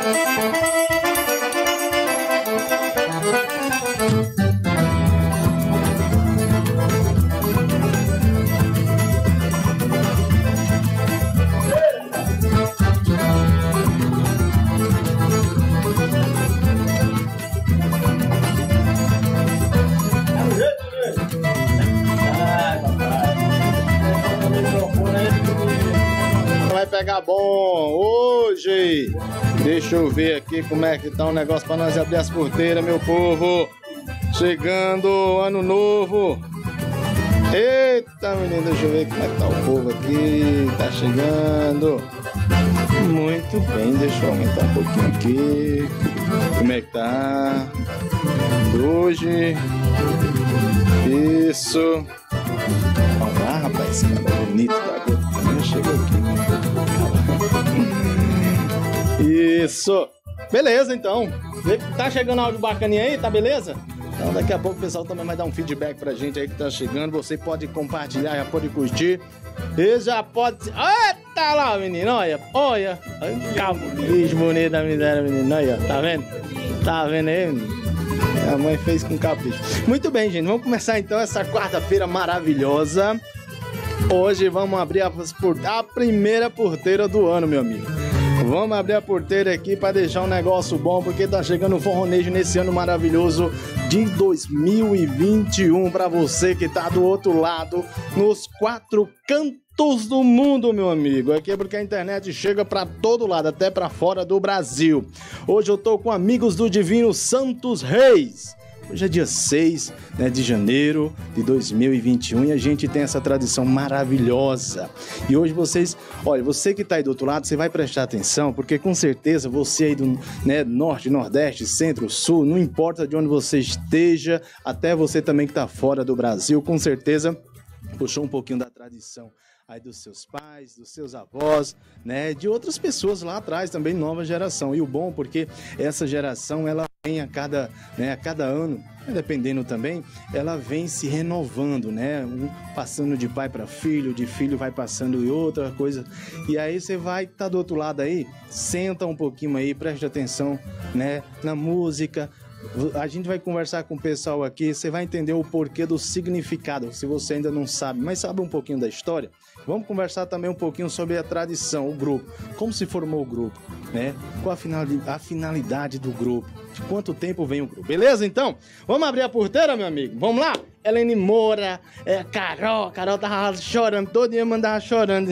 Pegar bom hoje. Deixa eu ver aqui como é que tá o negócio para nós abrir as porteiras, meu povo. Chegando ano novo. Eita, menino, deixa eu ver como é que tá o povo aqui. Tá chegando. Muito bem, deixa eu aumentar um pouquinho aqui. Como é que tá? Hoje. Isso. Olha lá, rapaz, esse cara é bonito, tá? Chegou aqui. Isso. Beleza, então. Tá chegando áudio bacaninha aí, tá beleza? Então daqui a pouco o pessoal também vai dar um feedback pra gente aí que tá chegando. Você pode compartilhar, já pode curtir. E já pode... Eita lá, menino, olha. Olha. Capricho bonito da miséria, menino. Olha, tá vendo? Tá vendo aí, menino? A mãe fez com capricho. Muito bem, gente. Vamos começar então essa quarta-feira maravilhosa. Hoje vamos abrir a primeira porteira do ano, meu amigo. Vamos abrir a porteira aqui para deixar um negócio bom, porque tá chegando o forronejo nesse ano maravilhoso de 2021 para você que tá do outro lado, nos 4 cantos do mundo, meu amigo. Aqui é porque a internet chega para todo lado, até para fora do Brasil. Hoje eu tô com amigos do Divino Santos Reis. Hoje é dia 6, né, de janeiro de 2021 e a gente tem essa tradição maravilhosa. E hoje vocês, olha, você que tá aí do outro lado, você vai prestar atenção, porque com certeza você aí do, né, norte, nordeste, centro, sul, não importa de onde você esteja, até você também que tá fora do Brasil, com certeza puxou um pouquinho da tradição aí dos seus pais, dos seus avós, né, de outras pessoas lá atrás também, nova geração. E o bom, porque essa geração, ela vem a cada ano, dependendo também, ela vem se renovando, né, passando de pai para filho, de filho vai passando e outra coisa. E aí você vai estar do outro lado aí, senta um pouquinho aí, preste atenção, né, na música. A gente vai conversar com o pessoal aqui, você vai entender o porquê do significado, se você ainda não sabe, mas sabe um pouquinho da história. Vamos conversar também um pouquinho sobre a tradição, o grupo, como se formou o grupo, né? Qual a finalidade do grupo, de quanto tempo vem o grupo, beleza? Então, vamos abrir a porteira, meu amigo, vamos lá? Helene Moura, Carol tava chorando, todo dia mandava chorando,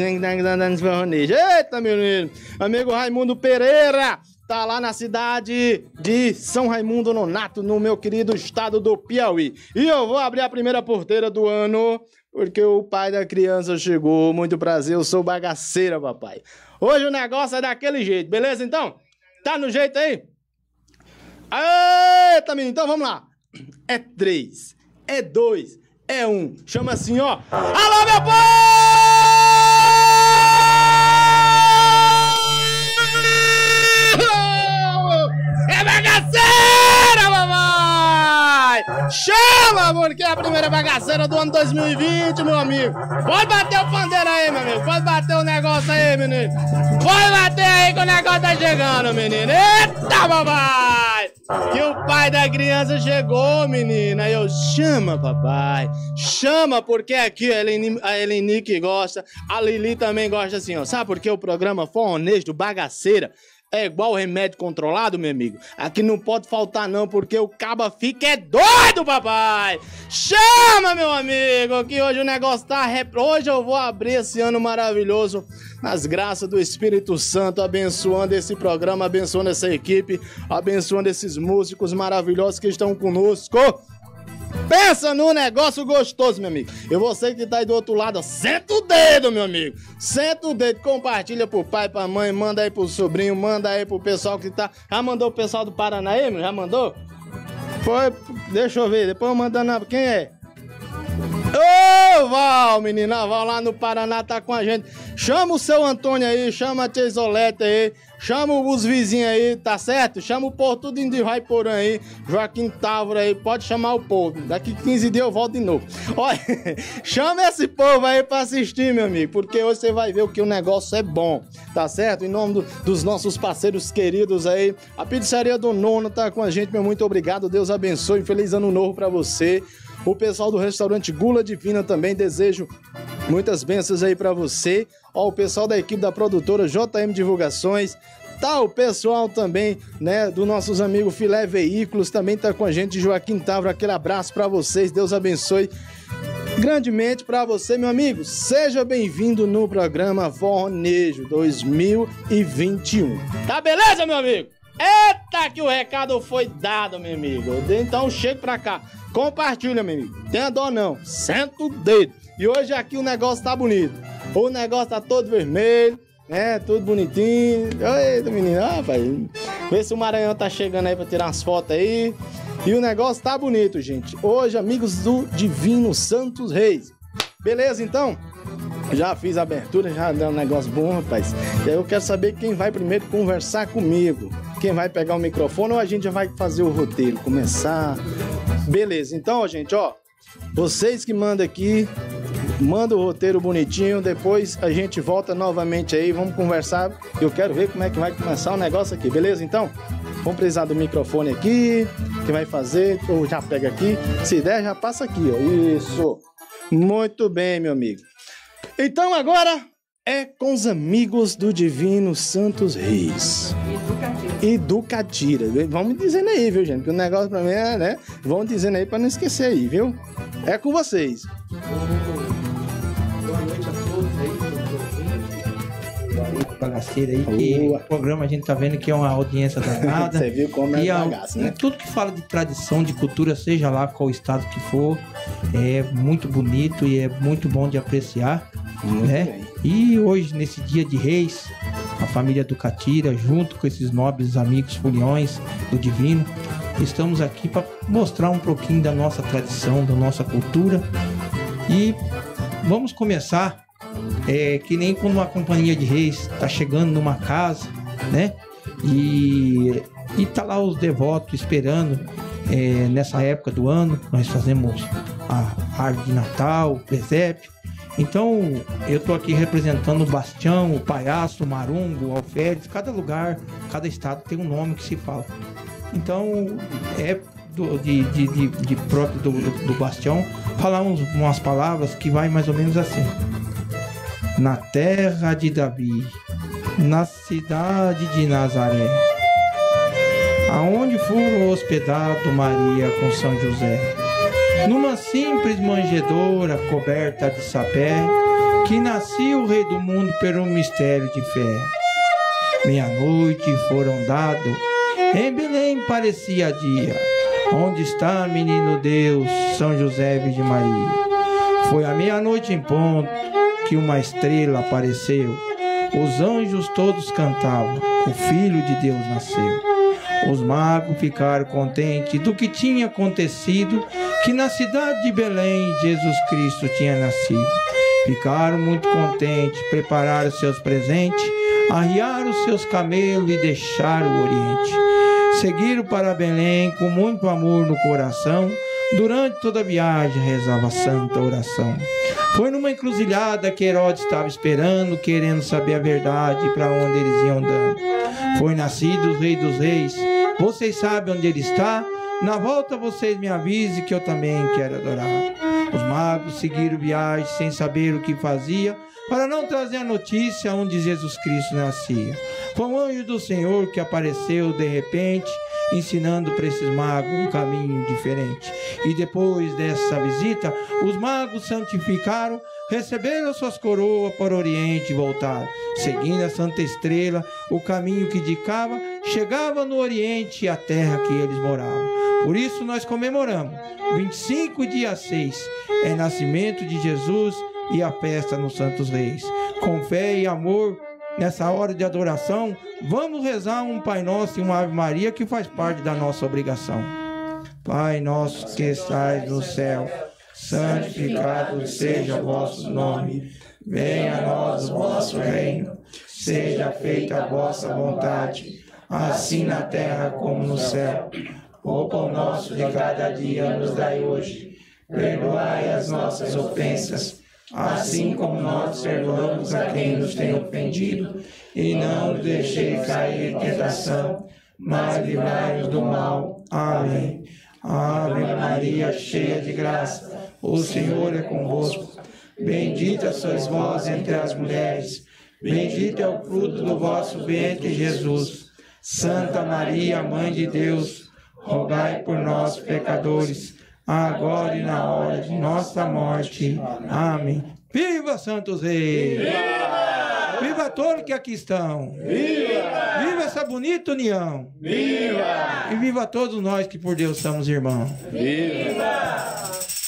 eita, meu menino, amigo Raimundo Pereira, tá lá na cidade de São Raimundo Nonato, no meu querido estado do Piauí. E eu vou abrir a primeira porteira do ano, porque o pai da criança chegou. Muito prazer, eu sou bagaceira, papai. Hoje o negócio é daquele jeito, beleza então? Tá no jeito aí? Eita, menino, então vamos lá. É 3, é 2, é 1. Chama assim, ó. Alô, meu povo! É bagaceira, mamãe! Chama, porque é a primeira bagaceira do ano 2020, meu amigo. Pode bater o pandeiro aí, meu amigo. Pode bater o negócio aí, menino. Pode bater aí que o negócio tá chegando, menino. Eita, papai! Que o pai da criança chegou, menina. Aí eu, chama, papai. Chama, porque aqui a Eleni que gosta. A Lili também gosta assim, ó. Sabe por que o programa Forronejo do Bagaceira é igual remédio controlado, meu amigo? Aqui não pode faltar não, porque o caba fica doido, papai! Chama, meu amigo, que hoje o negócio tá... Hoje eu vou abrir esse ano maravilhoso nas graças do Espírito Santo, abençoando esse programa, abençoando essa equipe, abençoando esses músicos maravilhosos que estão conosco. Pensa num negócio gostoso, meu amigo. E você que tá aí do outro lado, senta o dedo, meu amigo. Senta o dedo, compartilha pro pai, pra mãe, manda aí pro sobrinho, manda aí pro pessoal que tá... Já mandou o pessoal do Paraná aí, meu? Já mandou? Foi, deixa eu ver, depois eu mando na... Quem é? Ô, Val, menina, Val lá no Paraná tá com a gente. Chama o seu Antônio aí, chama a tia Isolete aí, chama os vizinhos aí, tá certo? Chama o povo tudo de Raiporã aí, Joaquim Távora aí, pode chamar o povo. Daqui 15 dias eu volto de novo. Olha, chama esse povo aí pra assistir, meu amigo, porque hoje você vai ver o que o negócio é bom, tá certo? Em nome dos nossos parceiros queridos aí, a pizzaria do Nono tá com a gente, meu muito obrigado, Deus abençoe, feliz ano novo pra você. O pessoal do restaurante Gula Divina também, desejo muitas bênçãos aí pra você. Ó, o pessoal da equipe da produtora JM Divulgações, tá o pessoal também, né, dos nossos amigos Filé Veículos, também tá com a gente, Joaquim Távora, aquele abraço pra vocês, Deus abençoe grandemente pra você, meu amigo. Seja bem-vindo no programa Fornejo 2021. Tá beleza, meu amigo? Eita, que o recado foi dado, meu amigo. Então chega pra cá, compartilha, meu amigo. Tenha dó não, senta o dedo. E hoje aqui o negócio tá bonito. O negócio tá todo vermelho, né? Tudo bonitinho. Eita, menino, rapaz. Vê se o Maranhão tá chegando aí pra tirar umas fotos aí. E o negócio tá bonito, gente. Hoje, amigos do Divino Santos Reis. Beleza, então? Já fiz a abertura, já deu um negócio bom, rapaz. E aí eu quero saber quem vai primeiro conversar comigo. Quem vai pegar o microfone ou a gente já vai fazer o roteiro, começar. Beleza, então, gente, ó. Vocês que mandam aqui, manda o roteiro bonitinho, depois a gente volta novamente aí, vamos conversar. Eu quero ver como é que vai começar o negócio aqui, beleza? Então, vamos precisar do microfone aqui, que vai fazer, ou já pega aqui. Se der, já passa aqui, ó. Isso. Muito bem, meu amigo. Então agora é com os amigos do Divino Santos Reis. E do Catira. Vamos dizendo aí, viu, gente? Que o negócio pra mim é, né? Vamos dizendo aí pra não esquecer aí, viu? É com vocês. Boa noite a todos aí, bagaceira aí, que o programa a gente tá vendo que é uma audiência danada. Você viu como é bagaço, né? Tudo que fala de tradição, de cultura, seja lá qual estado que for, é muito bonito e é muito bom de apreciar. Muito né? bem. E hoje, nesse dia de Reis, a família do Catira, junto com esses nobres amigos foliões do Divino, estamos aqui para mostrar um pouquinho da nossa tradição, da nossa cultura. E vamos começar, que nem quando uma companhia de reis está chegando numa casa, né? E tá lá os devotos esperando. Nessa época do ano, nós fazemos a árvore de Natal, o presépio. Então, eu estou aqui representando o Bastião, o Palhaço, o Marungo, o Alferes. Cada lugar, cada estado tem um nome que se fala. Então, próprio do Bastião, falar umas palavras que vai mais ou menos assim. Na terra de Davi, na cidade de Nazaré, aonde foram hospedado Maria com São José, numa simples manjedoura coberta de sapé, que nascia o Rei do Mundo por um mistério de fé. Meia-noite foram dados, em Belém parecia dia, onde está menino Deus, São José Virgem Maria. Foi à meia-noite em ponto que uma estrela apareceu, os anjos todos cantavam, o Filho de Deus nasceu. Os magos ficaram contentes do que tinha acontecido, que na cidade de Belém Jesus Cristo tinha nascido. Ficaram muito contentes, prepararam seus presentes, arriaram seus camelos e deixaram o Oriente. Seguiram para Belém com muito amor no coração, durante toda a viagem rezava a santa oração. Foi numa encruzilhada que Herodes estava esperando, querendo saber a verdade para onde eles iam dando. Foi nascido o Rei dos Reis, vocês sabem onde ele está? Na volta vocês me avisem que eu também quero adorar. Os magos seguiram viagem sem saber o que fazia, para não trazer a notícia onde Jesus Cristo nascia. Foi um anjo do Senhor que apareceu de repente, ensinando para esses magos um caminho diferente. E depois dessa visita, os magos santificaram, receberam suas coroas para o Oriente e voltaram. Seguindo a Santa Estrela, o caminho que indicava, chegava no Oriente e a terra que eles moravam. Por isso nós comemoramos 25 dia 6, é nascimento de Jesus e a festa nos Santos Reis. Com fé e amor, nessa hora de adoração, vamos rezar um Pai Nosso e uma Ave Maria que faz parte da nossa obrigação. Pai nosso que estais no céu, santificado seja o vosso nome. Venha a nós o vosso reino. seja feita a vossa vontade, assim na terra como no céu. O pão nosso de cada dia nos dai hoje. Perdoai as nossas ofensas, assim como nós perdoamos a quem nos tem ofendido. E não nos deixeis cair em tentação, mas livrai-nos do mal. Amém. Ave Maria, cheia de graça, o Senhor é convosco. Bendita sois vós entre as mulheres, bendito é o fruto do vosso ventre, Jesus. Santa Maria, Mãe de Deus, rogai por nós, pecadores, agora e na hora de nossa morte. Amém. Viva Santos Reis! Viva! Viva todos que aqui estão! Viva! Viva essa bonita união! Viva! E viva todos nós que por Deus somos irmãos! Viva!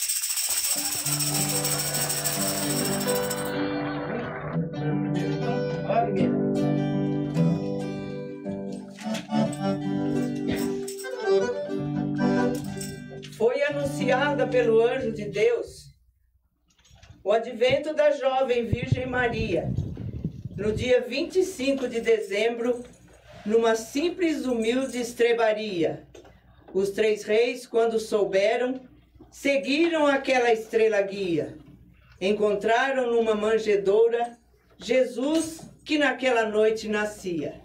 Foi anunciada pelo anjo de Deus o advento da jovem Virgem Maria, no dia 25 de dezembro, numa simples, humilde estrebaria. Os 3 reis, quando souberam, seguiram aquela estrela guia. Encontraram numa manjedoura Jesus, que naquela noite nascia.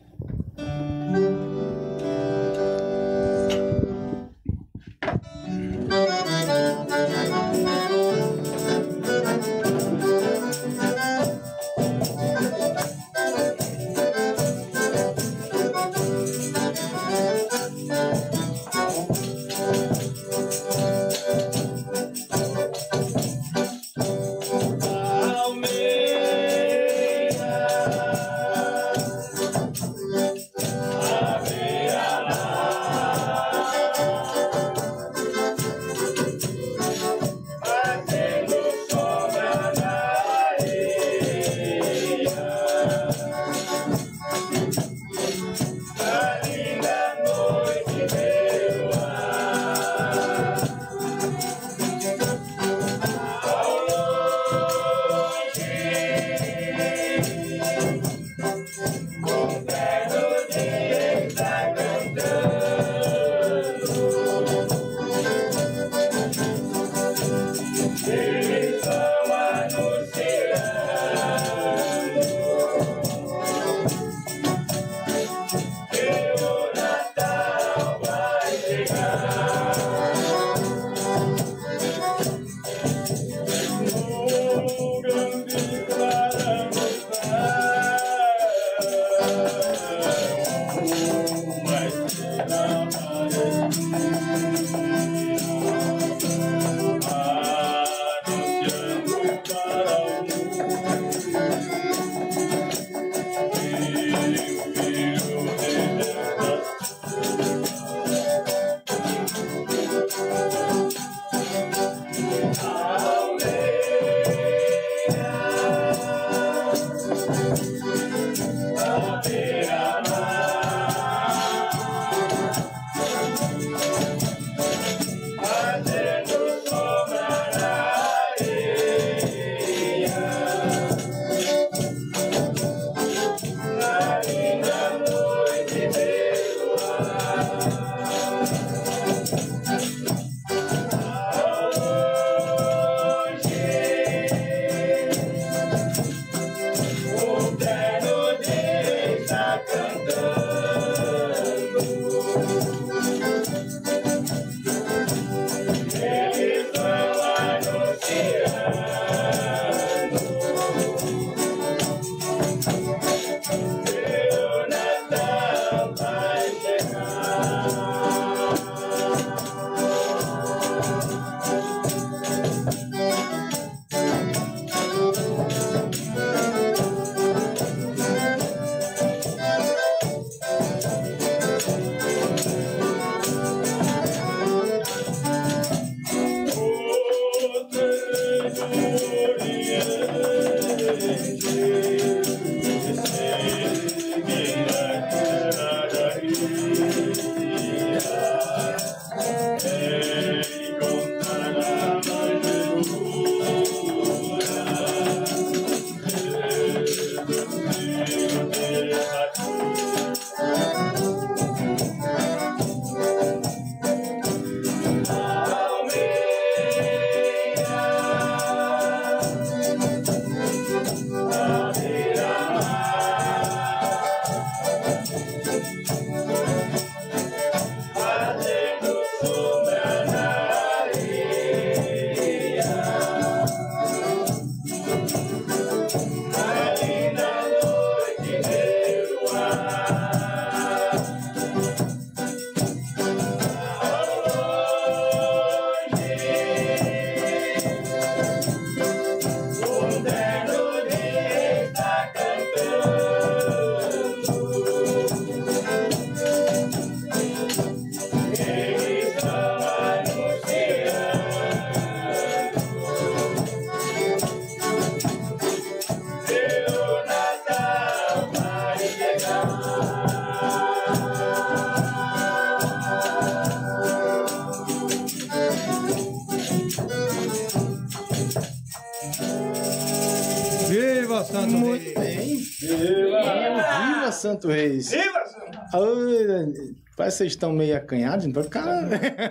Muito bem. Viva Santo Reis. Viva, Parece que vocês estão meio acanhados, então, cara.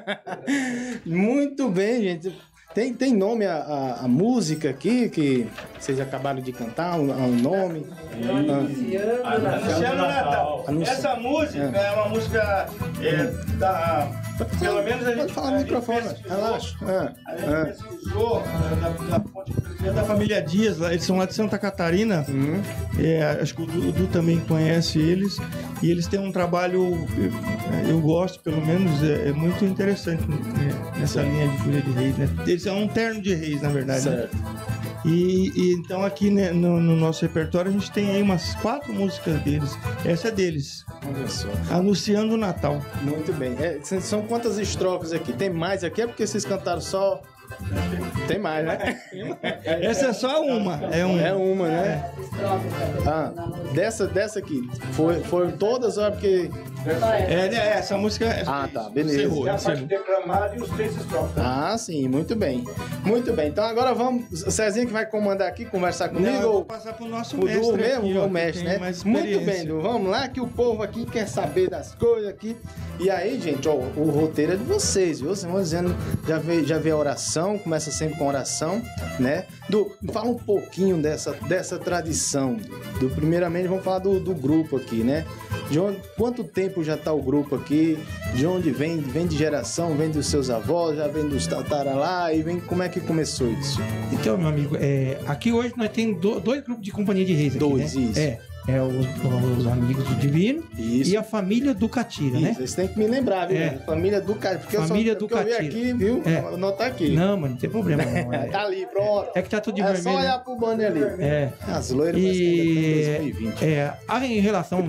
Muito bem, gente. Tem nome a música aqui que vocês acabaram de cantar, um nome? Anunciando o Natal. Essa música é uma música pelo menos a gente... Pode falar no microfone, relaxa. A gente pesquisou da fonte da família Dias, eles são lá de Santa Catarina. Acho que o Dudu também conhece eles. E eles têm um trabalho, eu gosto pelo menos, é muito interessante nessa linha de Folia de Reis, né? Eles são um terno de reis, na verdade. Certo. Né? E então aqui, né, no nosso repertório a gente tem aí umas 4 músicas deles. Essa é deles. Olha só. Anunciando o Natal. Muito bem. São quantas estrofes aqui? Tem mais aqui? É porque vocês cantaram só... Tem mais, né? Essa é só uma. É uma, né? Dessa aqui. Foram todas, ou porque... essa música... Tá, beleza. Encerrou. A parte declamada e os 3 estrofes. Sim, muito bem. Muito bem. Então agora vamos... Cezinha que vai comandar aqui, conversar comigo? Eu vou passar pro nosso o mestre. Du mesmo, aqui, ó, o mestre, né? Muito bem, Du. Vamos lá, que o povo aqui quer saber das coisas aqui. E aí, gente, ó, o roteiro é de vocês, viu? Vocês vão dizendo, já vê a oração, começa sempre com oração, né? Du, fala um pouquinho dessa tradição. Primeiramente, vamos falar do grupo aqui, né? Quanto tempo já tá o grupo aqui? De onde vem? Vem de geração? Vem dos seus avós? Já vem dos tataralá? E vem, como é que começou isso? Então, meu amigo, aqui hoje nós temos 2 grupos de companhia de reis aqui, Dois, né? isso. Os amigos do Divino Isso. e a família do Catira, né? Vocês têm que me lembrar, viu? Família do Catira. Porque Família do do Catira. Eu vi aqui, viu? Anotar aqui. Não, mas não tem problema não. Tá ali, pronto. É que tá tudo de É vermelho. só olhar pro banner ali. As loiras E 2020. em relação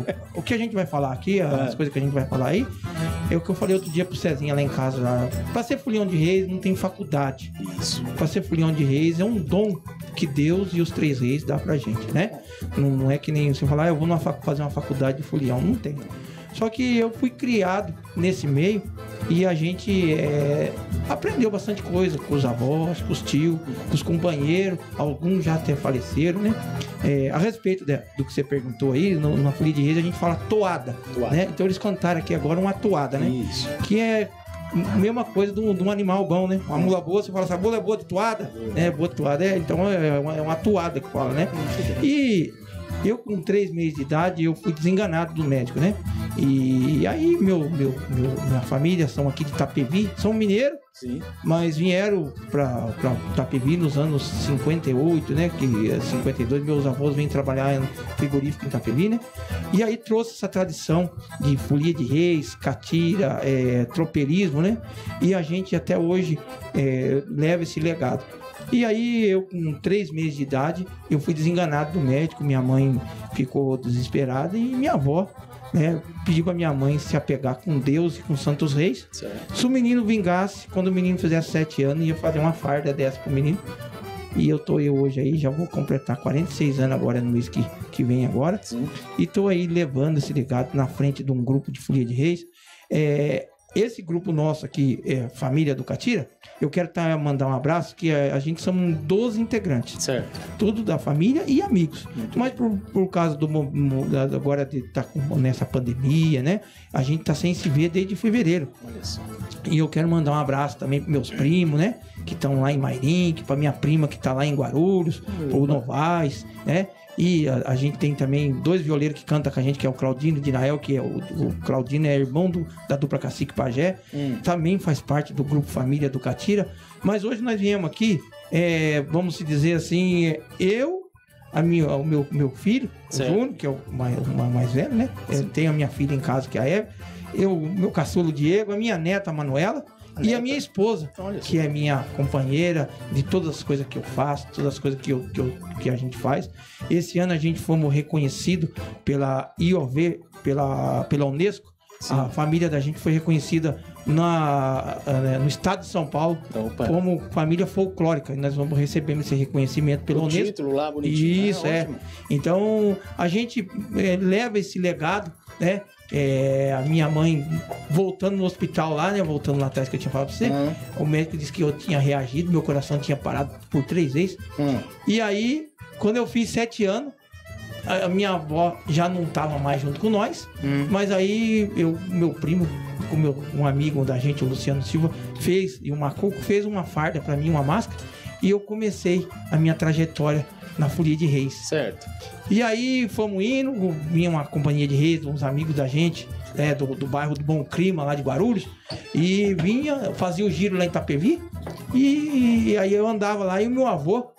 o que a gente vai falar aqui, as coisas que a gente vai falar aí, é o que eu falei outro dia pro Cezinha lá em casa. Pra ser folião de reis não tem faculdade. Isso. Pra ser folião de reis é um dom que Deus e os 3 reis dá pra gente, né? Não é que nem você falar, eu vou fazer uma faculdade de folião, não tem. Só que eu fui criado nesse meio e a gente aprendeu bastante coisa com os avós, com os tios, com os companheiros, alguns já até faleceram, né? A respeito do que você perguntou aí, na Folia de Reis a gente fala toada, né? Então eles cantaram aqui agora uma toada, né? Isso. Que é mesma coisa de um animal bom, né? Uma mula boa, você fala assim, a mula é boa de toada? Boa de toada, então é uma toada que fala, né? E eu com 3 meses de idade, eu fui desenganado do médico, né? E aí minha família são aqui de Itapevi, são mineiros, Sim. mas vieram para Itapevi nos anos 58, né? Que 52 meus avós vêm trabalhar em frigorífico em Itapevi, né? E aí trouxe essa tradição de folia de reis, catira, tropeirismo, né? E a gente até hoje leva esse legado. E aí eu com 3 meses de idade, eu fui desenganado do médico, minha mãe ficou desesperada e minha avó, né, pediu pra minha mãe se apegar com Deus e com Santos Reis. Certo. Se o menino vingasse, quando o menino fizesse 7 anos, ia fazer uma farda dessa pro menino. E eu tô hoje aí, já vou completar 46 anos agora no mês que vem agora. Sim. E tô aí levando esse legado na frente de um grupo de folia de reis. Esse grupo nosso aqui, Família do Catira, eu quero mandar um abraço, que a gente somos 12 integrantes. Certo. Tudo da família e amigos. Mas por causa agora de estar nessa pandemia, né? A gente tá sem se ver desde fevereiro. Olha só. E eu quero mandar um abraço também para meus primos, né? Que estão lá em Mairink, para minha prima que tá lá em Guarulhos, pro Novaes, né? E a gente tem também 2 violeiros que cantam com a gente, que é o Claudino e o Dinael, que é o Claudino é irmão da dupla Cacique Pajé. Também faz parte do grupo Família do Catira. Mas hoje nós viemos aqui, vamos se dizer assim, o meu filho, o Júnior, que é o mais velho, né? Eu tenho a minha filha em casa, que é a Eva. Meu caçulo Diego, a minha neta Manuela. E a minha esposa, que é minha companheira de todas as coisas que eu faço, todas as coisas que a gente faz. Esse ano a gente fomos reconhecidos pela IOV, pela Unesco. Sim. A família da gente foi reconhecida no estado de São Paulo como família folclórica. E nós vamos receber esse reconhecimento pela Unesco. Título lá, bonitinho. Isso, Então, a gente leva esse legado, né? A minha mãe voltando no hospital lá, né? Voltando lá atrás que eu tinha falado pra você. O médico disse que eu tinha reagido, meu coração tinha parado por 3 vezes. E aí Quando eu fiz 7 anos, a minha avó já não estava mais junto com nós, mas aí meu primo, um amigo da gente, o Luciano Silva, e o Macuco fez uma farda para mim, uma máscara, e eu comecei a minha trajetória na Folia de Reis. Certo. E aí fomos indo, vinha uma companhia de reis, uns amigos da gente, do bairro do Bom Clima, lá de Guarulhos, e fazia o giro lá em Itapevi, e aí eu andava lá, e o meu avô,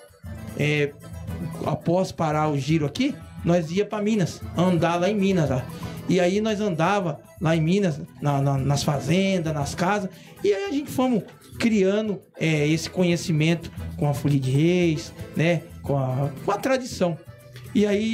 após parar o giro aqui, nós ia para Minas, andar lá em Minas, lá. E aí nós andava lá em Minas, nas fazendas, nas casas, e aí a gente fomos criando esse conhecimento com a Folia de Reis, né, com a tradição. E aí,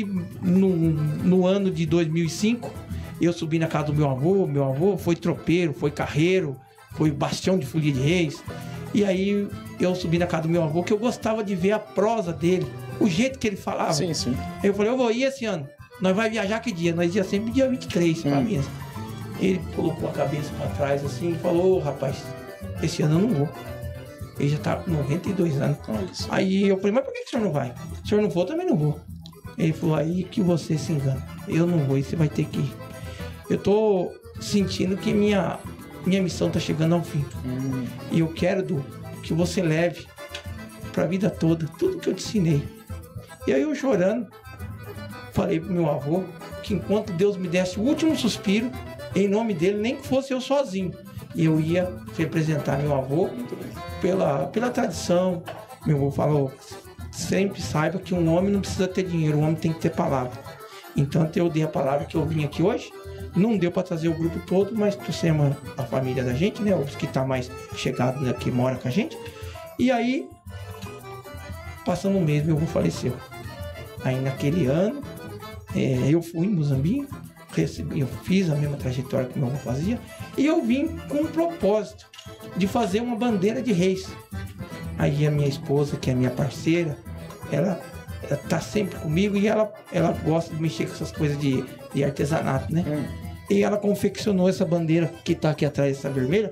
no ano de 2005, eu subi na casa do meu avô foi tropeiro, foi carreiro, foi bastião de Folia de Reis. E aí eu subi na casa do meu avô, que eu gostava de ver a prosa dele, o jeito que ele falava. Sim, sim. Eu falei, eu vou ir esse ano. Nós vai viajar que dia? Nós ia sempre dia 23 pra Minas. Ele colocou a cabeça pra trás assim e falou, rapaz, esse ano eu não vou. Ele já tá com 92 anos. Aí eu falei, mas por que o senhor não vai? Se o senhor não for, eu também não vou. Ele falou, aí que você se engana. Eu não vou, e você vai ter que ir. Eu tô sentindo que minha missão tá chegando ao fim. E eu quero, Du, que você leve pra vida toda tudo que eu te ensinei. E aí eu chorando, falei pro meu avô que enquanto Deus me desse o último suspiro, em nome dele, nem que fosse eu sozinho, eu ia representar meu avô pela tradição. Meu avô falou, sempre saiba que um homem não precisa ter dinheiro, um homem tem que ter palavra. Então eu dei a palavra que eu vim aqui hoje. Não deu para trazer o grupo todo, mas trouxemos a família da gente, né? Os que tá mais chegados, né? Que mora com a gente. E aí, passando um mês, meu avô faleceu. Aí naquele ano, eu fui em Muzambinho, eu fiz a mesma trajetória que meu avô fazia, e eu vim com um propósito de fazer uma bandeira de reis. Aí a minha esposa, que é minha parceira, ela tá sempre comigo e ela gosta de mexer com essas coisas de artesanato, né? E ela confeccionou essa bandeira que tá aqui atrás, essa vermelha.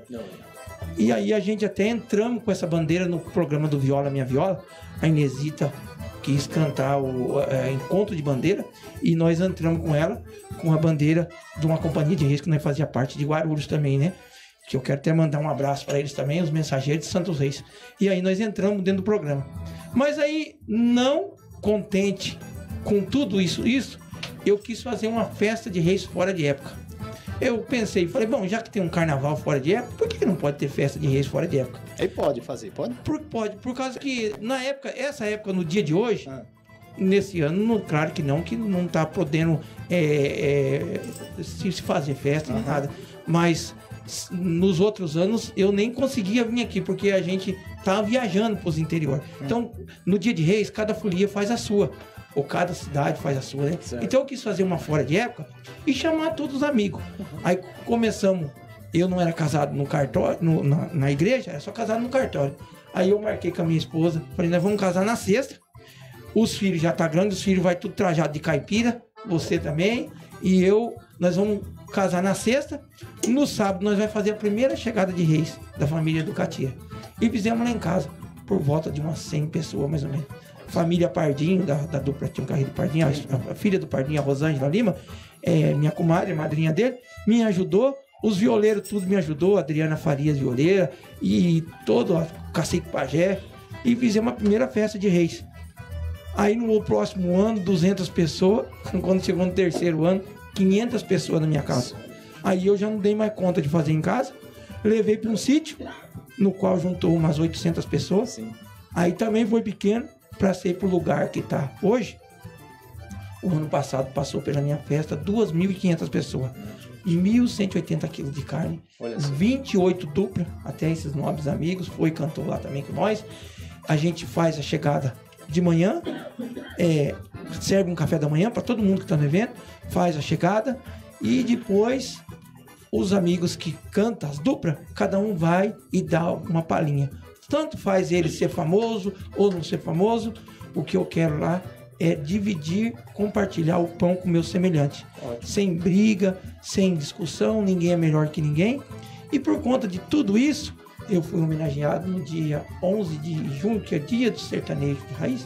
E aí a gente até entramos com essa bandeira no programa do Viola Minha Viola. A Inesita quis cantar o Encontro de Bandeira e nós entramos com ela com a bandeira de uma companhia de reis que nós fazia parte de Guarulhos também, né? Que eu quero até mandar um abraço para eles também, os mensageiros de Santos Reis. E aí nós entramos dentro do programa. Mas aí, não contente com tudo isso, eu quis fazer uma festa de reis fora de época. Eu pensei, falei, bom, já que tem um carnaval fora de época, por que não pode ter festa de reis fora de época? Aí pode fazer, pode? Pode, por causa que essa época, no dia de hoje, nesse ano, claro que não tá podendo se fazer festa, nem nada. Mas nos outros anos eu nem conseguia vir aqui, porque a gente tava viajando pros interior. Então, no dia de reis, cada folia faz a sua. Ou cada cidade faz a sua, né? Certo. Então eu quis fazer uma fora de época e chamar todos os amigos. Aí começamos, eu não era casado no cartório, na igreja, era só casado no cartório. Aí eu marquei com a minha esposa, falei, nós vamos casar na sexta. Os filhos já tá grandes, os filhos vai tudo trajado de caipira, você também. E nós vamos casar na sexta. No sábado nós vamos fazer a primeira chegada de reis da família do Catia. E fizemos lá em casa, por volta de umas 100 pessoas mais ou menos. Família Pardinho, da dupla Tião Carreiro Pardinho, a filha do Pardinho, a Rosângela Lima, minha comadre, madrinha dele, me ajudou. Os violeiros tudo me ajudou, a Adriana Farias, violeira, e todo o Cacique Pajé, e fizemos a primeira festa de reis. Aí no próximo ano, 200 pessoas, quando chegou no terceiro ano, 500 pessoas na minha casa. Aí eu já não dei mais conta de fazer em casa, levei para um sítio, no qual juntou umas 800 pessoas. Sim. Aí também foi pequeno, para ser pro lugar que tá hoje. O ano passado passou pela minha festa 2.500 pessoas e 1.180 quilos de carne, 28 duplas, até esses nobres amigos cantou lá também com nós. A gente faz a chegada de manhã, serve um café da manhã para todo mundo que tá no evento, faz a chegada e depois os amigos que cantam as duplas, cada um vai e dá uma palhinha. Tanto faz ele ser famoso ou não ser famoso, o que eu quero lá é dividir, compartilhar o pão com o meu semelhante. Ótimo. Sem briga, sem discussão, ninguém é melhor que ninguém. E por conta de tudo isso, eu fui homenageado no dia 11 de junho, que é dia do sertanejo de raiz,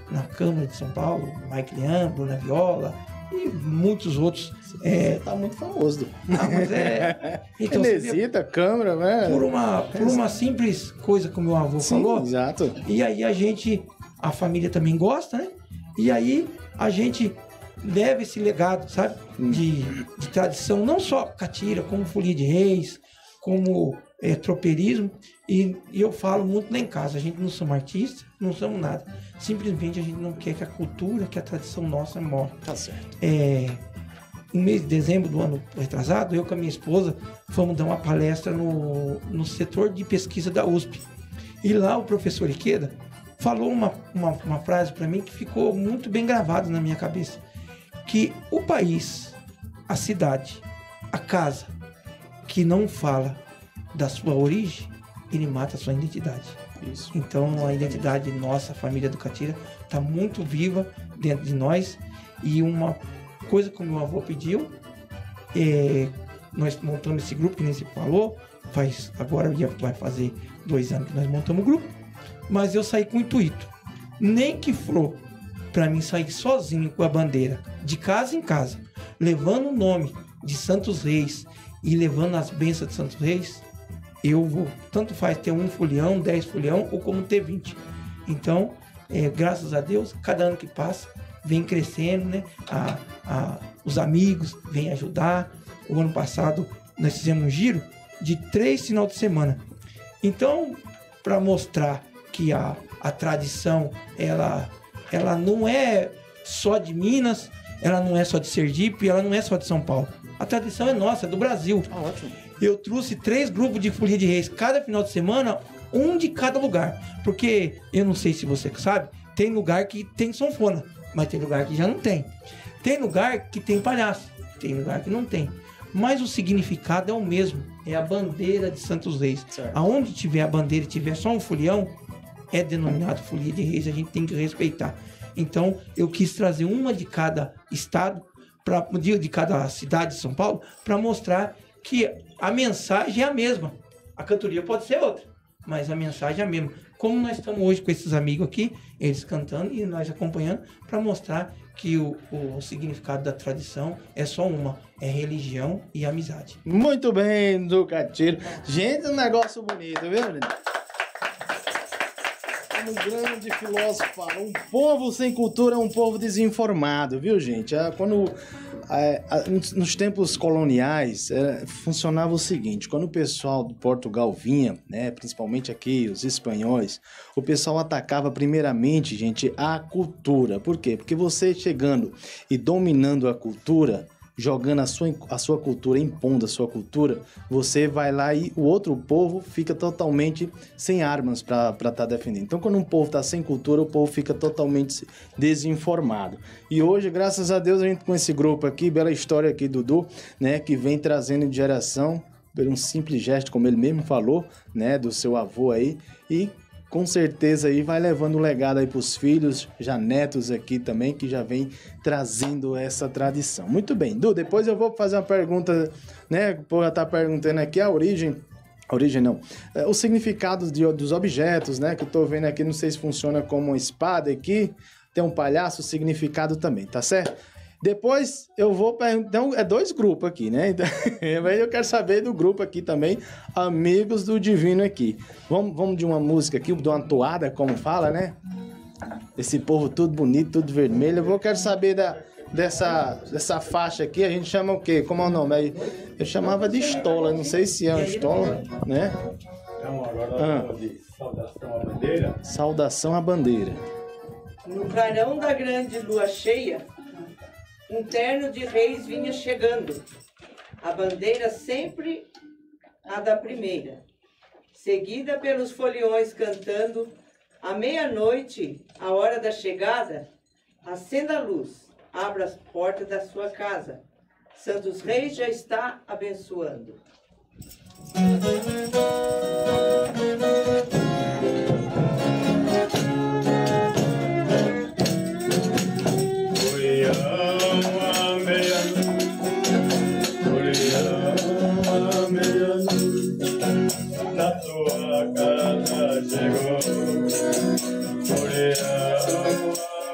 na Câmara de São Paulo, Mike Leandro, Bruna Viola e muitos outros. Você tá muito famoso. Mas então, Inesita, Câmara, né? Por uma simples coisa que o meu avô falou. Exato. E aí a família também gosta, né? E aí a gente leva esse legado, sabe? De tradição, não só catira, como folia de reis, como tropeirismo. E eu falo muito lá em casa, a gente não somos artistas, não somos nada. Simplesmente a gente não quer que a cultura, que a tradição nossa morra. Tá certo. No mês de dezembro do ano retrasado, eu com a minha esposa fomos dar uma palestra no setor de pesquisa da USP. E lá o professor Ikeda falou uma frase para mim que ficou muito bem gravada na minha cabeça. Que o país, a cidade, a casa, que não fala da sua origem, ele mata a sua identidade. Isso. Então a identidade nossa, a família do Catira, está muito viva dentro de nós. E uma coisa que o meu avô pediu, nós montamos esse grupo que nem se falou, agora vai fazer 2 anos que nós montamos o grupo, mas eu saí com o intuito, nem que for para mim sair sozinho com a bandeira, de casa em casa, levando o nome de Santos Reis e levando as bênçãos de Santos Reis, eu vou, tanto faz ter 1 folião, 10 folião ou como ter 20. Então, graças a Deus, cada ano que passa, vem crescendo, né? Os amigos vêm ajudar. O ano passado nós fizemos um giro de 3 finais de semana. Então, para mostrar que a tradição ela não é só de Minas, ela não é só de Sergipe, ela não é só de São Paulo. A tradição é nossa, é do Brasil. Ótimo. Eu trouxe 3 grupos de folia de reis, cada final de semana, um de cada lugar. Porque, eu não sei se você sabe, tem lugar que tem sanfona, mas tem lugar que já não tem. Tem lugar que tem palhaço, tem lugar que não tem. Mas o significado é o mesmo, é a bandeira de Santos Reis. Certo. Aonde tiver a bandeira e tiver só um folião, é denominado folia de reis, a gente tem que respeitar. Então, eu quis trazer uma de cada estado, de cada cidade de São Paulo, para mostrar que a mensagem é a mesma. A cantoria pode ser outra, mas a mensagem é a mesma. Como nós estamos hoje com esses amigos aqui, eles cantando e nós acompanhando, para mostrar que o significado da tradição é só uma, é religião e amizade. Muito bem, do Catira. Gente, um negócio bonito, viu, menino? Um grande filósofo fala, um povo sem cultura é um povo desinformado, viu, gente? Nos tempos coloniais, funcionava o seguinte, quando o pessoal do Portugal vinha, né, principalmente aqui, os espanhóis, o pessoal atacava primeiramente, gente, a cultura. Por quê? Porque você chegando e dominando a cultura, jogando a sua cultura, impondo a sua cultura, você vai lá e o outro povo fica totalmente sem armas para estar defendendo. Então, quando um povo está sem cultura, o povo fica totalmente desinformado. E hoje, graças a Deus, a gente com esse grupo aqui, bela história aqui, Dudu, né, que vem trazendo de geração, por um simples gesto, como ele mesmo falou, né, do seu avô aí, e com certeza aí vai levando um legado aí para os filhos, já netos aqui também, que já vem trazendo essa tradição. Muito bem, Du, depois eu vou fazer uma pergunta, né, o povo já tá perguntando aqui a origem não, o significado dos objetos, né, que eu tô vendo aqui, não sei se funciona como uma espada aqui, tem um palhaço, o significado também, tá certo? Depois eu vou perguntar, então é 2 grupos aqui, né? Então, eu quero saber do grupo aqui também, Amigos do Divino aqui. Vamos de uma música aqui, de uma toada, como fala, né? Esse povo tudo bonito, tudo vermelho. Eu quero saber dessa faixa aqui, a gente chama o quê? Como é o nome? Eu chamava de estola, não sei se é uma estola, né? Então, agora de Saudação à Bandeira. Saudação à Bandeira. No clarão da grande lua cheia, um terno de reis vinha chegando, a bandeira sempre a da primeira, seguida pelos foliões cantando, à meia-noite, a hora da chegada, acenda a luz, abra as portas da sua casa, Santos Reis já está abençoando. Na tua casa chegou,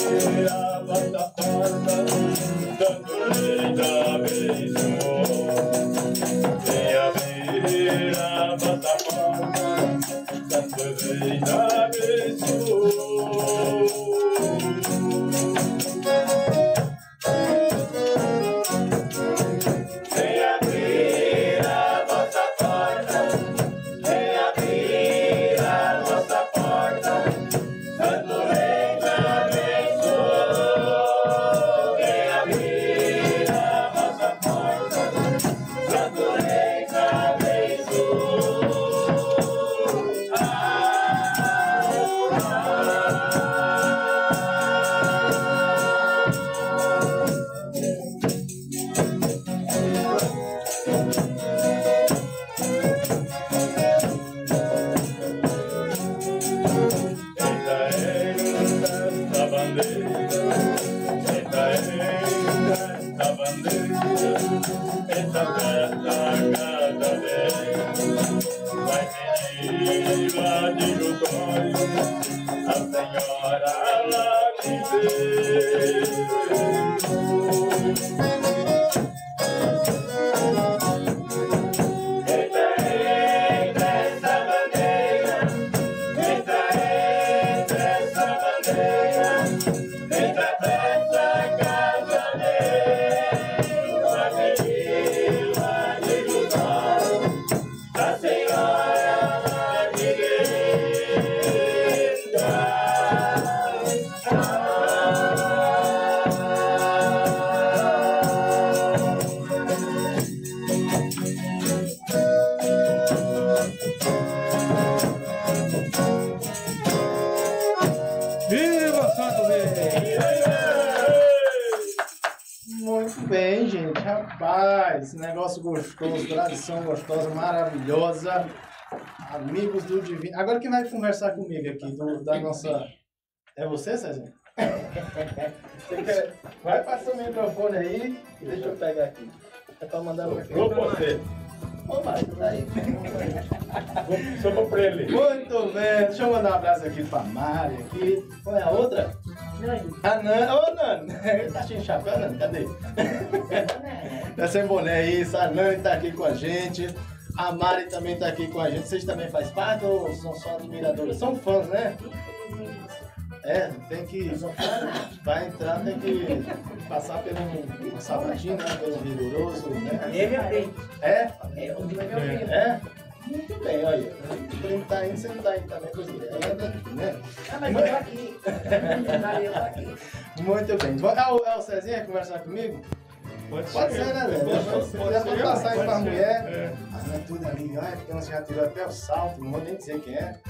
Esse negócio gostoso, tradição gostosa, maravilhosa. Amigos do Divino. Agora quem vai conversar comigo aqui da nossa... É você, Cezinha? Vai passar o microfone aí. Deixa eu pegar aqui. É pra mandar pra quem? Vou você. Ô, vai, daí. Só pra ele. Muito bem. Deixa eu mandar um abraço aqui pra Mari aqui. Qual é a outra? A Nani. Ô, Nani. Ele tá sem chapéu, Nani? Cadê? Tá sem boné isso. A Nani tá aqui com a gente. A Mari também tá aqui com a gente. Vocês também fazem parte ou são só admiradores? São fãs, né? É, tem que... Vai entrar, tem que passar pelo um sabatinho, né? Pelo rigoroso, né? Ele aprende. É? Eu digo meu filho. É? Muito bem, olha. Ele tá indo, você não tá indo também, pois é daqui, né? Ah, mas eu tô aqui. Eu tô aqui. Muito bem. É o Cezinha conversar comigo? Pode ser, né, velho? Pode passar aí pra mulher. Mas não é tudo ali, olha, porque você já tirou até o salto, não vou nem dizer quem é.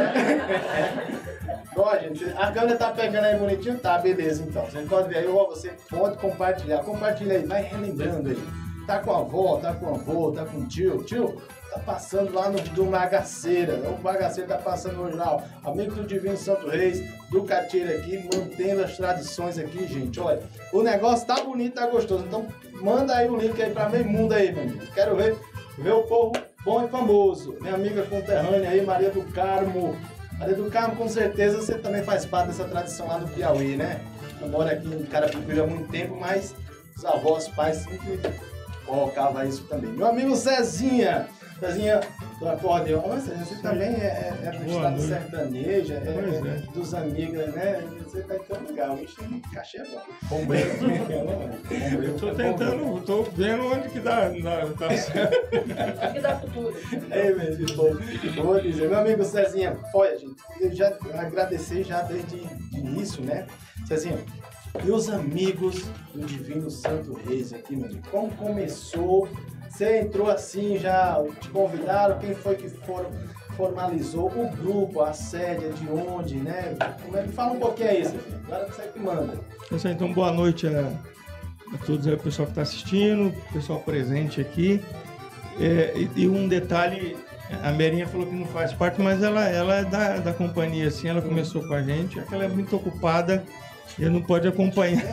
Ó, gente, a câmera tá pegando aí bonitinho? Tá, beleza, então. Você pode ver aí, ó, você pode compartilhar. Compartilha aí, vai relembrando aí. Tá com a avó, tá com o avô, tá com o tio. Tio, tá passando lá do Bagaceira. O Bagaceira tá passando hoje lá, ó. Amigo do Divino Santo Reis, do Catira aqui, mantendo as tradições aqui, gente. Olha, o negócio tá bonito, tá gostoso. Então, manda aí o link aí pra meio mundo aí, meu amigo. Quero ver o povo bom e famoso. Minha amiga conterrânea aí, Maria do Carmo. Maria do Carmo, com certeza, você também faz parte dessa tradição lá do Piauí, né? Eu moro aqui em Carapicuíba há muito tempo, mas os avós, pais sempre colocavam isso também. Meu amigo Cezinha. Cezinha do acordeão. Ô, Cezinha, você também é do estado sertanejo, é dos amigos, né? Você tá em todo lugar. O cachê é bom. Bombeiro. Eu tô tentando, tô vendo onde que dá certo. Que dá futuro. É mesmo, bom. Eu vou dizer, meu amigo Cezinha, olha, gente, eu já agradeci já desde o início, né? Cezinha, e os amigos do Divino Santo Reis aqui, meu amigo? Como começou? Você entrou assim, já te convidaram? Quem foi que formalizou o grupo, a sede, de onde, né? Como é que fala um pouquinho aí, Cezinha? Agora você que manda. Então, boa noite a todos aí, o pessoal que está assistindo, o pessoal presente aqui. E um detalhe, a Merinha falou que não faz parte, mas ela é da companhia, assim, ela começou com a gente, é que ela é muito ocupada e não pode acompanhar.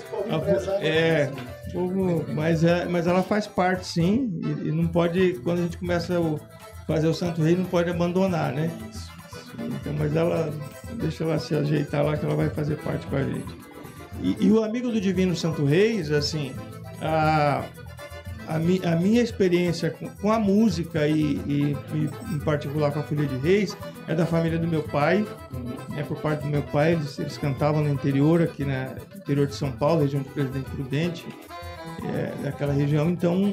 Mas ela faz parte, sim, e não pode, quando a gente começa a fazer o Santo Rei, não pode abandonar, né? Então, mas ela deixa ela se ajeitar lá que ela vai fazer parte com a gente. E o Amigo do Divino Santo Reis, assim, a minha experiência com a música e em particular com a Folia de Reis é da família do meu pai, por parte do meu pai, eles cantavam no interior, aqui no interior de São Paulo, região de Presidente Prudente, daquela região, então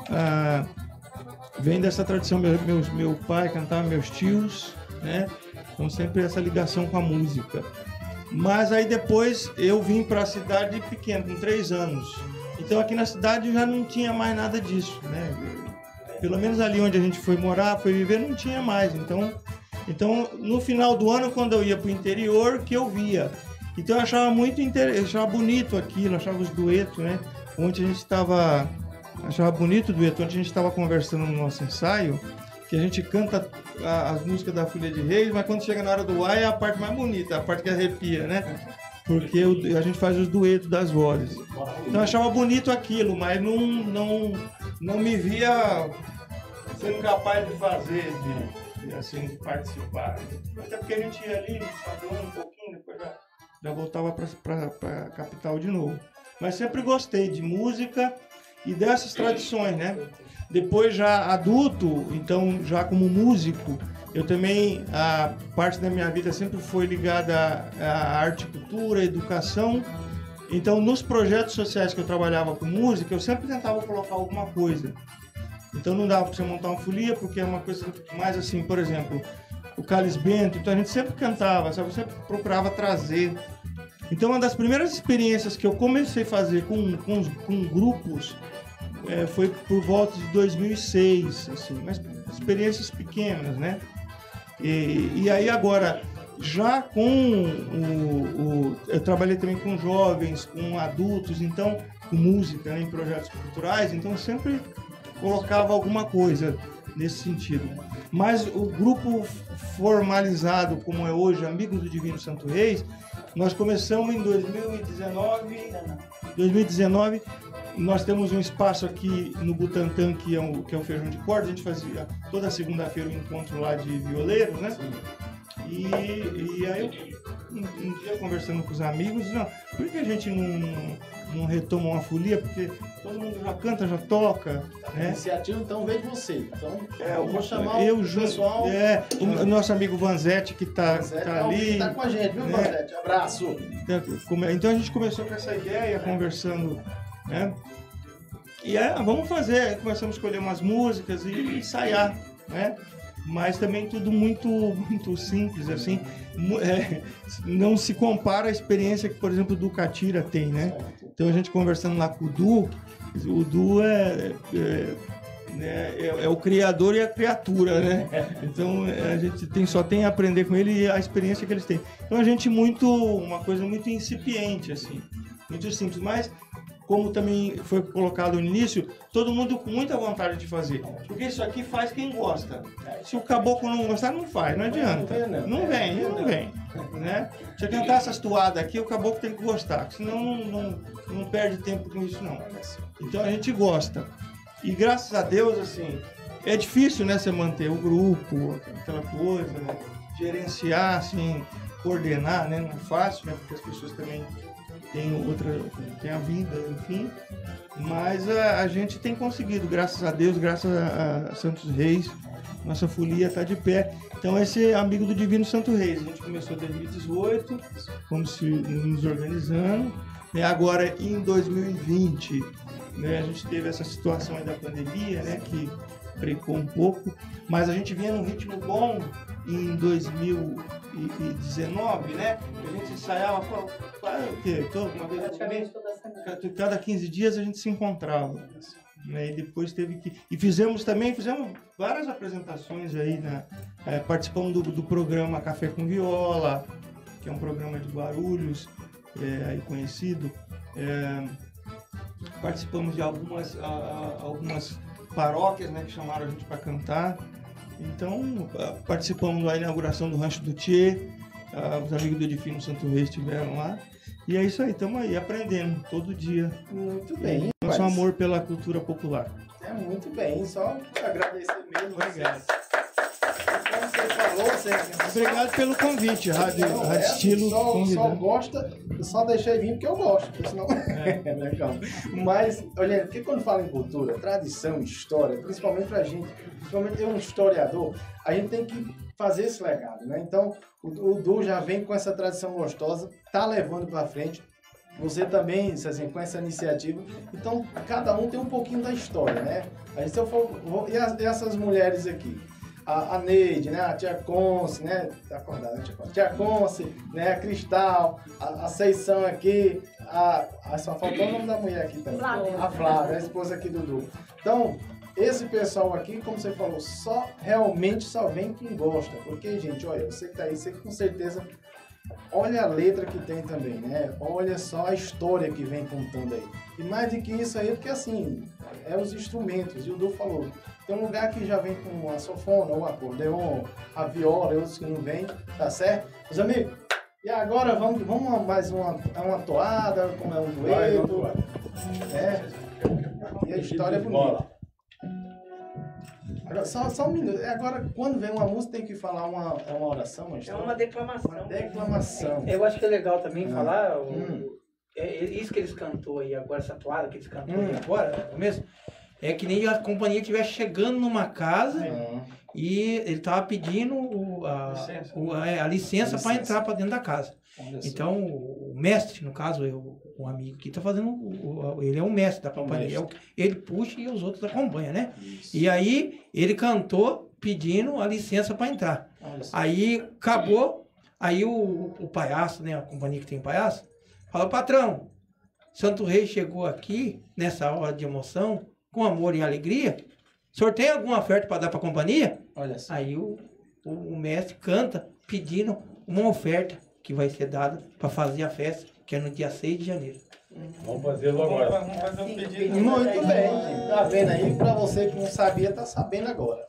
vem dessa tradição, meu pai cantava, meus tios, né? Então sempre essa ligação com a música. Mas aí depois eu vim para a cidade pequena, com 3 anos. Então aqui na cidade já não tinha mais nada disso, né? Pelo menos ali onde a gente foi morar, foi viver, não tinha mais. Então no final do ano, quando eu ia para o interior, que eu via. Então eu achava eu achava bonito aquilo, achava os duetos, né? Onde a gente estava... Achava bonito o dueto, onde a gente estava conversando no nosso ensaio, que a gente canta as músicas da Folia de Reis, mas quando chega na hora do ar é a parte mais bonita, a parte que arrepia, né? Porque a gente faz os duetos das vozes. Então eu achava bonito aquilo, mas não me via sendo capaz de fazer, de participar. Até porque a gente ia ali, fazia um pouquinho, depois já voltava para a capital de novo. Mas sempre gostei de música e dessas tradições, né? Depois já adulto, então já como músico, eu também, a parte da minha vida sempre foi ligada à arte, cultura, educação. Então nos projetos sociais que eu trabalhava com música, eu sempre tentava colocar alguma coisa. Então não dava para você montar uma folia, porque é uma coisa mais assim, por exemplo, o Cálice Bento, então a gente sempre cantava, sabe? Eu sempre procurava trazer. Então uma das primeiras experiências que eu comecei a fazer com grupos foi por volta de 2006, assim, mas experiências pequenas, né? E aí agora, já com eu trabalhei também com jovens, com adultos, então com música, né, em projetos culturais, então sempre colocava alguma coisa nesse sentido. Mas o grupo formalizado, como é hoje, Amigos do Divino Santo Reis, nós começamos em 2019. Nós temos um espaço aqui no Butantã, que é o Feijão de Corda. A gente fazia toda segunda-feira um encontro lá de violeiros, né? E aí, um dia conversando com os amigos, por que a gente não retoma uma folia? Porque todo mundo já canta, já toca, né? A iniciativa, então, veio de você. Então, eu vou chamar o pessoal... o nosso amigo Vanzetti, que tá ali. Que tá com a gente, viu, Vanzetti? Abraço! Então, a gente começou com essa ideia, conversando, né? E vamos fazer. Começamos a escolher umas músicas e ensaiar, né? Mas também tudo muito, muito simples, assim. Não se compara à experiência que, por exemplo, o Du Catira tem, né? Então a gente conversando lá com o Du é o criador e a criatura, né? Então a gente só tem a aprender com ele e a experiência que eles têm. Então a gente uma coisa muito incipiente, assim, muito simples, mas como também foi colocado no início, todo mundo com muita vontade de fazer. Porque isso aqui faz quem gosta. Se o caboclo não gostar, não faz, não adianta. Não vem. Né? Se eu cantar essas toadas aqui, o caboclo tem que gostar, senão não perde tempo com isso, não. Então a gente gosta. E graças a Deus, assim, é difícil, né, você manter o grupo, aquela coisa, né? Gerenciar, assim, coordenar, né? Não é fácil, né? Porque as pessoas também tem a vida, enfim, mas a gente tem conseguido, graças a Deus, graças a Santos Reis, nossa folia está de pé. Então esse é Amigo do Divino Santo Reis, a gente começou em 2018, fomos nos organizando, né? Agora em 2020, né, a gente teve essa situação aí da pandemia, né, que brecou um pouco, mas a gente vinha num ritmo bom em 2019, né? A gente ensaiava o quê? Uma vez cada 15 dias a gente se encontrava, né? E depois teve que... E fizemos várias apresentações aí, né? Participamos do programa Café com Viola, que é um programa de Guarulhos, aí conhecido. Participamos de algumas paróquias, né, que chamaram a gente para cantar. Então, participamos da inauguração do Rancho do Tchê, os amigos do Divino Santo Reis estiveram lá. E é isso aí, estamos aí, aprendendo todo dia. Muito bem. Nosso amor pela cultura popular. Muito bem, só agradecer mesmo. Obrigado. falou, Sérgio. Obrigado pelo convite, Rádio Estilo. Só gosta, eu só deixei vir porque eu gosto, porque senão é legal. Mas, olha, porque quando fala em cultura, tradição, história, principalmente pra gente, principalmente eu, um historiador, a gente tem que fazer esse legado, né? Então, o Du já vem com essa tradição gostosa, tá levando pra frente. Você também, assim, com essa iniciativa. Então, cada um tem um pouquinho da história, né? Aí, se eu for... E essas mulheres aqui? A Neide, né? A Tia Conce, né? Tá acordada, Tia Conce, né? A Cristal, a Seição aqui, só faltou o nome da mulher aqui também. Flávia. A Flávia, a esposa aqui do Du. Então, esse pessoal aqui, como você falou, realmente só vem quem gosta. Porque, gente, olha, você que tá aí, você com certeza... Olha a letra que tem também, né? Olha só a história que vem contando aí. E mais do que isso aí, porque assim, é os instrumentos. E o Du falou, tem um lugar que já vem com a sanfona, o acordeon, a viola, e outros que não vem, tá certo? Meus amigos, e agora vamos mais uma toada, como é um dueto. E a história é bonita. Agora, só um minuto. Agora, quando vem uma música, tem que falar uma oração, uma história? É uma declamação. Uma declamação. Eu acho que é legal também falar isso que eles cantou aí agora, essa toada que eles cantou aí agora, no começo, é que nem a companhia estivesse chegando numa casa e ele estava pedindo a licença para entrar para dentro da casa. Então, o mestre, no caso, o amigo que está fazendo, ele é o mestre da companhia. Ele puxa e os outros acompanham, né? Isso. E aí, ele cantou pedindo a licença para entrar. Aí, acabou, aí o palhaço, né? A companhia que tem palhaço, falou, patrão, Santo Rei chegou aqui, nessa hora de emoção, com amor e alegria, o senhor tem alguma oferta para dar para a companhia? Olha só. Aí o mestre canta pedindo uma oferta que vai ser dada para fazer a festa, que é no dia 6 de janeiro. Vamos fazê-lo agora. Vamos fazer um pedido. Muito bem. Tá vendo aí? Para você que não sabia, tá sabendo agora.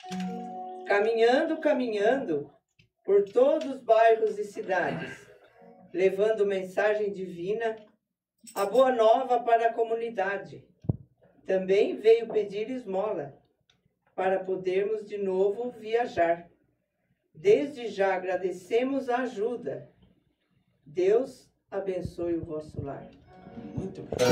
Caminhando por todos os bairros e cidades, levando mensagem divina, a boa nova para a comunidade. Também veio pedir esmola, para podermos de novo viajar. Desde já agradecemos a ajuda. Deus abençoe o vosso lar. Muito bem.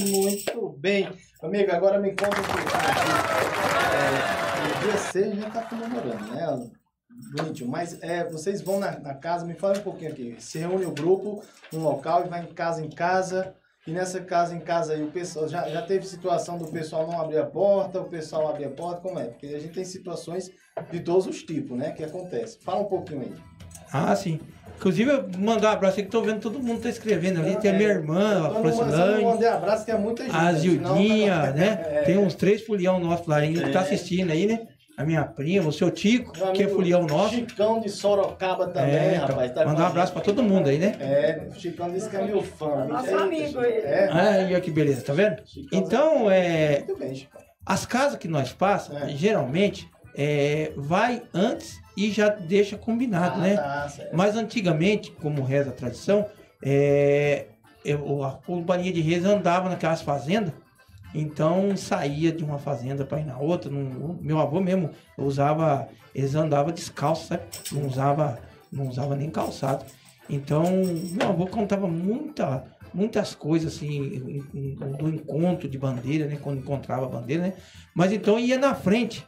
Muito bem. Amigo, agora me conta um pouquinho. O dia 6 já está comemorando, né? Bonitinho. Mas vocês vão na casa, me fala um pouquinho aqui. Se reúne o grupo num local e vai em casa. E nessa casa em casa aí, o pessoal já teve situação do pessoal não abrir a porta, o pessoal abrir a porta, como é? Porque a gente tem situações de todos os tipos, né? Que acontece. Fala um pouquinho aí. Ah, sim. Inclusive, eu mandar um abraço aí que tô vendo todo mundo tá escrevendo ali. Tem a minha irmã, a Francilane. Eu mandei abraço, que é muita gente. A Zildinha, senão... né? Tem uns 3 folião nossos lá ainda que tá assistindo aí, né? A minha prima, o seu Tico, que é folião nosso. Chicão de Sorocaba também, rapaz. Tá mandar um abraço pra todo mundo aí, né? O Chicão disse que é meu fã. Nosso amigo aí. Olha que beleza, tá vendo? Chicão, então, muito bem, Chicão. as casas que nós passamos, geralmente, vai antes e já deixa combinado, né? Tá, certo. Mas antigamente, como reza a tradição, a companhia de reis andava naquelas fazendas, então saía de uma fazenda para ir na outra. Meu avô mesmo eles andavam descalços, sabe? Não usava nem calçado. Então, meu avô contava muitas coisas assim do encontro de bandeira, né? Quando encontrava a bandeira, né? Mas então ia na frente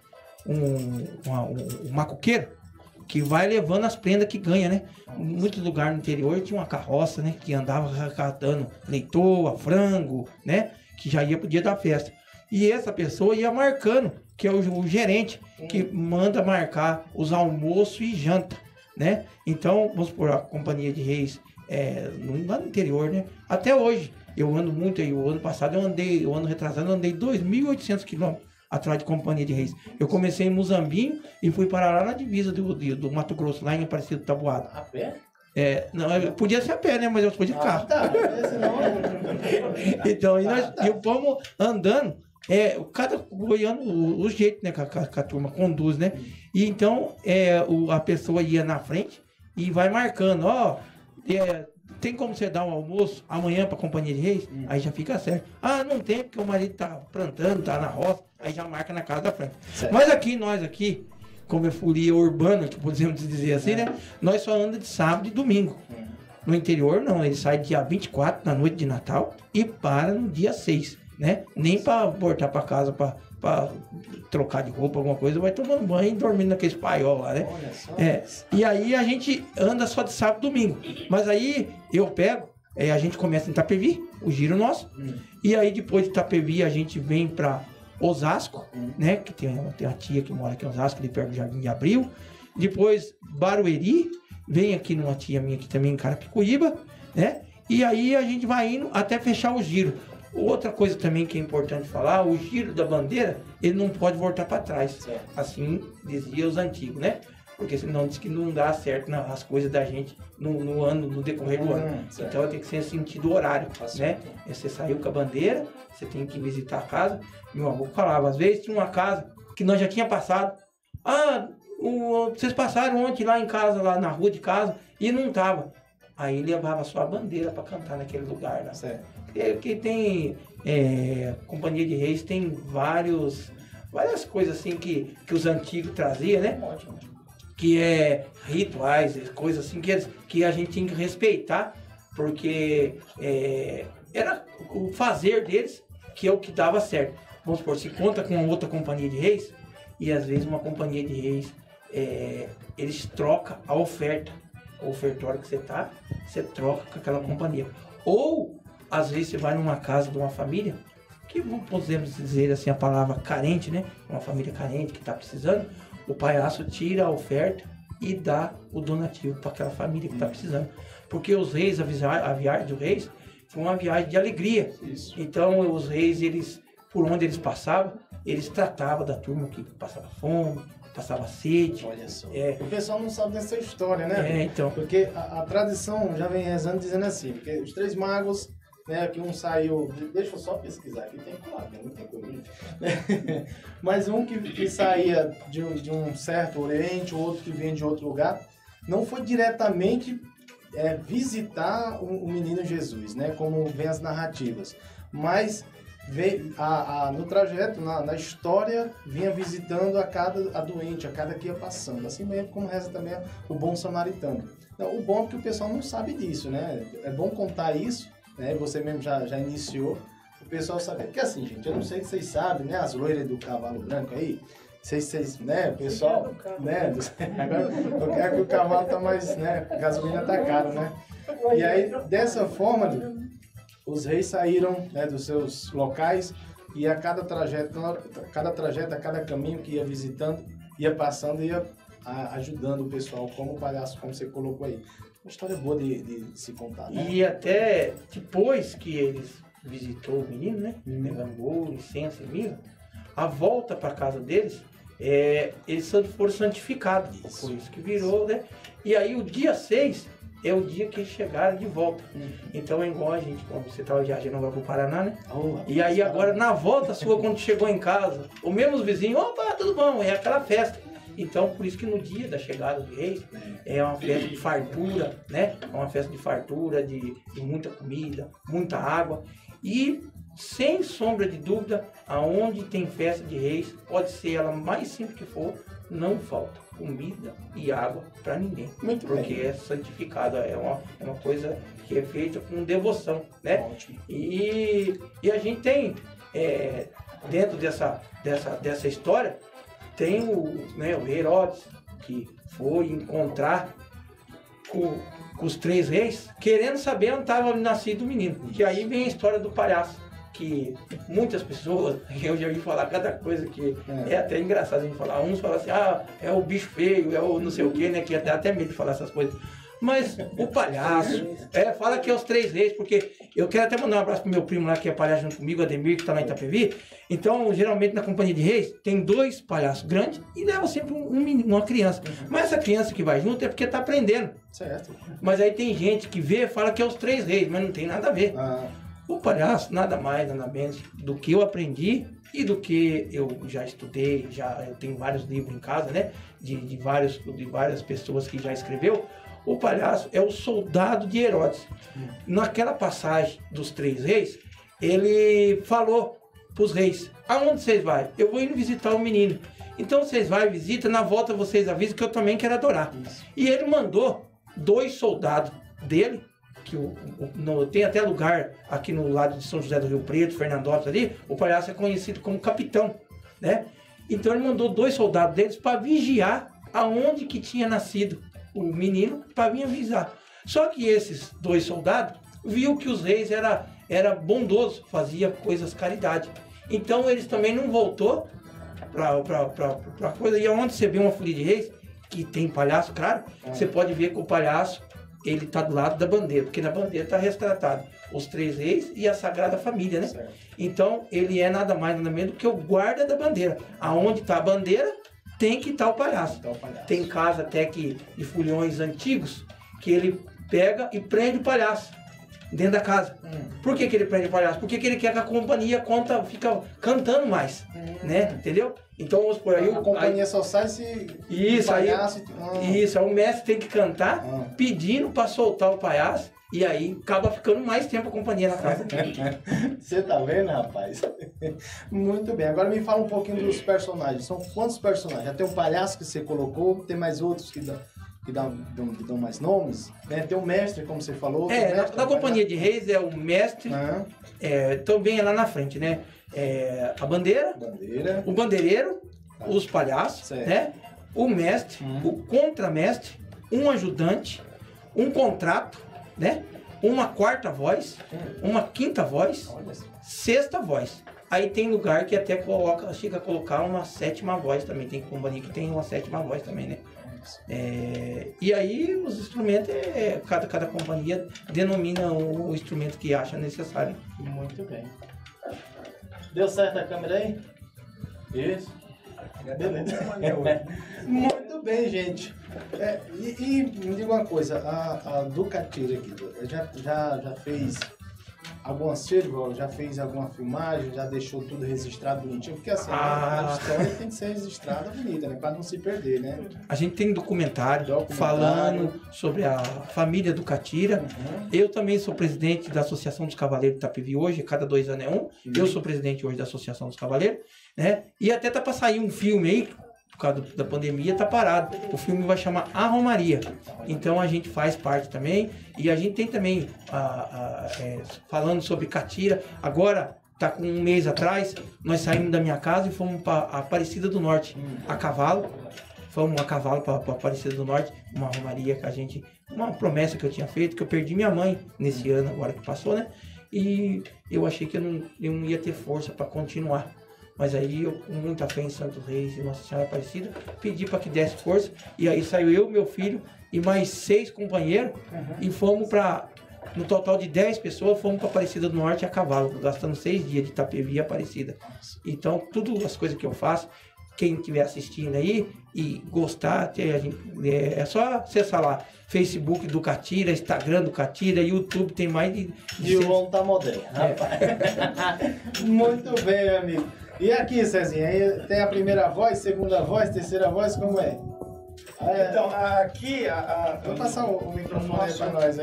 um macuqueiro que vai levando as prendas que ganha, né? Em muitos lugares no interior tinha uma carroça, né? Que andava arrecadando leitoa, frango, né? Que já ia pro dia da festa. E essa pessoa ia marcando, que é o gerente, que manda marcar os almoços e janta, né? Então, vamos supor, a Companhia de Reis, lá no interior, né? Até hoje, eu ando muito aí. O ano passado o ano retrasado, eu andei 2.800 quilômetros atrás de Companhia de Reis. Eu comecei em Muzambinho e fui parar lá na divisa do Mato Grosso, lá em Aparecido Taboado. A pé? Não, eu podia ser a pé, né? Mas eu fui de carro. Tá. Senão... Então, e fomos andando, cada goiano, o jeito, né, que a turma conduz, né? E então, a pessoa ia na frente e vai marcando, tem como você dar um almoço amanhã para a Companhia de Reis? Aí já fica certo. Ah, não tem, porque o marido tá plantando, tá na roça, aí já marca na casa da frente. Certo. Mas nós aqui, como é folia urbana, que podemos dizer assim, né? Nós só anda de sábado e domingo. No interior, não. Ele sai dia 24, na noite de Natal, e para no dia 6, né? Nem para voltar para casa para trocar de roupa, alguma coisa, vai tomando banho e dormindo naquele paiol lá, né? Olha só. E aí a gente anda só de sábado e domingo. Mas aí eu pego, a gente começa em Itapevi, o giro nosso, e aí depois de Itapevi a gente vem para Osasco, né? Que tem uma tia que mora aqui em Osasco, ali perto do Jardim de Abril. Depois Barueri, vem aqui numa tia minha aqui também em Carapicuíba, né? E aí a gente vai indo até fechar o giro. Outra coisa também que é importante falar, o giro da bandeira, ele não pode voltar para trás. Certo. Assim dizia os antigos, né? Porque senão diz que não dá certo as coisas da gente no decorrer do ano. Certo. Então tem que ser sentido horário, né? Você saiu com a bandeira, você tem que visitar a casa. Meu avô falava, às vezes tinha uma casa que nós já tinha passado. Vocês passaram ontem lá em casa, lá na rua de casa, e não tava. Aí levava só a bandeira para cantar naquele lugar, né? Certo. Porque tem Companhia de Reis, tem várias coisas assim que os antigos traziam, né? Ótimo. Que rituais, coisas assim que a gente tinha que respeitar, porque era o fazer deles que é o que dava certo. Vamos supor, se conta com outra Companhia de Reis, e às vezes uma Companhia de Reis, eles trocam a oferta, o ofertório que você troca com aquela companhia. Ou, às vezes, você vai numa casa de uma família, que podemos dizer assim a palavra carente, né? Uma família carente que está precisando, o palhaço tira a oferta e dá o donativo para aquela família que está precisando. Porque os reis, a viagem dos reis, foi uma viagem de alegria. Isso. Então, os reis, por onde eles passavam, eles tratavam da turma que passava fome, passava sede. Olha só. O pessoal não sabe dessa história, né? Então. Porque a tradição já vem rezando dizendo assim, porque os 3 magos, né, que um saiu, deixa eu só pesquisar aqui, tem claro, não tem coisa. Mas um que saía de um certo oriente, o outro que vem de outro lugar, não foi diretamente visitar o menino Jesus, né, como vem as narrativas, mas veio no trajeto, na história, vinha visitando a doente, a cada que ia passando, assim mesmo como reza também o bom samaritano. Então, o bom é que o pessoal não sabe disso, né? É bom contar isso, né? Você mesmo já iniciou, pessoal saber. Porque assim, gente, eu não sei se vocês sabem, né? As loiras do cavalo branco aí. Vocês, né, pessoal, né? Agora eu quero que o cavalo tá mais, né? A gasolina tá caro, né? E aí, dessa forma, os reis saíram, né, dos seus locais e a cada trajeto, a cada caminho que ia visitando, ia passando, ia ajudando o pessoal, como o palhaço, como você colocou aí. Uma história boa de se contar, né? E até depois que eles visitou o menino, né? Levando bolo, licença e milho, a volta para casa deles, eles foram santificados. Por isso que virou, né? E aí o dia 6 é o dia que eles chegaram de volta. Então é igual a gente, quando você estava viajando agora pro Paraná, né? E aí agora na volta sua, quando chegou em casa, o mesmo vizinho, opa, tudo bom, é aquela festa. Então, por isso que no dia da chegada dos reis, é uma festa de fartura, né? É uma festa de fartura, de muita comida, muita água. E, sem sombra de dúvida, aonde tem festa de reis, pode ser ela mais simples que for, não falta comida e água para ninguém. Muito porque bem. É santificado, é uma coisa que é feita com devoção, né? Ótimo. E a gente tem, dentro dessa história, tem o Herodes, que foi encontrar com os 3 reis, querendo saber onde estava nascido o menino. Que aí vem a história do palhaço, que muitas pessoas, eu já ouvi falar cada coisa que é até engraçado a gente falar. Uns falam assim, é o bicho feio, é o não sei o quê, né? Que dá até medo de falar essas coisas. Mas o palhaço, fala que é os 3 reis, porque eu quero até mandar um abraço pro meu primo lá, que é palhaço junto comigo, Ademir, que tá lá em Itapevi. Então, geralmente na companhia de reis, tem 2 palhaços grandes e leva sempre uma criança. Mas essa criança que vai junto é porque tá aprendendo. Certo. Mas aí tem gente que vê, fala que é os 3 reis, mas não tem nada a ver. O palhaço, nada mais, nada menos do que eu aprendi e do que eu já estudei, eu tenho vários livros em casa, né? De várias pessoas que já escreveu. O palhaço é o soldado de Herodes. Naquela passagem dos 3 reis, ele falou para os reis, aonde vocês vão? Eu vou indo visitar o menino. Então vocês vão e visitam, na volta vocês avisam que eu também quero adorar. E ele mandou 2 soldados dele, que tem até lugar aqui no lado de São José do Rio Preto, Fernandópolis ali, o palhaço é conhecido como capitão, né? Então ele mandou 2 soldados deles para vigiar aonde que tinha nascido o menino, para vir avisar. Só que esses 2 soldados viu que os reis era bondoso, fazia coisas caridade. Então eles também não voltou para coisa. E aonde você vê uma folia de reis, que tem palhaço, claro, você pode ver que o palhaço, ele tá do lado da bandeira, porque na bandeira está retratado os 3 reis e a Sagrada Família, né? Certo. Então ele é nada mais nada menos do que o guarda da bandeira. Aonde está a bandeira, tem que estar o palhaço. Tem casa até que de foliões antigos que ele pega e prende o palhaço dentro da casa. Por que ele prende o palhaço? Porque ele quer que a companhia fica cantando mais, né? Entendeu? Então vamos por aí. A companhia só sai se o palhaço. Isso, aí o mestre tem que cantar pedindo para soltar o palhaço. E aí acaba ficando mais tempo a companhia na casa. Você tá vendo, rapaz? Muito bem. Agora me fala um pouquinho dos personagens. São quantos personagens? Já tem um palhaço que você colocou, tem mais outros que dão mais nomes, né? Tem o mestre, como você falou. Na companhia de reis é o mestre, também é lá na frente, né? A bandeira, o bandeireiro, os palhaços, né? O mestre, o contramestre, um ajudante, um contrato, né? Uma 4ª voz, uma 5ª voz, 6ª voz. Aí tem lugar que até chega a colocar uma 7ª voz também. Tem companhia que tem uma 7ª voz também, né? E aí os instrumentos, cada companhia denomina o instrumento que acha necessário. Muito bem. Deu certo a câmera aí? Isso. Beleza. Muito bem, gente. E me diga uma coisa, a Ducatira aqui, já fez alguma circo, já fez alguma filmagem, já deixou tudo registrado bonitinho? Porque assim, a história tem que ser registrada bonita, né? Para não se perder, né? A gente tem documentário falando sobre a família Ducatira. Eu também sou presidente da Associação dos Cavaleiros de Itapevi hoje, cada 2 anos é um. Eu sou presidente hoje da Associação dos Cavaleiros, né? E até tá para sair um filme aí, por causa da pandemia, tá parado. O filme vai chamar A Romaria. Então a gente faz parte também. E a gente tem também, falando sobre catira. Agora, tá com um mês atrás, nós saímos da minha casa e fomos para Aparecida do Norte, a cavalo. Fomos a cavalo para Aparecida do Norte, uma romaria que a gente... Uma promessa que eu tinha feito, que eu perdi minha mãe nesse ano agora que passou, né? E eu achei que eu não ia ter força para continuar. Mas aí eu, com muita fé em Santos Reis e Nossa Senhora Aparecida, pedi para que desse força. E aí saiu eu, meu filho e mais 6 companheiros e fomos para... No total de 10 pessoas, fomos para Aparecida do Norte a cavalo, gastando 6 dias de Itapevi e Aparecida. Então, tudo as coisas que eu faço, quem estiver assistindo aí e gostar, é só acessar lá. Facebook do Catira, Instagram do Catira, YouTube, tem mais de... E o homem tá moderno, rapaz. Muito bem, amigo. E aqui, Cezinha, aí tem a primeira voz, segunda voz, terceira voz, como é? Então, aqui... Vou passar o microfone aí pra nós.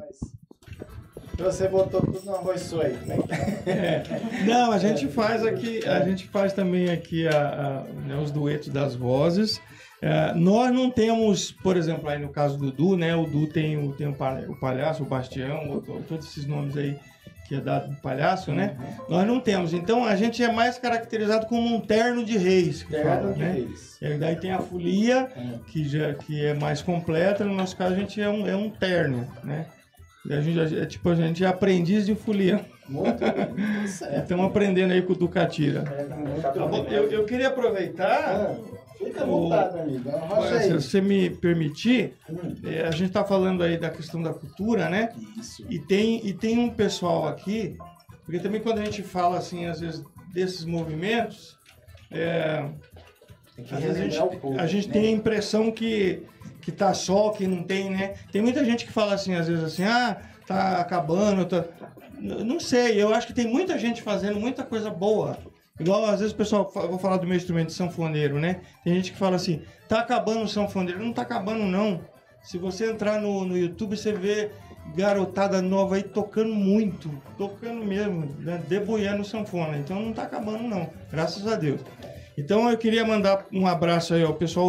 Você botou tudo numa voz sua aí, né? Não, a gente faz aqui, a gente faz também aqui né, os duetos das vozes. Nós não temos, por exemplo, aí no caso do Du, né? O Du tem o palhaço, o Bastião, todos esses nomes aí que é dado do palhaço, né? Nós não temos. Então a gente é mais caracterizado como um terno de reis. Terno de reis. E daí tem a folia, que é mais completa. No nosso caso a gente é um terno, né? E a gente é aprendiz de folia. Muito bem, certo. Estamos aprendendo aí com o Ducatira. Tá bom, eu queria aproveitar. Fica à vontade, amigo. Se você me permitir, a gente está falando aí da questão da cultura, né? Isso. E tem um pessoal aqui, porque também quando a gente fala assim, às vezes, desses movimentos, às vezes a gente tem a impressão que tá só, que não tem, né? Tem muita gente que fala assim, às vezes assim, tá acabando, não sei, eu acho que tem muita gente fazendo muita coisa boa. Igual, às vezes o pessoal, eu vou falar do meu instrumento de sanfoneiro, né? Tem gente que fala assim, tá acabando o sanfoneiro. Não tá acabando, não. Se você entrar no YouTube, você vê garotada nova aí tocando muito, tocando mesmo, né? Debulhando sanfona. Então não tá acabando, não. Graças a Deus. Então eu queria mandar um abraço aí ao pessoal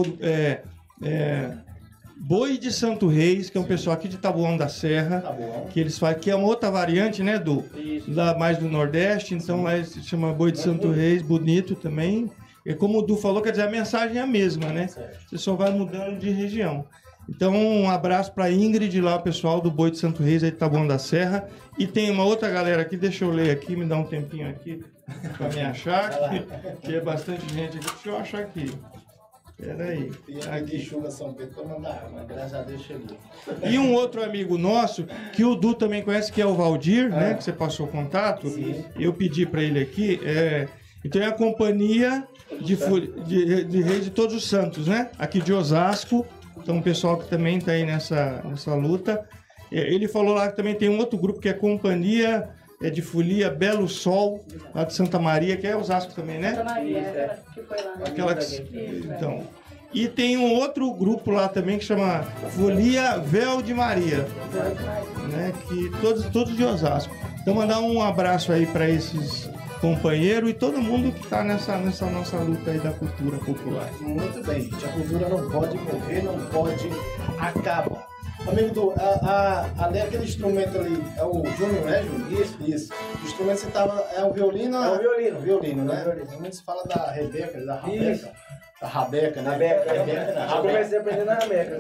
Boi de Santo Reis, que é um pessoal aqui de Taboão da Serra, que eles fazem, que é uma outra variante, né, lá mais do Nordeste, então lá se chama Boi de Santo Reis, bonito também. E como o Du falou, quer dizer, a mensagem é a mesma, né? Você só vai mudando de região. Então, um abraço para Ingrid lá, pessoal do Boi de Santo Reis, aí de Taboão da Serra. E tem uma outra galera aqui, deixa eu ler aqui, me dá um tempinho aqui para me achar, que é bastante gente aqui. Deixa eu achar aqui. Peraí. Aqui chuva São Pedro para mandar água, mas graças a Deus chegou. E um outro amigo nosso, que o Du também conhece, que é o Valdir, né? Que você passou o contato. Sim. Eu pedi para ele aqui. Então é a Companhia de Reis de Todos os Santos, né? Aqui de Osasco. Então o pessoal que também está aí nessa luta. Ele falou lá que também tem um outro grupo que é Companhia de Folia Belo Sol, lá de Santa Maria, que é Osasco também, né? Santa Maria, que foi lá. Então. E tem um outro grupo lá também que chama Folia Véu de Maria, né? Que todos de Osasco. Então mandar um abraço aí para esses companheiros e todo mundo que está nessa nossa luta aí da cultura popular. Muito bem, gente. A cultura não pode morrer, não pode acabar. Amigo Du, ali aquele instrumento ali, é o Júnior, né, Júnior? Isso. O instrumento você tava, é o violino? É o violino, né? Normalmente se fala da Rebeca, da Rabeca. Isso. Da Rabeca, né? Eu comecei a aprender na Rabeca.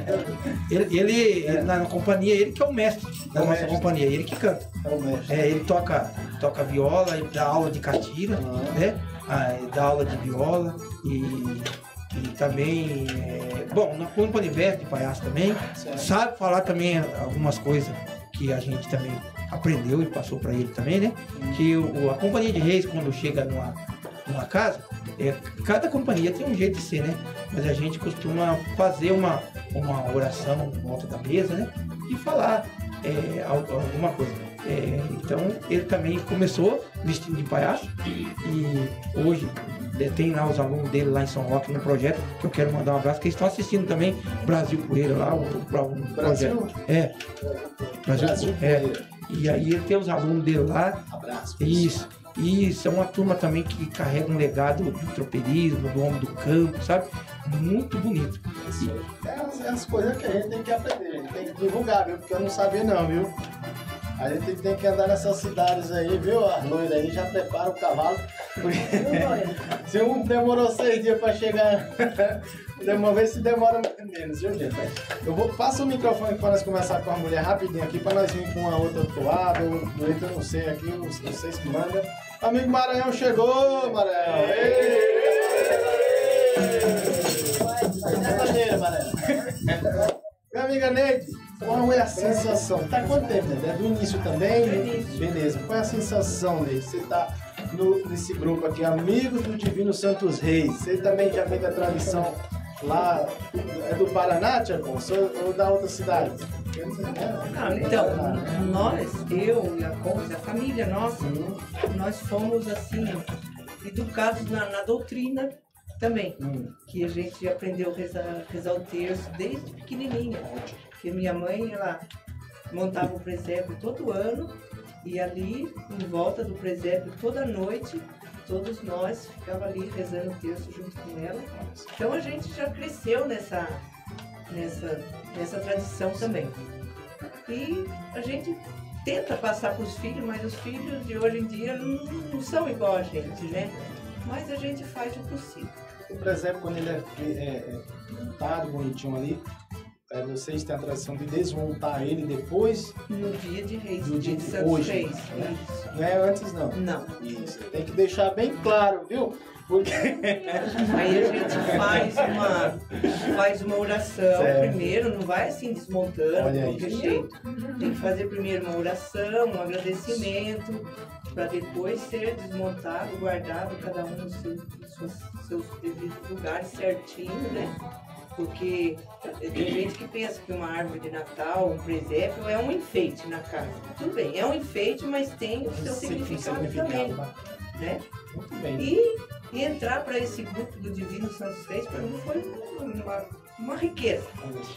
Ele na companhia, ele que é o mestre da nossa companhia, ele que canta. É o mestre. Ele toca viola, ele dá aula de catira, né? Ele dá aula de viola e também, na Companhia de Palhaço também, sabe falar também algumas coisas que a gente também aprendeu e passou para ele também, né? Que a Companhia de Reis, quando chega numa casa, cada companhia tem um jeito de ser, né? Mas a gente costuma fazer uma oração em volta da mesa, né? E falar alguma coisa. Então, ele também começou vestido de palhaço e hoje tem lá os alunos dele lá em São Roque no projeto, que eu quero mandar um abraço, que eles estão assistindo também Brasil Poeira lá, um projeto. Brasil Poeira. E aí ele tem os alunos dele lá. Abraço. Isso. E isso é uma turma também que carrega um legado do tropeirismo, do homem do campo, sabe? Muito bonito. As coisas que a gente tem que aprender, a gente tem que divulgar, viu? Porque eu não sabia não, viu? A gente tem que andar nessas cidades aí, viu? As loiras aí já prepara o cavalo. Porque se um demorou 6 dias pra chegar, vamos ver se demora menos, viu, gente? Passa o microfone para nós começar com a mulher rapidinho aqui, pra nós vir com a outra toada. Eu não sei aqui, vocês que mandam. Amigo Maranhão chegou, Maranhão! Minha amiga Neide, qual é a sensação? Tá quanto tempo, né? É do início também? Do início. Beleza. Qual é a sensação, Neide? Você tá nesse grupo aqui, Amigos do Divino Santos Reis. Você também já vem da tradição lá, é do Paraná, Tia Conce, ou da outra cidade? Então, nós, eu e a Conce, a família nossa, nós fomos assim, educados na doutrina também, que a gente aprendeu a rezar o terço desde pequenininha, porque minha mãe, ela montava o presépio todo ano, e ali, em volta do presépio, toda noite, todos nós ficávamos ali rezando o terço junto com ela. Então a gente já cresceu nessa tradição também. E a gente tenta passar para os filhos, mas os filhos de hoje em dia não são igual a gente, né? Mas a gente faz o possível. Por exemplo, quando ele é montado bonitinho ali, vocês têm a tradição de desmontar ele depois? No dia de Reis, do dia de Santos hoje, Reis. né? Não é antes, não? Não. Isso, tem que deixar bem claro, viu? Porque... Aí a gente faz uma oração primeiro, não vai assim desmontando de qualquer jeito. Tem que fazer primeiro uma oração, um agradecimento, para depois ser desmontado, guardado, cada um nos seus devidos lugares certinho, né? Porque tem gente que pensa que uma árvore de Natal, um presépio, é um enfeite na casa. Tudo bem, é um enfeite, mas tem o seu significado também, né? Muito bem. E entrar para esse grupo do Divino Santos Reis, para mim foi uma riqueza.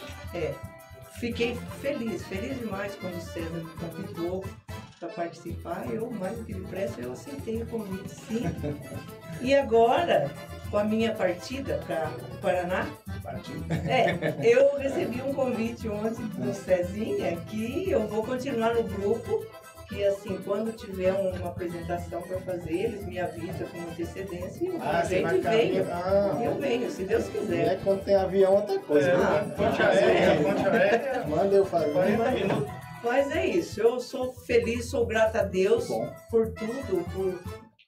Fiquei feliz demais quando o César me convidou para participar. Eu, mais do que depressa, eu aceitei o convite, sim. E agora, com a minha partida para o Paraná, eu recebi um convite ontem do Cezinha que eu vou continuar no grupo, que assim, quando tiver uma apresentação para fazer, eles me avisam com antecedência e a gente vem. Eu venho, se Deus quiser. É quando tem avião, outra coisa. Ponte aérea. Manda eu fazer. 40 minutos. Mas é isso, eu sou feliz, sou grata a Deus por tudo,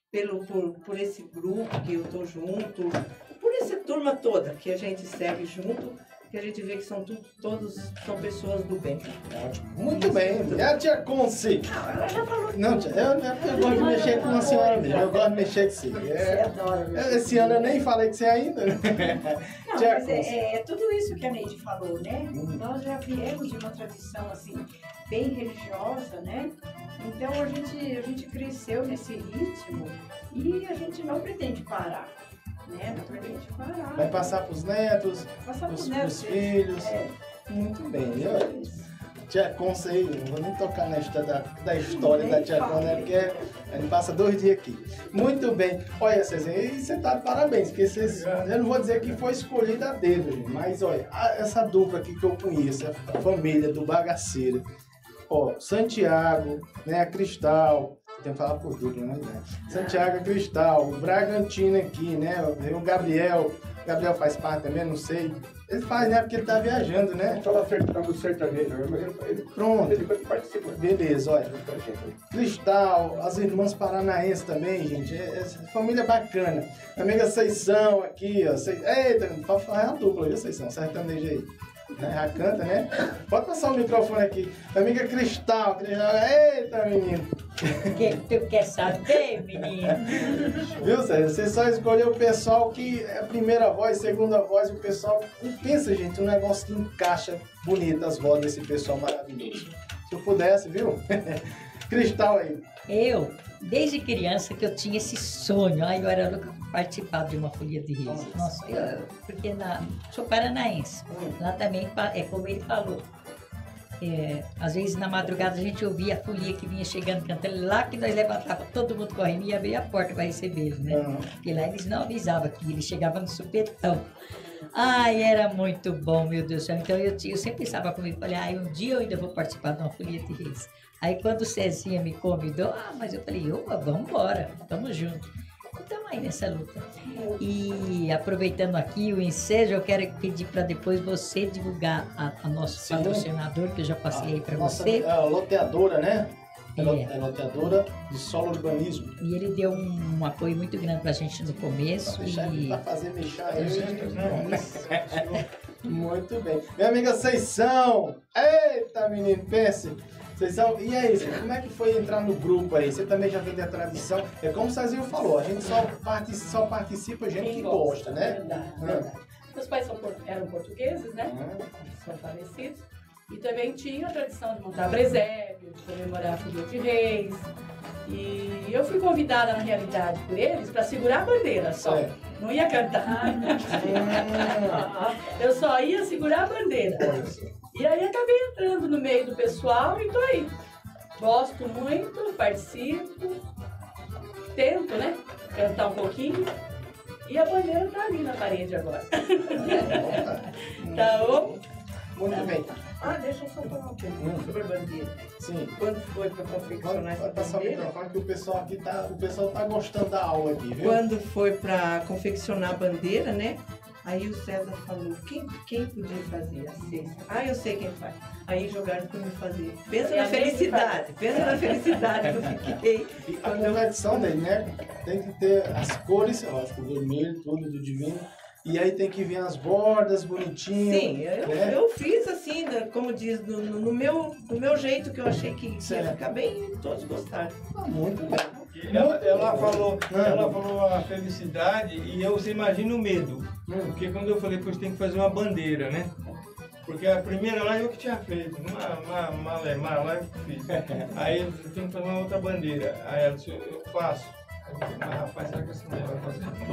por esse grupo que eu tô junto, por essa turma toda que a gente segue junto, que a gente vê que todos são pessoas do bem. Ótimo. Muito bem. E a tia Conce? Não, tia, eu gosto de mexer com a senhora mesmo. Eu gosto de mexer com você. Você adora. Esse ano eu nem falei com você ainda. Não, mas é tudo isso que a Neide falou, né? Nós já viemos de uma tradição assim, bem religiosa, né? Então a gente cresceu nesse ritmo e a gente não pretende parar. Né? Não pretende parar. Vai passar para os netos, os filhos. Muito bem. Tia Conce aí, não vou nem tocar na história da história da Tia Conce, né? Porque a gente passa 2 dias aqui. Muito bem. Olha, Cezinha, e você tá de parabéns, porque eu não vou dizer que foi escolhida a dedo, gente, mas olha, essa dupla aqui que eu conheço, a família do Bagaceiro, Santiago, né, a Cristal, tem que falar por dupla, né? Santiago, a Cristal, o Bragantino aqui, né? O Gabriel faz parte também, não sei. Ele faz, né? Porque ele tá viajando, né? Fala do sertanejo, mas ele pronto. Ele participa. Beleza, olha. Cristal, as irmãs paranaenses também, gente. Família bacana. Amiga Seição aqui, ó. Eita, pode falar a dupla, viu, Seição? Sertanejo aí. Já canta, né? Pode passar o microfone aqui. Amiga Cristal. Eita, menino. O que tu quer saber, menino? Viu, Sérgio? Você só escolheu o pessoal que é a primeira voz, segunda voz, o pessoal. Não pensa, gente, um negócio que encaixa bonito as vozes desse pessoal maravilhoso. Se eu pudesse, viu? Cristal aí. Eu, desde criança que eu tinha esse sonho, eu era louca por participar de uma folia de reis. Nossa, porque sou paranaense. Lá também, é como ele falou. Às vezes na madrugada a gente ouvia a folia que vinha chegando cantando, lá que nós levantava todo mundo correndo e abria a porta para receber eles, né? Porque lá eles não avisavam que eles chegavam no supetão. Ai, era muito bom, meu Deus do céu. Então eu sempre pensava comigo, falei, um dia eu ainda vou participar de uma folia de reis. Aí quando o Cezinha me convidou, mas eu falei, opa, vamos embora, vamos junto. Então aí nessa luta. E aproveitando aqui o ensejo, eu quero pedir para depois você divulgar a nosso patrocinador, que eu já passei aí para você. É a loteadora, né? É. É loteadora de solo urbanismo. E ele deu um apoio muito grande pra gente no começo. Pra fazer mexer Muito bem. Minha amiga Seição. Eita, menino, pense. Seição, e aí, como é que foi entrar no grupo aí? Você também já vem da tradição. É como o Cezinho falou, a gente só participa gente que gosta, né? Verdade. Meus pais eram portugueses, né? São falecidos. E também tinha a tradição de montar presépio, de comemorar a folia de reis. E eu fui convidada, na realidade, por eles para segurar a bandeira só. Não ia cantar. Eu só ia segurar a bandeira. E aí acabei entrando no meio do pessoal e tô aí. Gosto muito, participo, tento, né? Cantar um pouquinho. E a bandeira tá ali na parede agora. Tá bom? Muito bem. Deixa eu só falar um pouquinho sobre a bandeira. Sim. Quando foi para confeccionar essa bandeira? Que o pessoal aqui o pessoal tá gostando da aula aqui, viu? Quando foi para confeccionar a bandeira, né? Aí o César falou, quem podia fazer a cesta? Eu sei quem faz. Aí jogaram para me fazer. Pensa na felicidade que eu fiquei. E a competição dele, né? Tem que ter as cores, lógico, o vermelho, tudo do divino. E aí tem que vir as bordas bonitinhas. Sim, eu fiz assim, como diz, no meu jeito que eu achei que ia ficar bem e todos gostaram. Muito bem. Ela falou a felicidade e eu imagino o medo. Porque quando eu falei, pois tem que fazer uma bandeira, né? Porque a primeira live eu que tinha feito, uma live que fiz. Aí eu tenho que fazer uma outra bandeira. Aí ela disse, eu faço. Mas rapaz, será que essa mulher vai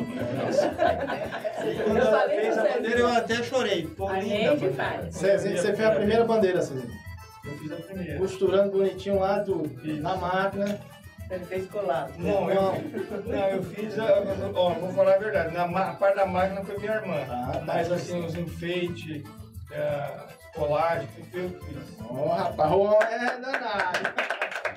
fazer? Quando ela fez a bandeira, eu até chorei. Ficou linda. Você fez a primeira bandeira, Cezinho? Eu fiz a primeira. Costurando bonitinho lá na máquina. Ele fez colado. Não, eu fiz, vou falar a verdade, na parte da máquina foi minha irmã. Mas assim, os enfeites, colagem, eu fiz. Rapaz, é danado.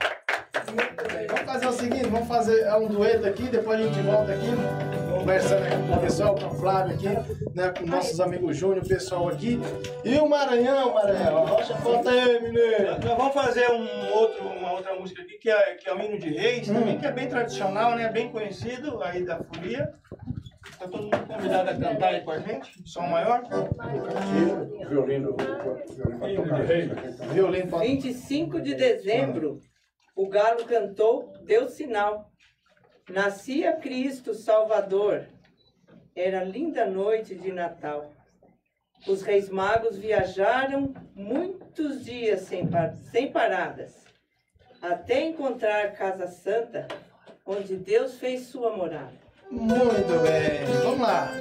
Vamos fazer o seguinte, vamos fazer um dueto aqui, depois a gente volta aqui, conversando aqui com o pessoal, com o Flávio aqui, né, com nossos amigos Júnior, o pessoal aqui. E o Maranhão, rocha conta aí, menino. Nós vamos fazer uma outra música aqui, que é o Hino de Reis, também, que é bem tradicional, né, bem conhecido aí da folia. Está todo mundo convidado a cantar aí com a gente, som maior. Violino. Hino de Reis. Violino. 25 de dezembro. O galo cantou, deu sinal. Nascia Cristo Salvador. Era linda noite de Natal. Os reis magos viajaram muitos dias sem paradas, até encontrar Casa Santa, onde Deus fez sua morada. Muito bem, vamos lá.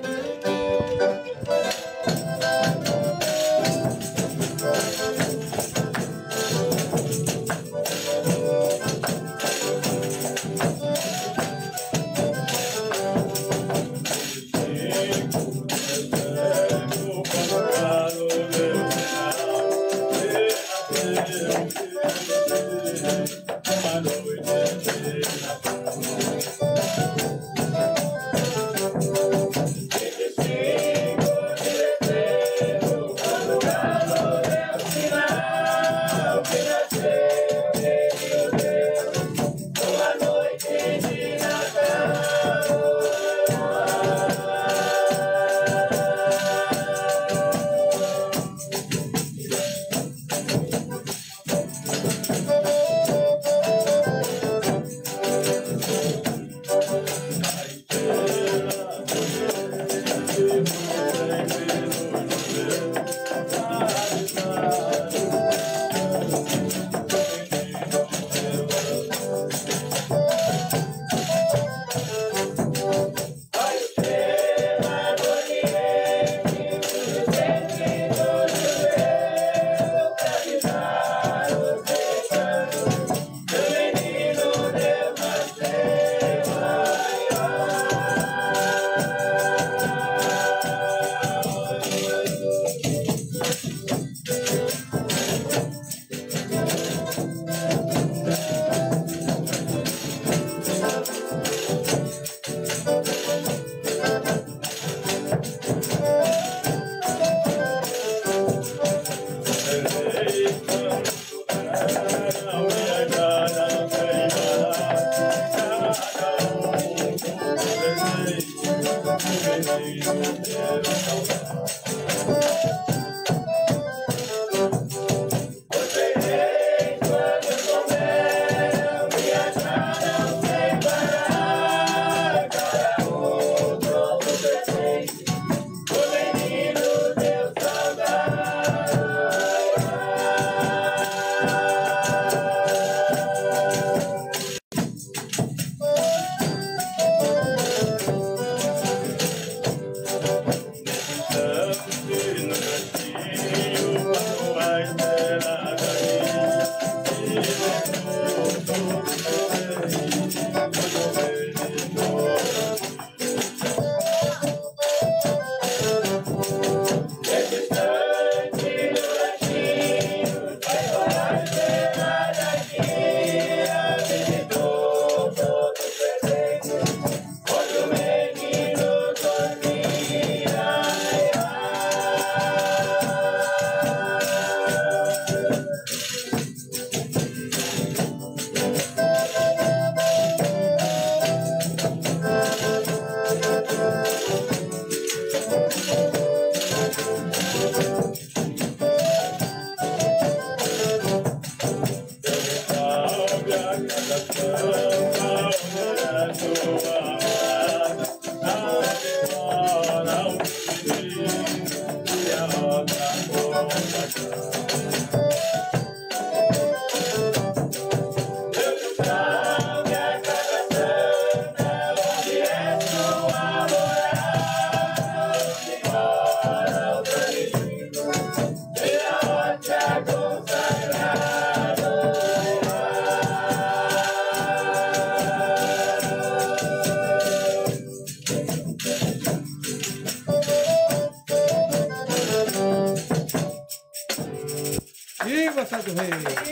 do Rei.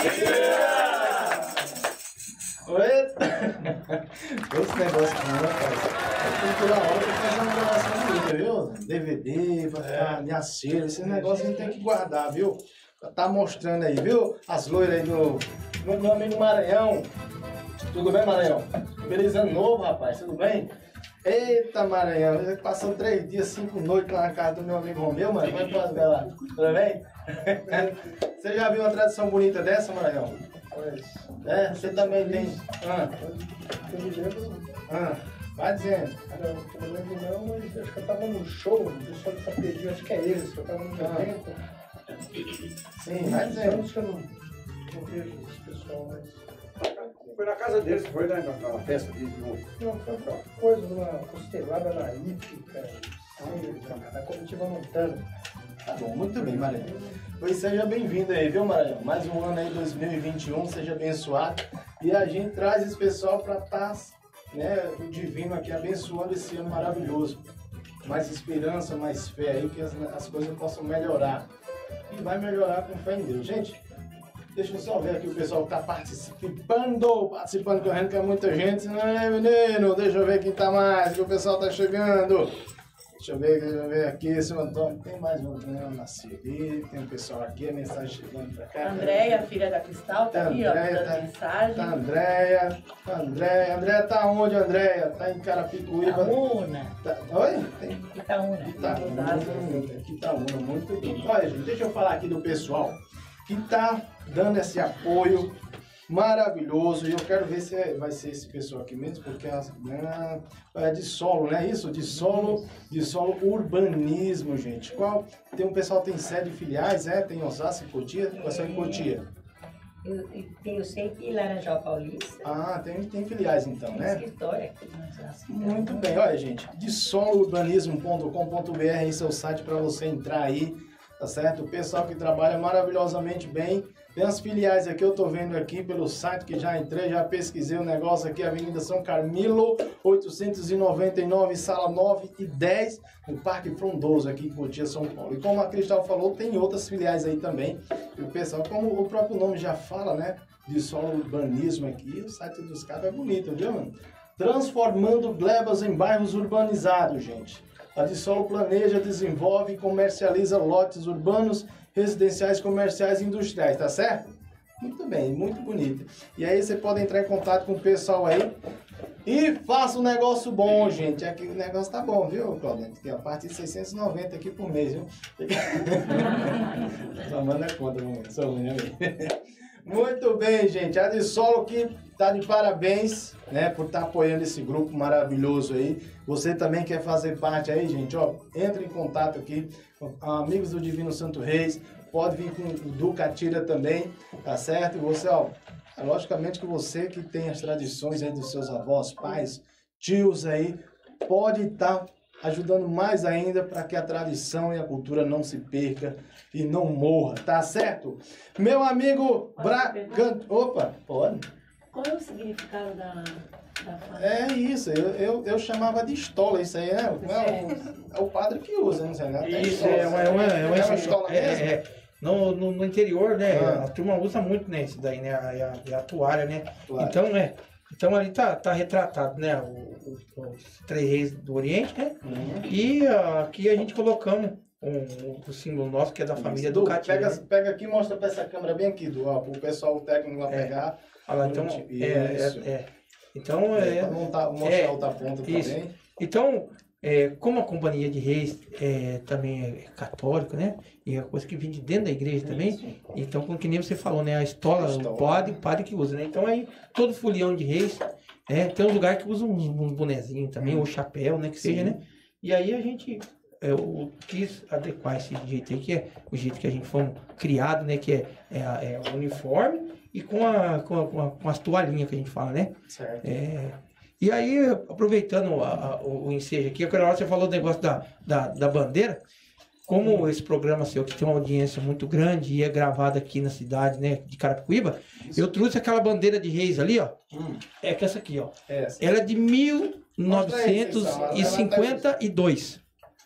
Esse negócio aqui, rapaz. Toda hora tem que fazer uma gravação bonita, viu? DVD, pra ficar minha cera. Esse negócio a gente tem que guardar, viu? Pra tá mostrando aí, viu? As loiras aí do meu amigo Maranhão. Tudo bem, Maranhão? Feliz ano novo, rapaz. Tudo bem? Eita, Maranhão. Passou 3 dias, 5 noites lá na casa do meu amigo Romeu, mano. Como é que pode ver lá? Tudo bem? Você já viu uma tradição bonita dessa, Maranhão? É, você também tem. Vai dizendo. Não lembro não, mas acho que eu tava no show, o pessoal tá pedindo, acho que é eles, que eu tava no evento. Sim, vai dizendo. Eu não vejo esse pessoal, mas... Foi na casa deles, foi na festa de novo. Não, foi uma coisa, uma costelada na hípica, da comitiva montana. Tá bom, muito bem, Maranhão. Pois seja bem-vindo aí, viu, Maranhão? Mais um ano aí, 2021, seja abençoado. E a gente traz esse pessoal para estar, né, o divino aqui abençoando esse ano maravilhoso. Mais esperança, mais fé aí, que as coisas possam melhorar. E vai melhorar com fé em Deus. Gente, deixa eu só ver aqui o pessoal que está participando correndo, que é muita gente. Ai, menino, deixa eu ver quem tá mais, que o pessoal tá chegando. Deixa eu ver aqui, seu Antônio. Tem mais um, né? Nasceri, tem um pessoal aqui, a mensagem chegando pra cá. Andréia, filha da Cristal, tá aqui, ó, mandando mensagem. Tá Andréia tá onde, Andréia? Tá em Carapicuíba. Itaúna. Oi? Itaúna. Itaúna, muito bem. Olha, gente, deixa eu falar aqui do pessoal que tá dando esse apoio maravilhoso. E eu quero ver se vai ser esse pessoal aqui mesmo, porque é de solo, né? Isso, de solo urbanismo, gente. Tem um pessoal que tem sede de filiais, tem Osasco e Cotia, ou é só em Cotia? Eu sei que Laranjal Paulista. Ah, tem filiais então, né? Escritório aqui no Osasco. Muito bem, olha, gente, de solourbanismo.com.br, esse é o site para você entrar aí, tá certo? O pessoal que trabalha maravilhosamente bem. Tem as filiais aqui, eu tô vendo aqui pelo site que já entrei, já pesquisei o negócio aqui, Avenida São Carmilo, 899, sala 9 e 10, no Parque Frondoso, aqui em Cotia, São Paulo. E como a Cristal falou, tem outras filiais aí também. E o pessoal, como o próprio nome já fala, né, de solo urbanismo aqui, o site dos caras é bonito, viu, mano? Transformando glebas em bairros urbanizados, gente. A Dissolo planeja, desenvolve e comercializa lotes urbanos, residenciais, comerciais e industriais, tá certo? Muito bem, muito bonito. E aí você pode entrar em contato com o pessoal aí e faça um negócio bom, gente. Aqui o negócio tá bom, viu, Claudete? Que é a partir de 690 aqui por mês, viu? Só manda conta, sou ruim, né? Muito bem, gente. A Dissolo que tá de parabéns, né, por estar apoiando esse grupo maravilhoso aí. Você também quer fazer parte aí, gente, ó, entre em contato aqui com amigos do Divino Santo Reis, pode vir com o Ducatira também, tá certo? E você, ó, logicamente que você que tem as tradições aí dos seus avós, pais, tios aí, pode estar ajudando mais ainda para que a tradição e a cultura não se perca e não morra, tá certo? Meu amigo Opa, pode. Qual é o significado da É isso, eu chamava de estola isso aí, né? É o padre que usa, não sei, né? Isso, é uma estola mesmo? No interior, né? A turma usa muito, né? Isso daí, né? A toalha, né? Claro. Então ali tá retratado, né? Os 3 reis do Oriente, né? E aqui a gente colocamos o símbolo nosso, que é da família do Catira. Pega aqui e mostra pra essa câmera bem aqui, o pessoal, o técnico vai pegar. Olha lá, então, Então, mostrar outra ponta também. Então, como a Companhia de Reis também é católica, né? E é coisa que vem de dentro da igreja também. Então, como que nem você falou, né? A estola, o padre que usa, né? Então, aí, todo folião de reis, tem um lugar que usa uns bonezinhos também, ou chapéu, né? Que seja, né? E aí a gente... Eu quis adequar esse jeito aí, que é o jeito que a gente foi criado, né? Que é o uniforme e com as toalhinhas que a gente fala, né? Certo. E aí, aproveitando o ensejo aqui, aquela hora você falou do negócio da bandeira, como esse programa seu, que tem uma audiência muito grande e é gravado aqui na cidade, né, de Carapicuíba, eu trouxe aquela bandeira de reis ali, ó, que essa aqui, ó. Ela é de 1952.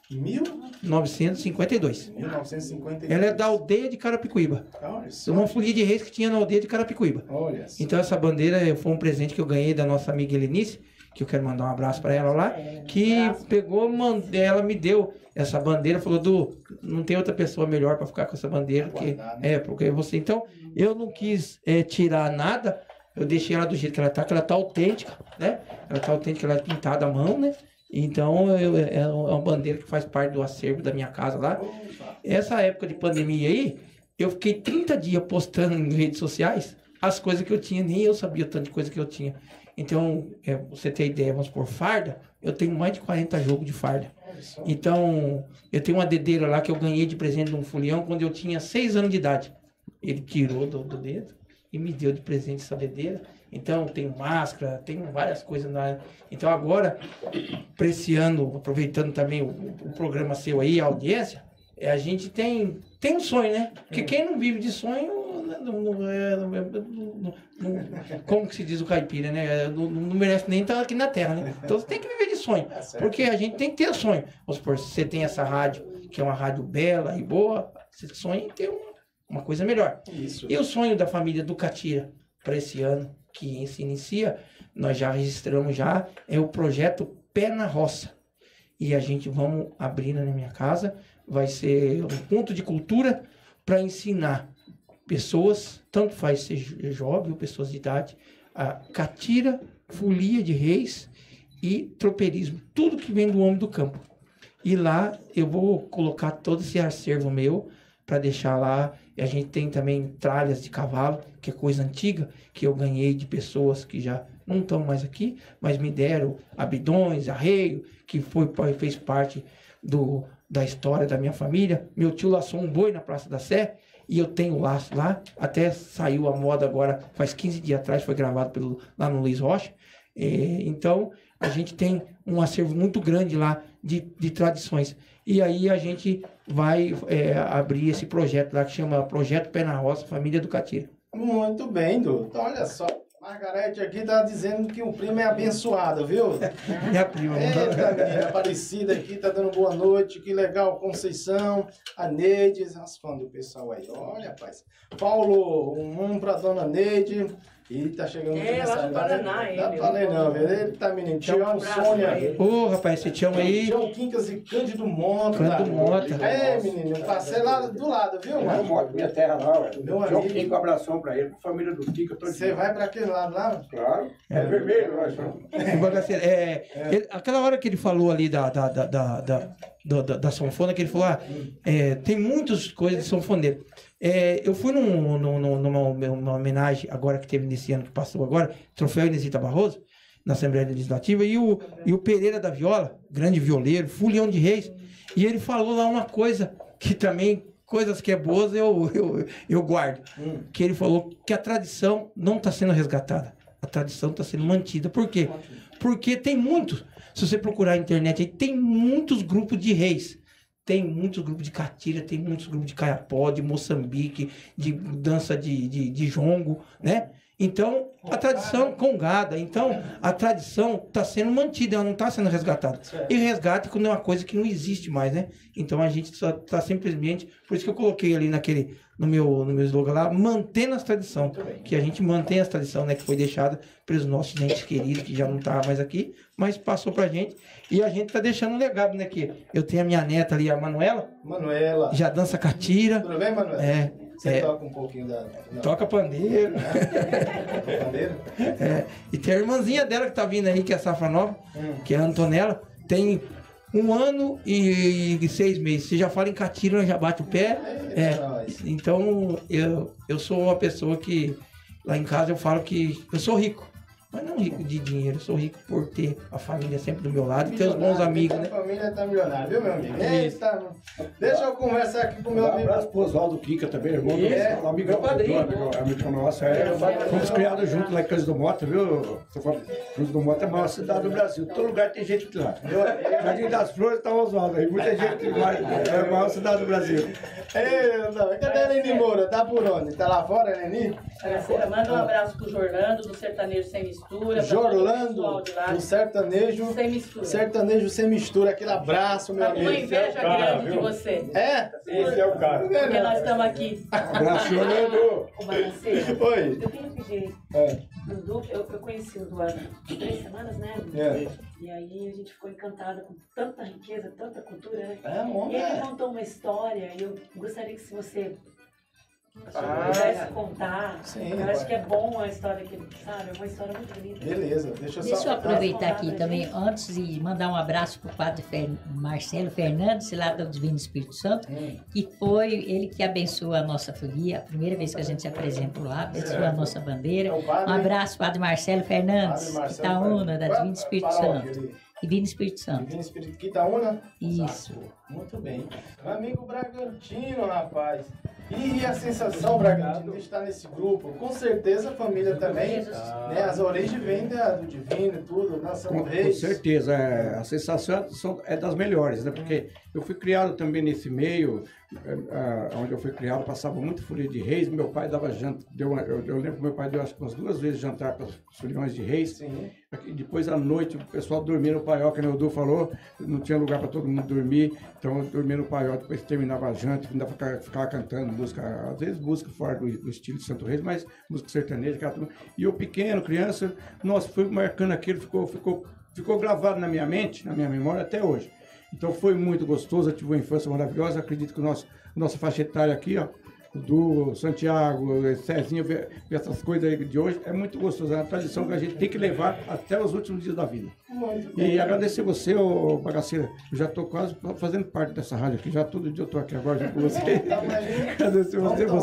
1952. 1952. Ela é da aldeia de Carapicuíba. Olha só. Uma folia de reis que tinha na aldeia de Carapicuíba. Olha só. Então essa bandeira foi um presente que eu ganhei da nossa amiga Helenice, que eu quero mandar um abraço para ela lá, que pegou, ela me deu essa bandeira, falou, Du, não tem outra pessoa melhor para ficar com essa bandeira, porque você. Então, eu não quis tirar nada, eu deixei ela do jeito que ela tá autêntica, né? Ela tá autêntica, ela é pintada à mão, né? Então, é uma bandeira que faz parte do acervo da minha casa lá. Essa época de pandemia aí, eu fiquei 30 dias postando em redes sociais as coisas que eu tinha, nem eu sabia o tanto de coisa que eu tinha. Então, você ter ideia, vamos por farda, eu tenho mais de 40 jogos de farda. Então, eu tenho uma dedeira lá que eu ganhei de presente de um folião quando eu tinha 6 anos de idade. Ele tirou do dedo e me deu de presente essa dedeira. Então, tenho máscara, tenho várias coisas lá. Então, agora, para esse ano, aproveitando também o programa seu aí, a audiência, a gente tem um sonho, né? Porque quem não vive de sonho, como que se diz o caipira, né? Não merece nem estar aqui na terra, né? Então você tem que viver de sonho, porque a gente tem que ter sonho. Vamos supor, se você tem essa rádio, que é uma rádio bela e boa, você sonha em ter uma coisa melhor. Isso. E o sonho da família do Catira para esse ano que se inicia, nós já registramos é o projeto Pé na Roça. E a gente vamos abrir na minha casa, vai ser um ponto de cultura para ensinar pessoas, tanto faz ser jovem ou pessoas de idade, a catira, folia de reis e tropeirismo, tudo que vem do homem do campo. E lá eu vou colocar todo esse acervo meu para deixar lá. E a gente tem também tralhas de cavalo, que é coisa antiga, que eu ganhei de pessoas que já não estão mais aqui, mas me deram abidões, arreio, que fez parte da história da minha família. Meu tio laçou um boi na Praça da Sé, e eu tenho o laço lá, até saiu a moda agora, faz 15 dias atrás, foi gravado lá no Luiz Rocha. Então, a gente tem um acervo muito grande lá de tradições. E aí a gente vai abrir esse projeto lá, que chama Projeto Pé na Roça, Família do Catira. Muito bem, Du. Então, olha só. Margarete aqui tá dizendo que o primo é abençoado, viu? Minha prima. Eita, menina, Aparecida aqui, tá dando boa noite, que legal, Conceição, a Neide, as fãs do pessoal aí, olha, rapaz. Paulo, pra dona Neide, e tá chegando lá do Paraná, ele. Não falei não, viu? Ele tá menino, Tião, Sônia. Ô, rapaz, esse Tião aí. Tião Quincas e Cândido Mota. Cândido Mota. Menino, eu passei lá do lado, viu, mano? Eu moro minha terra lá, ué. Meu Tião amigo. Quincas, um abração pra ele, pra família do Quincas. Você vai pra aquele lado lá? Claro. É vermelho, nós somos. Aquela hora que ele falou ali da sanfona, que ele falou, tem muitas coisas de sanfoneiro. Eu fui numa homenagem agora que teve nesse ano que passou agora, troféu Inesita Barroso, na Assembleia Legislativa, e o Pereira da Viola, grande violeiro, folião de reis, e ele falou lá uma coisa que também, coisas que é boas eu guardo, que ele falou que a tradição não está sendo resgatada, a tradição está sendo mantida. Por quê? Porque tem muitos, se você procurar na internet, aí, tem muitos grupos de reis. Tem muitos grupos de catira, tem muitos grupos de caiapó, de Moçambique, de dança de jongo, né? Então, a tradição congada, então, a tradição está sendo mantida, ela não está sendo resgatada. E resgate quando é uma coisa que não existe mais, né? Então, a gente só está simplesmente, por isso que eu coloquei ali no meu slogan lá, mantendo as tradições, que a gente mantém as tradições, né? Que foi deixada pelos nossos entes queridos, que já não estavam mais aqui, mas passou pra gente, e a gente está deixando um legado, né? Que eu tenho a minha neta ali, a Manuela. Já dança catira. Tudo bem, Manuela? Você toca um pouquinho da... Toca pandeiro. Toca pandeiro? E tem a irmãzinha dela que tá vindo aí, que é a Safra Nova, que é a Antonella. Tem 1 ano e 6 meses. Você já fala em catira, já bate o pé. Então, eu sou uma pessoa que... Lá em casa eu falo que eu sou rico. Mas não rico de dinheiro, eu sou rico por ter a família sempre do meu lado e ter os bons amigos, né? A família tá milionária, viu, meu amigo? Eita, deixa eu conversar aqui com o meu amigo. Um abraço pro Oswaldo Kika também, irmão do amigo nosso. Fomos criados juntos lá em Cruz do Mota, viu? Cruz do Mota é a maior cidade do Brasil. Todo lugar tem gente lá. Jardim das Flores tá o Oswaldo aí. Muita gente vai. É a maior cidade do Brasil. Cadê a Leni Moura? Tá por onde? Tá lá fora, Leni? Manda um abraço pro Jornando, do Sertanejo Sem Mistura. mistura. Jorlando, do sertanejo. Sem mistura. Sertanejo sem mistura. Aquele abraço, meu Tá amigo. com inveja grande de você. É? Esse é o cara. Porque nós estamos aqui. Abraço, Jorlando. Ô, Bagaceiro, Oi. eu queria pedir. Dudu, eu conheci o Dudu há 3 semanas, né? E aí a gente ficou encantada com tanta riqueza, tanta cultura, né? E ele contou uma história e eu gostaria que se você pudesse contar. Sim, eu acho que é bom a história que ele sabe, é uma história muito bonita. Beleza, deixa eu aproveitar aqui também, antes de mandar um abraço para o padre Marcelo Fernandes, lá do Divino Espírito Santo, que foi ele que abençoou a nossa folia, a primeira vez que a gente se apresentou lá, abençoou a nossa bandeira. Um abraço, padre Marcelo Fernandes, Itaúna, da Divino Espírito Santo. Divino Espírito Santo. Divino Espírito Quitaúna? Isso. Muito bem. Meu amigo Bragantino, rapaz. E a sensação, Bragantino, de estar nesse grupo? Com certeza a família também, né? As origens vêm do Divino e tudo, Nação Reis. Com certeza, a sensação é das melhores, né? Porque eu fui criado também nesse meio, onde eu fui criado, passava muito folia de reis, meu pai dava janta, eu lembro que meu pai deu acho que umas 2 vezes jantar para os foliões de reis. Sim. Depois à noite o pessoal dormia no paiol, que o Edu falou, não tinha lugar para todo mundo dormir, então eu dormia no paiol, depois terminava a janta, ainda ficava cantando música, às vezes música fora do estilo de Santo Reis, mas música sertaneja, e eu pequeno, criança, nossa, fui marcando aquilo, ficou gravado na minha mente, na minha memória até hoje. Então foi muito gostoso, eu tive uma infância maravilhosa, acredito que nossa faixa etária aqui, ó, do Santiago, Cezinha, ver essas coisas aí de hoje, é muito gostoso, é uma tradição que a gente tem que levar até os últimos dias da vida. E agradecer você, ô Bagaceira, eu já estou quase fazendo parte dessa rádio aqui, já todo dia eu estou aqui agora junto com você. Agradecer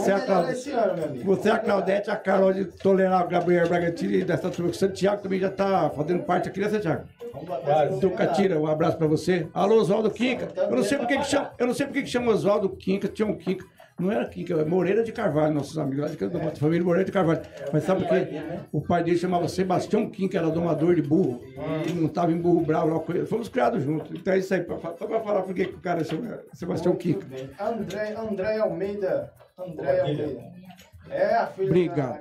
você, a Claudete, a Carol de Tolerar, o Gabriel Bragantino e dessa turma, o Santiago também já está fazendo parte aqui, né, Santiago? Então, Catira, um abraço para você. Alô, Oswaldo Quinca. Eu não sei porque que chama Oswaldo Quinca, tinha um Quinca. Não era Quinca, era Moreira de Carvalho, nossos amigos lá de família Moreira de Carvalho. Mas sabe por quê? O pai dele chamava Sebastião Quinca, era domador de burro. Ele não estava em burro bravo lá com ele. Fomos criados juntos. Então é isso aí, só para falar por que o cara chama Sebastião Quinca. André Almeida. É a filha. Obrigado.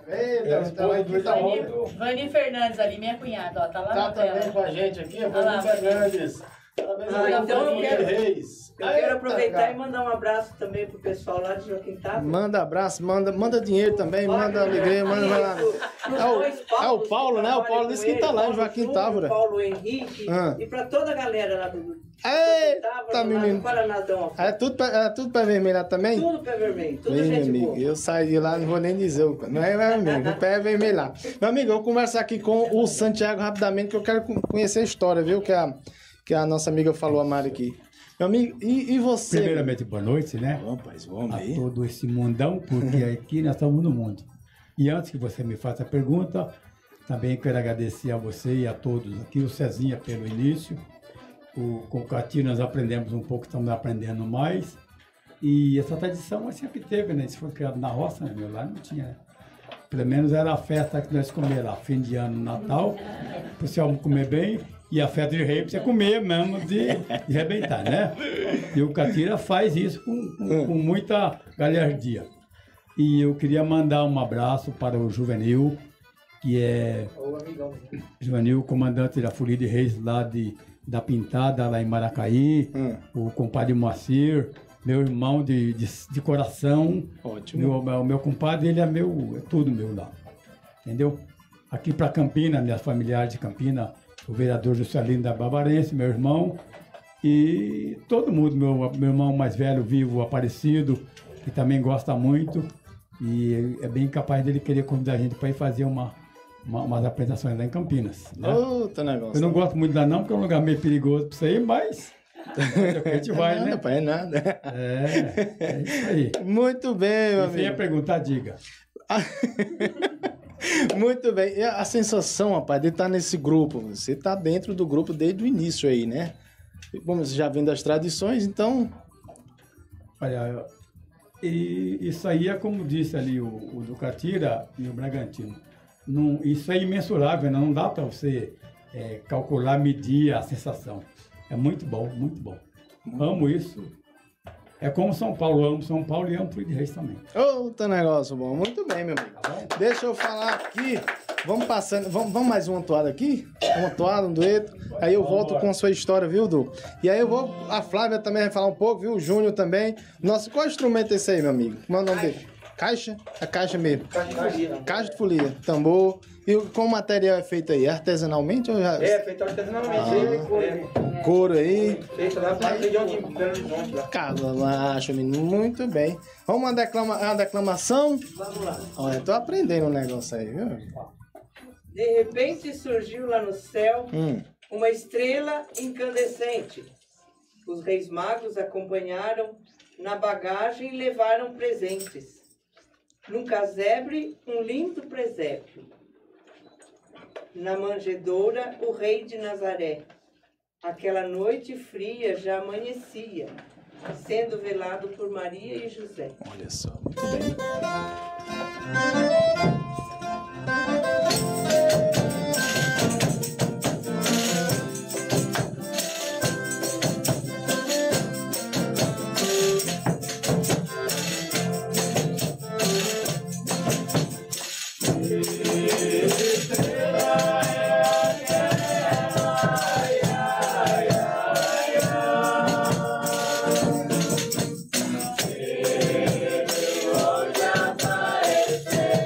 Vani Fernandes ali, minha cunhada, ó, tá lá na tela. Tá também com a gente aqui, a Vani Fernandes. Então eu quero aproveitar e mandar um abraço também pro pessoal lá de Joaquim Távora. Manda abraço, manda dinheiro também, manda alegria, manda lá. É o Paulo, né? O Paulo disse que tá lá em Joaquim Távora. Paulo Henrique e pra toda a galera lá do Eita, menino. É tudo pé vermelho lá também? Tudo pé vermelho, tudo bem, gente meu amigo, boa. Eu saí de lá, não vou nem dizer, não é meu amigo, o pé vermelho lá. Meu amigo, eu vou conversar aqui com o Santiago rapidamente, que eu quero conhecer a história, viu? Que a nossa amiga falou, a Mari aqui. Meu amigo, e você? Primeiramente, boa noite, né? A todo esse mundão, porque aqui nós estamos no mundo. E antes que você me faça a pergunta, também quero agradecer a você e a todos aqui, o Cezinha pelo início. Com o Catira nós aprendemos um pouco, estamos aprendendo mais. E essa tradição sempre teve, né? Isso foi criado na roça, né? Meu lá não tinha, né? Pelo menos era a festa que nós comíamos lá, fim de ano, Natal, para você comer bem. E a festa de rei pra você comer mesmo, de arrebentar, né? E o Catira faz isso com muita galhardia. E eu queria mandar um abraço para o Juvenil, que é Juvenil, comandante da Folia de Reis lá da Pintada, lá em Maracaí, o compadre Moacir, meu irmão de coração. Ótimo. Meu compadre, ele é tudo meu lá, entendeu? Aqui para Campinas, minhas familiares de Campinas, o vereador Juscelino da Barbarense, meu irmão, e todo mundo, meu irmão mais velho, vivo, Aparecido, que também gosta muito, e é bem capaz dele querer convidar a gente para ir fazer umas apresentações lá em Campinas. Né? Negócio. Eu não gosto muito de lá não, porque é um lugar meio perigoso para você ir, mas a gente vai, né? É nada. É isso aí. Muito bem, meu amigo. Se você ia perguntar, diga. Muito bem. E a sensação, rapaz, de estar nesse grupo, você está dentro do grupo desde o início aí, né? Como você já vem das tradições, então... Olha, isso aí é como disse ali o do Catira e o Bragantino. Isso é imensurável, não dá para você calcular, medir a sensação. É muito bom, muito bom. Amo isso. É como São Paulo, eu amo São Paulo e amo Folia de Reis também. Outro negócio bom, muito bem, meu amigo. Deixa eu falar aqui, vamos passando, vamos mais uma toada aqui? Uma toada, um dueto, aí eu volto com a sua história, viu, Du? E aí a Flávia também vai falar um pouco, viu, o Júnior também. Nossa, qual instrumento é esse aí, meu amigo? Como é o nome dele? Caixa? É caixa mesmo? Caixa de folia. Caixa de folia, tambor. E qual material é feito aí? Artesanalmente ou já... É, feito artesanalmente. Couro aí. Feito lá na região de Belo Horizonte. Calacho, menino. Muito bem. Vamos uma declamação? Vamos lá. Olha, tô aprendendo um negócio aí, viu? De repente surgiu lá no céu uma estrela incandescente. Os reis magos acompanharam na bagagem e levaram presentes. Num casebre, um lindo presépio. Na manjedoura, o rei de Nazaré. Aquela noite fria já amanhecia, sendo velado por Maria e José. Olha só, muito bem. Hoje apareceu.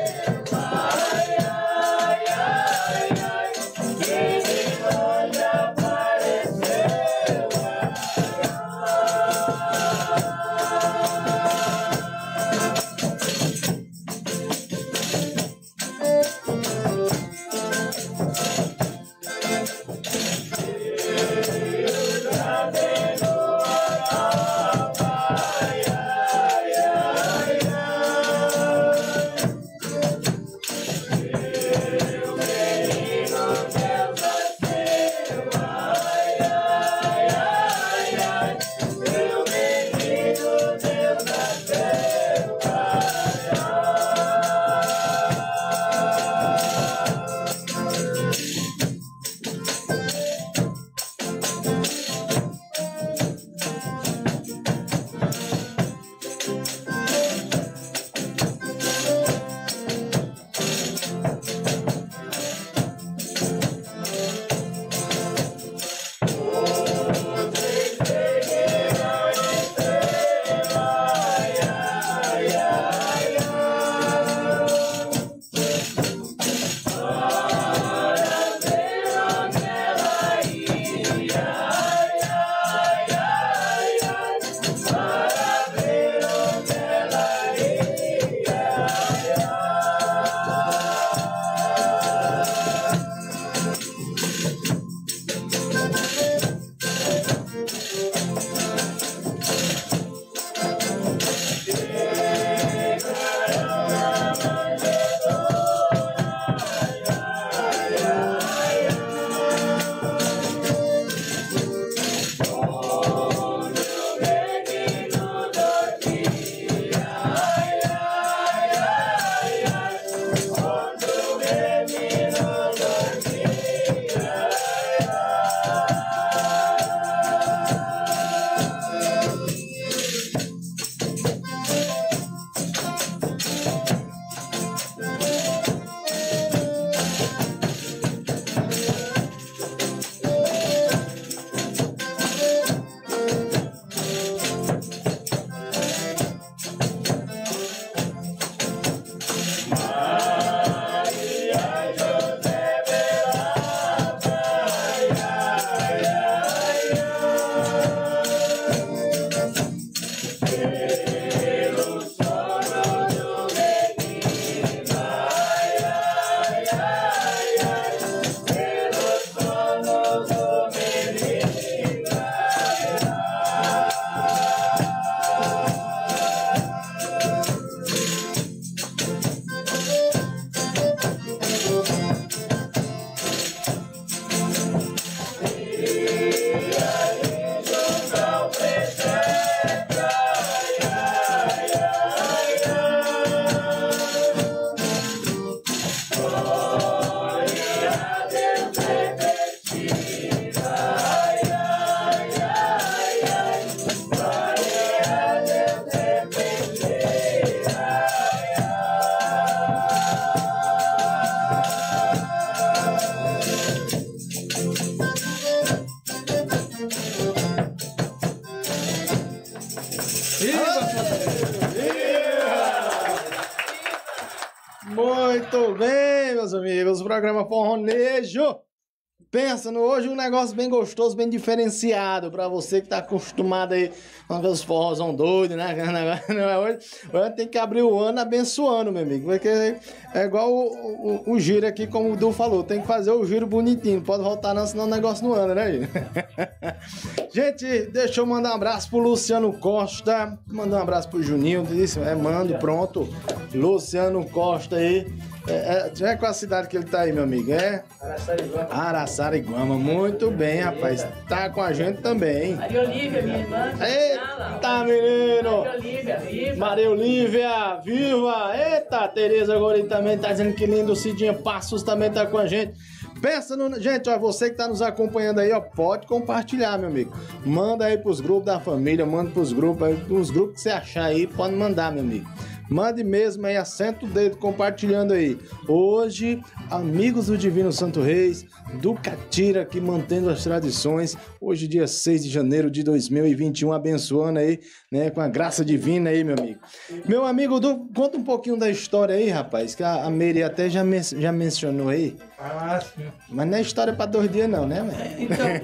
Muito bem, meus amigos. O programa Forronejo. Pensa no hoje um negócio bem gostoso, bem diferenciado pra você que tá acostumado aí com os forrozão doido, né? Hoje tem que abrir o ano abençoando, meu amigo. Porque é igual o giro aqui, como o Du falou. Tem que fazer o giro bonitinho. Não pode voltar não, senão o negócio não anda, né, gente? Deixa eu mandar um abraço pro Luciano Costa. Mandar um abraço pro Juninho. Disse, mando, pronto. Luciano Costa aí. É qual a cidade que ele tá aí, meu amigo? É? Araçariguama. Muito bem, rapaz. Tá com a gente também. Maria Olívia, minha irmã. Eita, menino! Maria Olívia, viva! Maria Olívia, viva! Eita, Tereza Gorim também tá dizendo que lindo. Cidinha Passos também tá com a gente. Pensa no... Gente, ó, você que tá nos acompanhando aí, ó, pode compartilhar, meu amigo. Manda aí pros grupos da família, manda pros grupos aí, os grupos que você achar aí, pode mandar, meu amigo. Mande mesmo aí, assenta o dedo compartilhando aí. Hoje, amigos do Divino Santo Reis, do Catira aqui mantendo as tradições. Hoje, dia 6 de janeiro de 2021, abençoando aí, né, com a graça divina aí, meu amigo. Meu amigo, conta um pouquinho da história aí, rapaz, que a Meire até já mencionou aí. Ah, sim. Mas não é história pra 2 dias não, né, velho?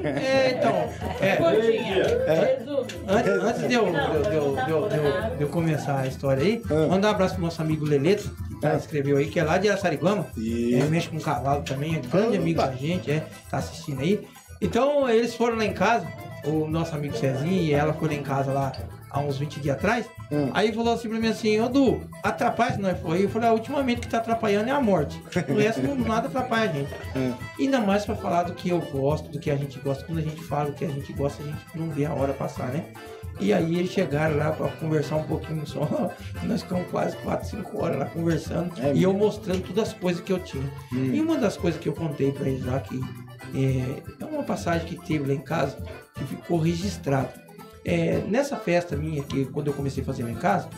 Antes de eu começar a história aí, mandar um abraço pro nosso amigo Leleto, que escreveu aí, que é lá de Araçariguama. Mexe com cavalo também, é grande amigo da gente, tá assistindo aí. Então, eles foram lá em casa, o nosso amigo Cezinho e ela foi lá em casa lá há uns 20 dias atrás. Aí falou assim pra mim assim, ô Du, atrapalha se nós for aí. Eu falei, ultimamente o que tá atrapalhando é a morte. O resto nada atrapalha a gente. Ainda mais pra falar do que eu gosto, do que a gente gosta. Quando a gente fala do que a gente gosta, a gente não vê a hora passar, né? E aí eles chegaram lá pra conversar um pouquinho só. Nós ficamos quase 4, 5 horas lá conversando. E eu mostrando todas as coisas que eu tinha. E uma das coisas que eu contei pra eles lá, que é uma passagem que teve lá em casa, que ficou registrada. Nessa festa minha, que quando eu comecei a fazer lá em casa,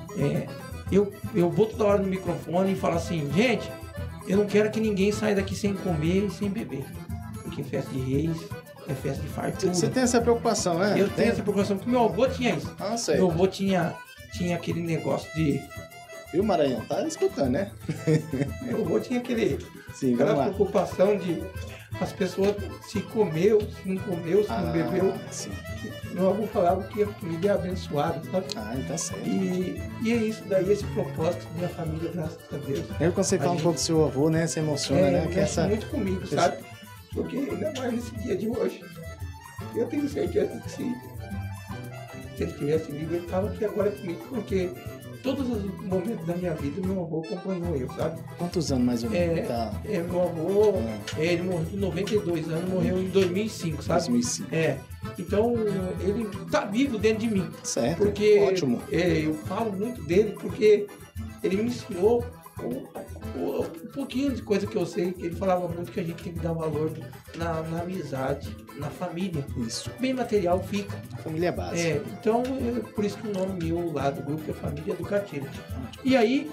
eu vou toda hora no microfone e falo assim, gente, eu não quero que ninguém saia daqui sem comer e sem beber. Porque festa de reis é festa de fartura. Você tem essa preocupação, né? Eu tenho essa preocupação, porque meu avô tinha isso. Ah, sei. Meu avô tinha aquele negócio de... Viu, Maranhão? Tá escutando, né? Meu avô tinha Sim, aquela preocupação de as pessoas se comeu, se não comeu, se não bebeu. Sim. Meu avô falava que a comida é abençoada, sabe? Então certo. E é isso daí, esse propósito da minha família, graças a Deus. Quando você fala um pouco do seu avô, né? Você emociona, né? Mexe muito comigo, sabe? Porque ainda mais nesse dia de hoje. Eu tenho certeza que se ele tivesse vivo, ele estava aqui agora comigo, porque todos os momentos da minha vida, meu avô acompanhou eu, sabe? Quantos anos mais ou menos? Meu avô, ele morreu com 92 anos, morreu em 2005, sabe? 2005. Então, ele tá vivo dentro de mim. Certo, porque, ótimo. Eu falo muito dele, porque ele me ensinou um pouquinho de coisa que eu sei. Ele falava muito que a gente tem que dar valor na amizade, na família. Isso. Bem material fica. Família é base. Então, por isso que o nome meu lá do grupo é Família do Catira. E aí,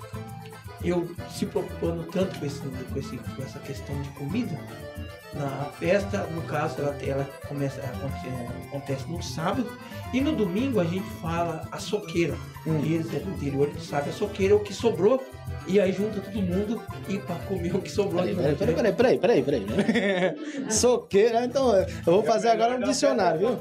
eu se preocupando tanto com essa questão de comida, na festa, no caso, ela acontece no sábado, e no domingo a gente fala a soqueira. Eles é do interior, eles sabem, a soqueira é o que sobrou, e aí junta todo mundo e para comer o que sobrou. Peraí. Soqueira, então eu vou fazer agora um dicionário, viu?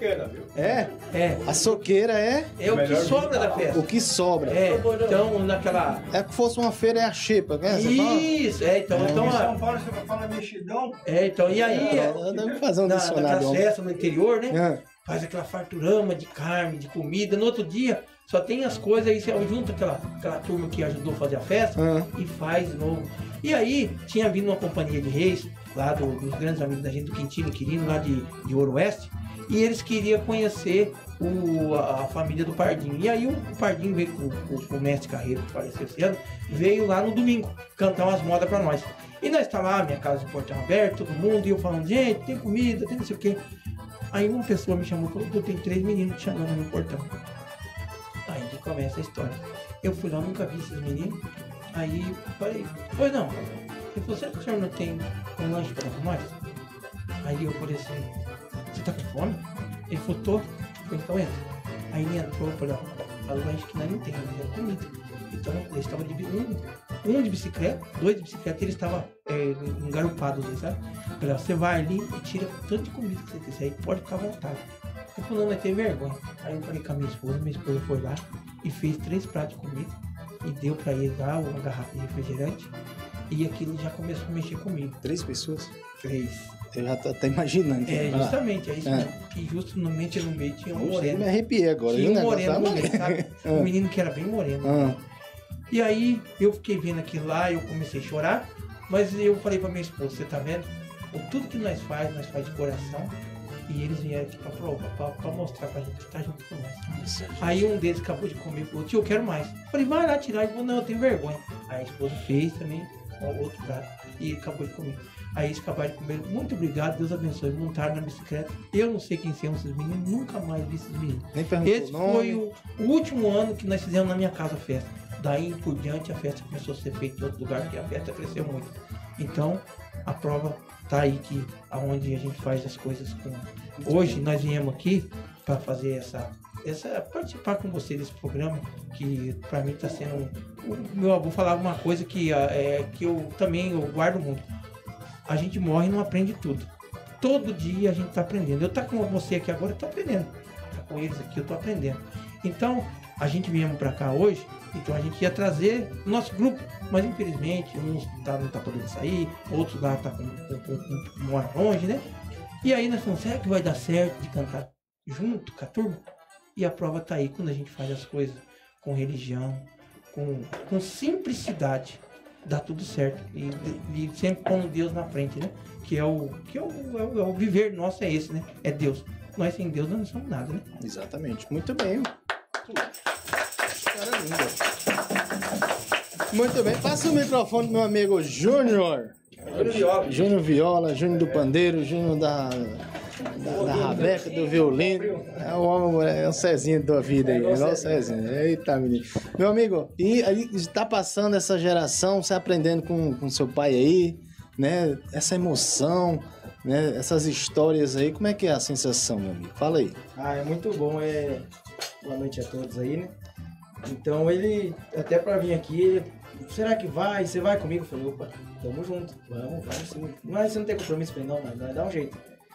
A soqueira é o que sobra da festa. O que sobra. Então naquela... É que fosse uma feira, é a xepa, né? Isso, então... Em São Paulo você fala mexidão. Então, e aí... Deve fazer um dicionário. Naquela festa no interior, né? Faz aquela farturama de carne, de comida. No outro dia, só tem as coisas, aí você junta aquela turma que ajudou a fazer a festa e faz de novo. E aí, tinha vindo uma companhia de reis, lá dos grandes amigos da gente, do Quintino e Quirino, lá de Ouro Oeste, e eles queriam conhecer a família do Pardinho. E aí o Pardinho veio com o mestre Carreiro, que faleceu esse ano, veio lá no domingo cantar umas modas pra nós. E nós tá lá, minha casa de portão aberto, todo mundo, e eu falando, gente, tem comida, tem não sei o quê. Aí uma pessoa me chamou e falou, eu tenho 3 meninos te chamando no meu portão. Aí que começa a história. Eu fui lá, nunca vi esses meninos. Aí falei, pois não. Ele falou, será que o senhor não tem um lanche para nós? Aí eu falei assim, você tá com fome? Ele falou, tô. Eu falei, então entra. Aí ele entrou, falou, o lanche que nós não temos, é comida. Então eles estavam dividindo. um de bicicleta, 2 de bicicleta, e eles estavam engarupados, sabe? Eu falei, você vai ali e tira o tanto de comida que você quiser e pode ficar à vontade. Eu falei, não vai ter vergonha. Aí eu falei com a minha esposa foi lá e fez 3 pratos de comida e deu pra eles lá uma garrafa de refrigerante e aquilo já começou a mexer comigo. 3 pessoas? 3. Eu já tô até imaginando. Justamente, é isso mesmo. E justamente no meio tinha um moreno. Eu me arrepiei agora. Tinha um moreno no meio, sabe? Um menino que era bem moreno. E aí eu fiquei vendo aquilo lá, eu comecei a chorar, mas eu falei pra minha esposa, você tá vendo? Tudo que nós faz de coração. E eles vieram aqui pra prova, pra mostrar pra gente que tá junto com nós. Aí um deles acabou de comer e falou, tio, eu quero mais. Eu falei, vai lá tirar. Ele falou, não, eu tenho vergonha. Aí a esposa fez também outro prato e acabou de comer. Aí eles acabaram de comer. Muito obrigado, Deus abençoe. Montaram na bicicleta. Eu não sei quem são esses meninos, nunca mais vi esses meninos. Esse foi o último ano que nós fizemos na minha casa a festa. Daí por diante a festa começou a ser feita em outro lugar, porque a festa cresceu muito. Então, a prova tá aí, que aonde a gente faz as coisas com... Hoje nós viemos aqui para fazer participar com você desse programa, que para mim está sendo... Meu avô falava uma coisa que eu também guardo muito. A gente morre e não aprende tudo. Todo dia a gente está aprendendo. Eu tô com você aqui agora, eu tô aprendendo. Tá com eles aqui, eu tô aprendendo. Então, a gente viemos para cá hoje, então a gente ia trazer o nosso grupo, mas infelizmente uns não tá podendo sair, outros lá tá mora longe, né? E aí nós falamos, será que vai dar certo de cantar junto com a turma? E a prova tá aí, quando a gente faz as coisas com religião, com simplicidade, dá tudo certo. E sempre pondo Deus na frente, né? Que é o viver nosso, é esse, né? É Deus. Nós sem Deus não somos nada, né? Exatamente. Muito bem. Cara linda. Muito bem. Passa o microfone pro meu amigo Júnior. Júnior Viola, Júnior do Pandeiro, Júnior da rabeca, do violino. É o homem, é o Cezinho da vida aí, igual o Cezinho. Eita, menino. Meu amigo, e aí está passando essa geração, você aprendendo com seu pai aí, né? Essa emoção, né? Essas histórias aí, como é que é a sensação, meu amigo? Fala aí. É muito bom, boa noite a todos aí, né? Então ele, até pra vir aqui, será que vai? Você vai comigo? Eu falei, opa, tamo junto, vamos sim. Mas você não tem compromisso? Eu falei, não, vai dar um jeito.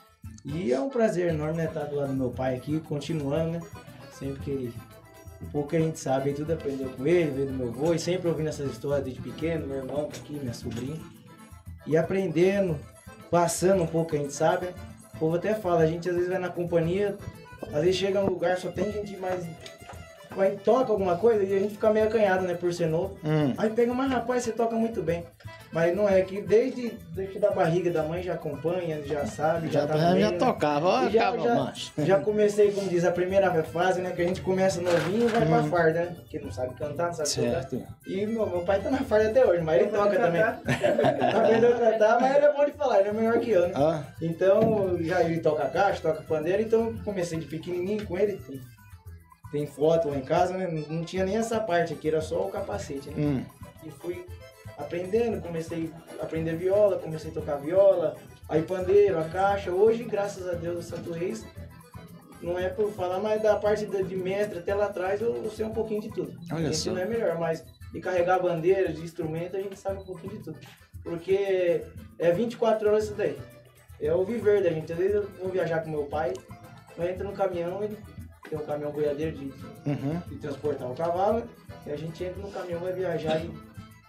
E é um prazer enorme, né, estar do lado do meu pai aqui, continuando, né? Sempre que um pouco que a gente sabe, tudo aprendeu com ele, veio do meu avô, e sempre ouvindo essas histórias desde pequeno, meu irmão aqui, minha sobrinha. E aprendendo, passando um pouco que a gente sabe, né? O povo até fala, a gente às vezes vai na companhia, às vezes chega num lugar, só tem gente mais... Vai, toca alguma coisa e a gente fica meio acanhado, né, por ser novo. Aí pega, mas rapaz, você toca muito bem. Mas não é que desde da barriga da mãe já acompanha, já sabe, já tá já tocava, ó, já comecei, como diz, a primeira fase, né, que a gente começa novinho e vai pra farda, né, que não sabe cantar, não sabe tocar. E meu pai tá na farda até hoje, mas ele toca também. Aprendeu a cantar, mas ele é bom de falar, ele é melhor que eu, né. Então, já ele toca caixa, toca pandeiro, então comecei de pequenininho com ele. Tem foto lá em casa, né? Não tinha nem essa parte aqui, era só o capacete, né? E fui aprendendo, comecei a aprender viola, comecei a tocar viola, aí pandeiro, a caixa. Hoje, graças a Deus, o Santo Reis, não é por falar, mas da parte de mestre até lá atrás, eu sei um pouquinho de tudo. Olha, a gente não é melhor, mas de carregar bandeira, de instrumento, a gente sabe um pouquinho de tudo. Porque é 24 horas isso daí. É o viver da gente. Às vezes eu vou viajar com meu pai, eu entro no caminhão, ele tem um caminhão boiadeiro de transportar o cavalo, e a gente entra no caminhão, vai viajar em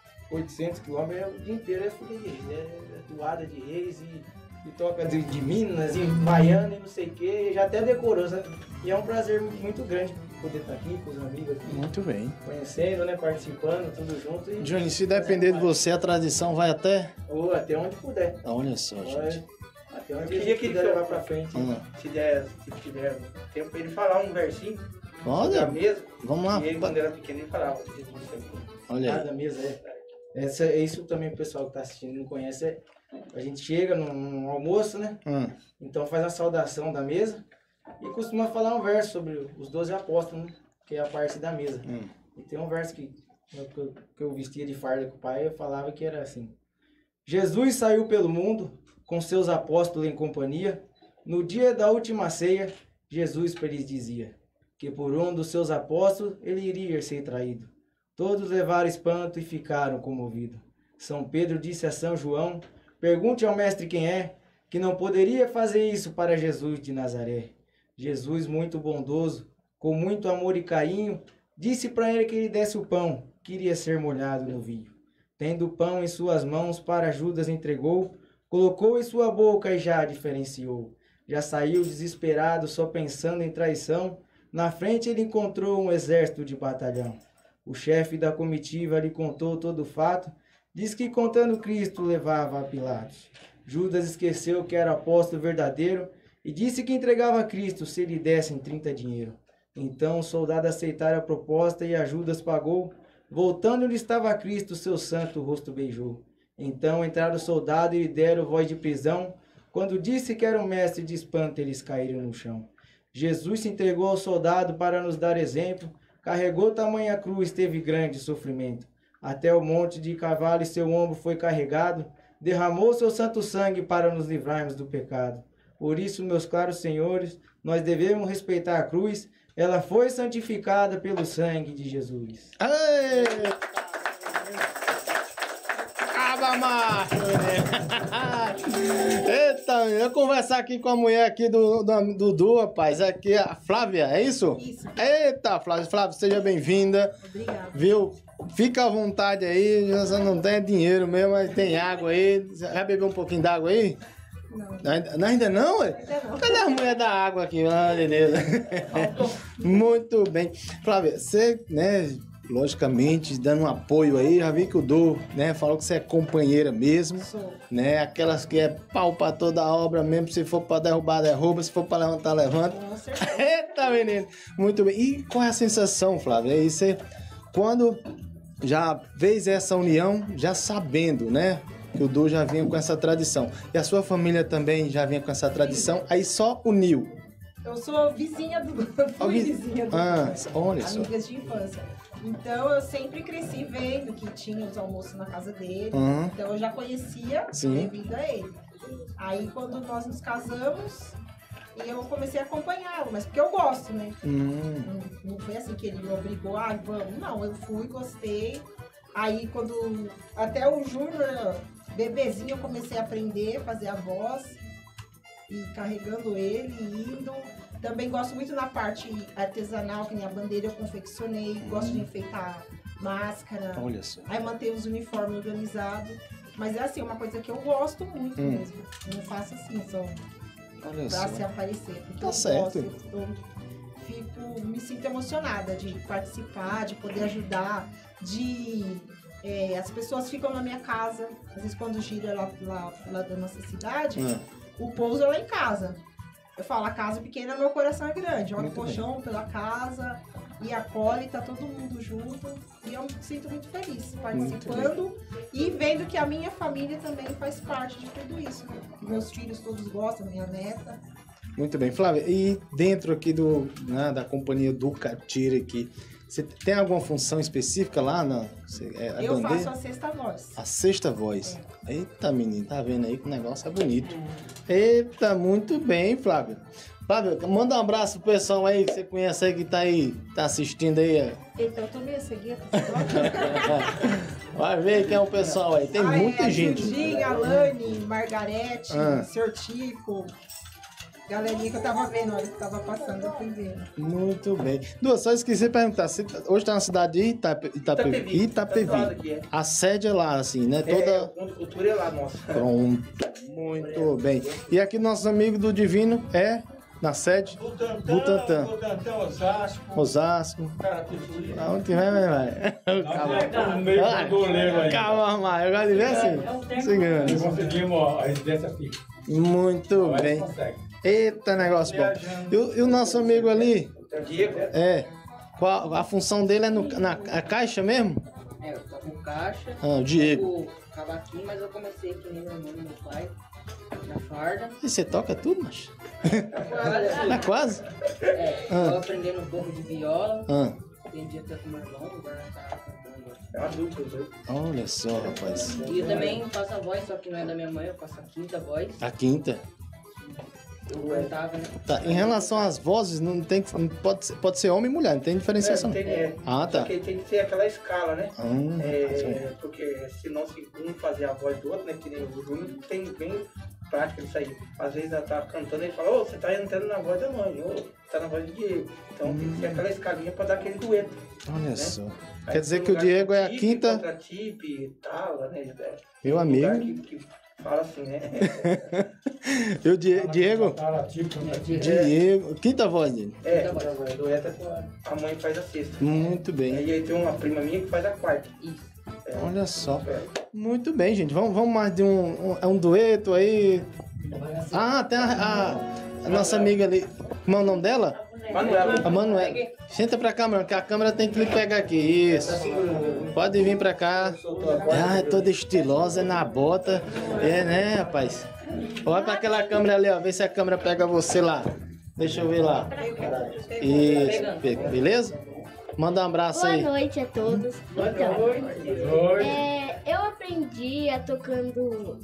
800 km, o dia inteiro é folia de reis, é toada de reis, e toca de Minas, e baiano, e não sei o que, já até decorou, sabe? E é um prazer muito grande poder estar aqui com os amigos aqui. Muito bem. Conhecendo, né, participando, tudo junto. E Johnny, se depender de você, a tradição vai até... Até onde puder. Olha só, gente. Até onde dia que levar pra frente. Se tiver tempo pra ele falar um versinho. Pode? Da mesa. Vamos lá. E ele, quando era pequeno, ele falava. Olha aí. Da mesa, isso também o pessoal que tá assistindo não conhece. A gente chega no almoço, né? Então faz a saudação da mesa e costuma falar um verso sobre os 12 apóstolos, né? Que é a parte da mesa. E tem um verso que eu vestia de farda com o pai, eu falava que era assim: Jesus saiu pelo mundo com seus apóstolos em companhia. No dia da última ceia, Jesus para eles dizia que por um dos seus apóstolos ele iria ser traído. Todos levaram espanto e ficaram comovidos. São Pedro disse a São João: pergunte ao mestre quem é, que não poderia fazer isso para Jesus de Nazaré. Jesus, muito bondoso, com muito amor e carinho, disse para ele que ele desse o pão, que iria ser molhado no vinho. Tendo o pão em suas mãos, para Judas entregou, colocou em sua boca e já diferenciou. Já saiu desesperado, só pensando em traição. Na frente ele encontrou um exército de batalhão. O chefe da comitiva lhe contou todo o fato, diz que contando Cristo levava a Pilatos. Judas esqueceu que era apóstolo verdadeiro e disse que entregava a Cristo se lhe dessem 30 dinheiro. Então o soldado aceitara a proposta e a Judas pagou. Voltando onde estava Cristo, seu santo rosto beijou. Então entraram o soldado e lhe deram voz de prisão. Quando disse que era um mestre de espanto, eles caíram no chão. Jesus se entregou ao soldado para nos dar exemplo. Carregou tamanha cruz, teve grande sofrimento. Até o monte de cavalo e seu ombro foi carregado. Derramou seu santo sangue para nos livrarmos do pecado. Por isso, meus caros senhores, nós devemos respeitar a cruz. Ela foi santificada pelo sangue de Jesus. Ei! Caba macho! Eita, eu vou conversar aqui com a mulher aqui do Dudu, rapaz. Aqui a Flávia, é isso? Isso. Eita, Flávia. Flávia, seja bem-vinda. Obrigada. Viu? Fica à vontade aí, você não tem dinheiro mesmo, mas tem água aí. Já bebeu um pouquinho d'água aí? Não. Ainda não? Ainda não. Cadê a mulher da água aqui? Ah, beleza. Muito bem. Flávia, você, né, logicamente, dando um apoio aí, já vi que o Du, né, falou que você é companheira mesmo. Sou. Né, aquelas que é pau pra toda a obra mesmo, se for pra derrubar, derruba, se for pra levantar, levanta. Com certeza. Eita, menino. Muito bem. E qual é a sensação, Flávia? Aí você, quando já fez essa união, já sabendo, né, que o Du já vinha com essa tradição. E a sua família também já vinha com essa tradição, aí só uniu. Eu sou vizinha do fui vizinha do olha só. Amigas de infância. Então eu sempre cresci vendo que tinha os almoços na casa dele. Então eu já conhecia devido a ele. Aí quando nós nos casamos, eu comecei a acompanhá-lo, mas porque eu gosto, né? Não foi assim que ele me obrigou, vamos. Não, eu fui, gostei. Aí quando até o Júnior, bebezinho, eu comecei a aprender, fazer a voz e carregando ele, indo. Também gosto muito na parte artesanal, que nem a bandeira eu confeccionei, gosto de enfeitar máscara. Olha só. Aí manter os uniformes organizados. Mas é assim, uma coisa que eu gosto muito mesmo. Não faço assim, só pra se aparecer. Porque tá eu certo. Gosto, me sinto emocionada de participar, de poder ajudar, as pessoas ficam na minha casa, às vezes quando gira lá da nossa cidade, o pouso é lá em casa. Eu falo, a casa pequena, meu coração é grande. Olha o colchão pela casa e acolhe, tá todo mundo junto. E eu me sinto muito feliz participando e vendo que a minha família também faz parte de tudo isso. Né? Meus filhos todos gostam, minha neta. Muito bem, Flávia. E dentro aqui da companhia do Catira aqui, você tem alguma função específica lá? Eu faço a sexta voz. A sexta voz. Eita, menino, tá vendo aí que o negócio é bonito. Eita, muito bem, Flávia. Flávia, manda um abraço pro pessoal aí que você conhece aí, que tá aí, tá assistindo aí. Eita, eu tô meio cegueta. Vai ver quem é o pessoal aí. Tem muita gente. Judinha, Alane, Margarete, Sr. Tico. Galerinha que eu tava vendo, olha, que tava passando, eu fui vendo. Muito bem. Duas, só esqueci de perguntar. Você hoje tá na cidade de Itapevi. A sede é lá, assim, né? O Ponto Cultura é lá, nossa. Pronto. Muito bem. E aqui nossos amigos do Divino é na sede? Butantã, Osasco. Onde vai. Calma, mas eu gosto de ver assim. Seguindo. Conseguimos a residência fixa. Muito bem. Eita, negócio bom. E o nosso amigo ali? Diego. Qual a função dele é na caixa mesmo? Eu tô com caixa. O Diego. Com cavaquinho, mas eu comecei aqui nem meu irmão e meu pai. Na farda. E você toca tudo, macho? Quase? Tô aprendendo um pouco de viola. Aprendi até com meu irmão, agora tá cantando. É um adulto, olha só, rapaz. E eu também faço a voz, só que não é da minha mãe, eu faço a quinta voz. A quinta? eu aguentava, né? Tá, em relação às vozes, não tem, pode ser homem e mulher, não tem diferenciação. Ah, tá. Porque tem que ser aquela escala, né? Porque senão se um fazer a voz do outro, né? Que nem o Júnior tem bem prática disso aí. Às vezes ela tá cantando e fala, você tá entrando na voz da mãe, tá na voz do Diego. Então tem que ser aquela escalinha pra dar aquele dueto. Olha né? só. Aí Quer dizer que o Diego é a quinta... Contra-tip, tal, né? Meu amigo. Que fala assim, né? E o Diego? Diego. Quinta voz dele. Dueta a mãe faz a sexta. Muito bem. E aí tem uma prima minha que faz a quarta. Olha só. Muito bem, gente. Vamos mais de um dueto aí. Ah, tem a nossa amiga ali. Como é o nome dela? Manuela. A Manuela. Senta pra cá, mano, que a câmera tem que lhe pegar aqui. Isso. Pode vir pra cá. Ah, é toda estilosa, é na bota. É, né, rapaz? Olha pra aquela câmera ali, ó. Vê se a câmera pega você lá. Deixa eu ver lá. Isso. Beleza? Manda um abraço aí. Boa noite a todos. Então, eu aprendi a tocando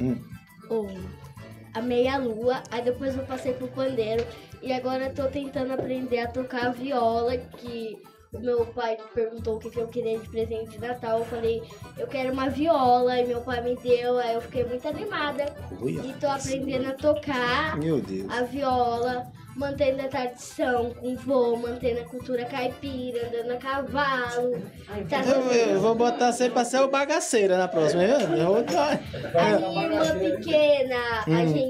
a meia-lua, aí depois eu passei pro pandeiro e agora eu tô tentando aprender a tocar a viola, que o meu pai perguntou o que eu queria de presente de Natal. Eu falei, eu quero uma viola, e meu pai me deu, aí eu fiquei muito animada. E tô aprendendo a tocar a viola, mantendo a tradição com vô, mantendo a cultura caipira, andando a cavalo. Eu vou botar você pra ser o bagaceira na próxima, viu? A minha irmã pequena,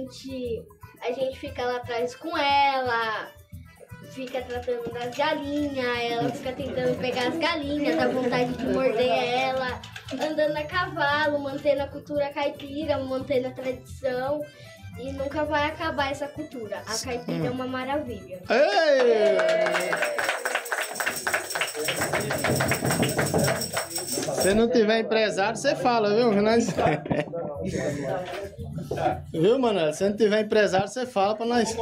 a gente fica lá atrás com ela, fica tratando das galinhas, ela fica tentando pegar as galinhas, dá vontade de morder ela, andando a cavalo, mantendo a cultura caipira, mantendo a tradição. E nunca vai acabar essa cultura. A caipira é uma maravilha. Ei! Se não tiver empresário, você fala, viu? Viu, Manuel? Se não tiver empresário, você fala pra nós.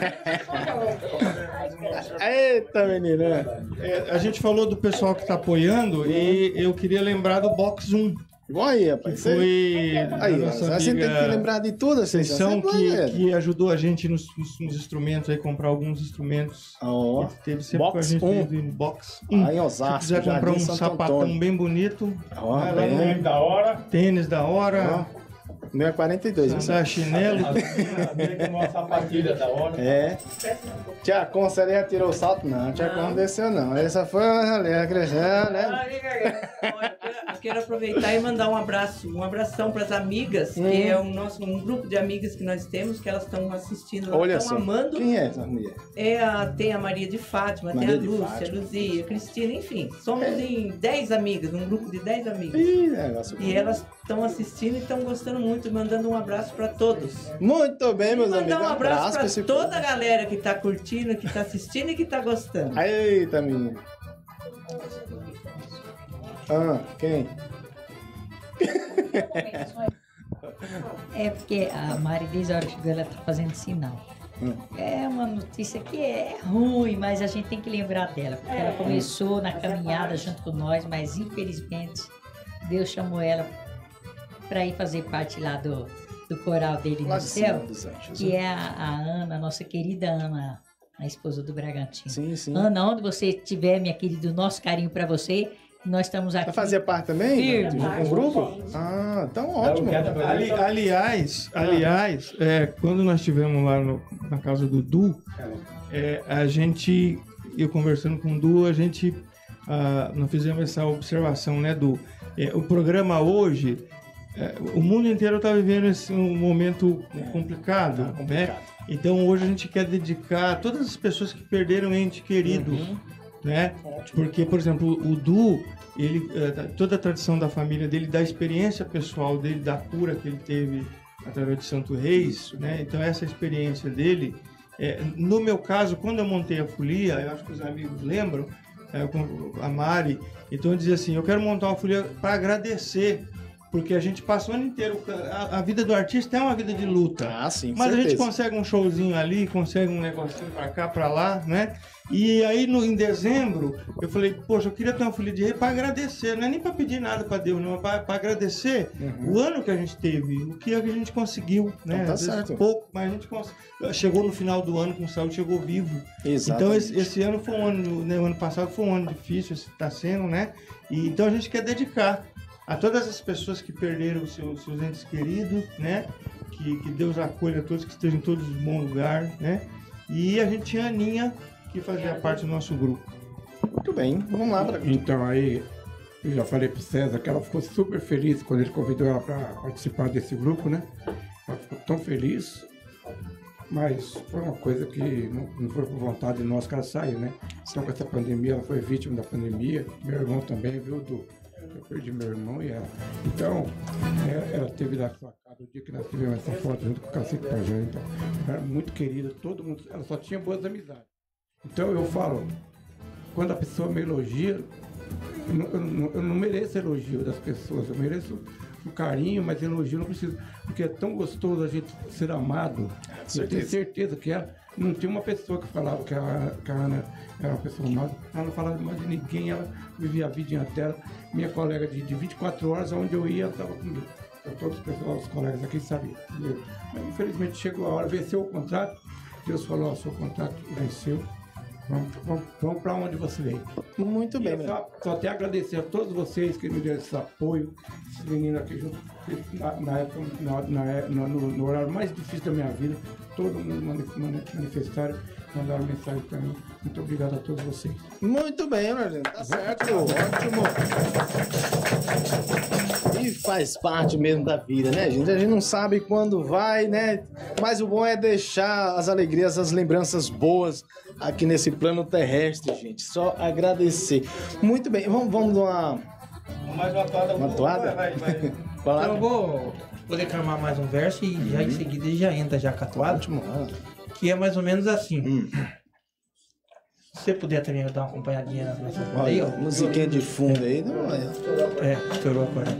Eita, menina. A gente falou do pessoal que tá apoiando e eu queria lembrar do Box 1. Olha, rapaz. Foi aí, você tem que lembrar de tudo, assim. Que ajudou a gente nos instrumentos, aí comprar alguns instrumentos. Teve sempre com a gente no Box 1. Aí, Osasco, se quiser comprar um sapatão bem bonito, vai lá no da hora. Tênis da hora. Meu é 42. Usar chinelo. Uma sapatilha da hora. Tia Consa ali já tirou o salto? Não, tia Consa não desceu não. Essa foi a crescendo, né? Eu quero aproveitar e mandar um abração para as amigas, que é um grupo de amigas que nós temos, que elas estão assistindo, elas estão amando. Quem é essa mulher? Tem a Maria de Fátima, tem a Lúcia, a Luzia, a Cristina, enfim. Somos em 10 amigas, um grupo de 10 amigas. E elas estão assistindo e estão gostando muito, mandando um abraço para todos. Muito bem, meus amigos. Mandar um abraço para toda a galera que está curtindo, que está assistindo e que está gostando. Eita, menino. Quem? É porque a Mari, desde a hora que chegou, ela tá fazendo sinal. É uma notícia que é ruim, mas a gente tem que lembrar dela, porque ela começou na caminhada junto com nós, mas infelizmente Deus chamou ela para ir fazer parte lá do coral dele no céu, que é a Ana, a nossa querida Ana, a esposa do Bragantino. Sim. Ana, onde você estiver, minha querida, o nosso carinho para você. Nós estamos aqui. Vai fazer parte também? Um grupo? Então ótimo. Aliás, quando nós estivemos lá na casa do Du, eu conversando com o Du, nós fizemos essa observação, né, Du? O programa hoje, o mundo inteiro está vivendo um momento complicado, né? Então hoje a gente quer dedicar a todas as pessoas que perderam ente querido, né? Porque, por exemplo, o Du, toda a tradição da família dele, da experiência pessoal dele, da cura que ele teve através de Santo Reis, né? Então essa experiência dele, no meu caso, quando eu montei a folia, eu acho que os amigos lembram, a Mari, então eu dizia assim, eu quero montar uma folia para agradecer Porque a gente passa o ano inteiro. A vida do artista é uma vida de luta. Ah, sim, mas certeza. a gente consegue um showzinho ali, consegue um negocinho pra cá, pra lá, né? E aí em dezembro, eu falei, poxa, eu queria ter uma folia de rei pra agradecer, não é nem pra pedir nada pra Deus, não, é pra agradecer o ano que a gente teve, o que a gente conseguiu, né? Então tá Às vezes certo. pouco, mas a gente chegou no final do ano com saúde, chegou vivo. Exatamente. Então esse ano foi um ano, né, o ano passado foi um ano difícil, esse tá sendo, né? E então a gente quer dedicar a todas as pessoas que perderam seus entes queridos, né? Que Deus acolha todos, que estejam todos em bom lugar, né? E a gente tinha a Aninha, que fazia parte do nosso grupo. Muito bem, vamos lá. Então aí, eu já falei pro César que ela ficou super feliz quando ele convidou ela para participar desse grupo, né? Ela ficou tão feliz, mas foi uma coisa que não foi por vontade de nós que ela saiu, né? Então com essa pandemia, ela foi vítima da pandemia, meu irmão também, viu, Du? Eu perdi meu irmão e ela. Então, ela teve na sua casa o dia que nós tivemos essa foto junto com o Cacique Pajé. Então, ela era muito querida, todo mundo, ela só tinha boas amizades. Então eu falo, quando a pessoa me elogia, eu não mereço elogio das pessoas, eu mereço um carinho, mas elogio eu não preciso, porque é tão gostoso a gente ser amado. Eu tenho certeza que ela não tinha uma pessoa que falava que a Ana era uma pessoa amada, ela não falava mais de ninguém, ela vivia a vida dela. Minha colega de 24 horas, onde eu ia, ela estava comigo. Então, todos os colegas aqui sabiam. Entendeu? Mas infelizmente chegou a hora, venceu o contrato, Deus falou, seu contrato venceu. Vamos para onde você veio. Muito bem, só até agradecer a todos vocês que me deram esse apoio, esses meninos aqui junto, na época, no horário mais difícil da minha vida, todo mundo manifestaram, mandaram mensagem para mim. Muito obrigado a todos vocês. Muito bem, né, gente? Tá certo, ótimo. E faz parte mesmo da vida, né, gente? A gente não sabe quando vai, né? Mas o bom é deixar as alegrias, as lembranças boas aqui nesse plano terrestre, gente. Só agradecer. Muito bem, vamos dar mais uma toada. Uma toada? Vai. Então eu vou declamar mais um verso e já em seguida ele já entra já com a toada. Que é mais ou menos assim. Se você puder também dar uma acompanhadinha nessa aí, ó. Musiquinha de fundo aí, não é? Estourou agora.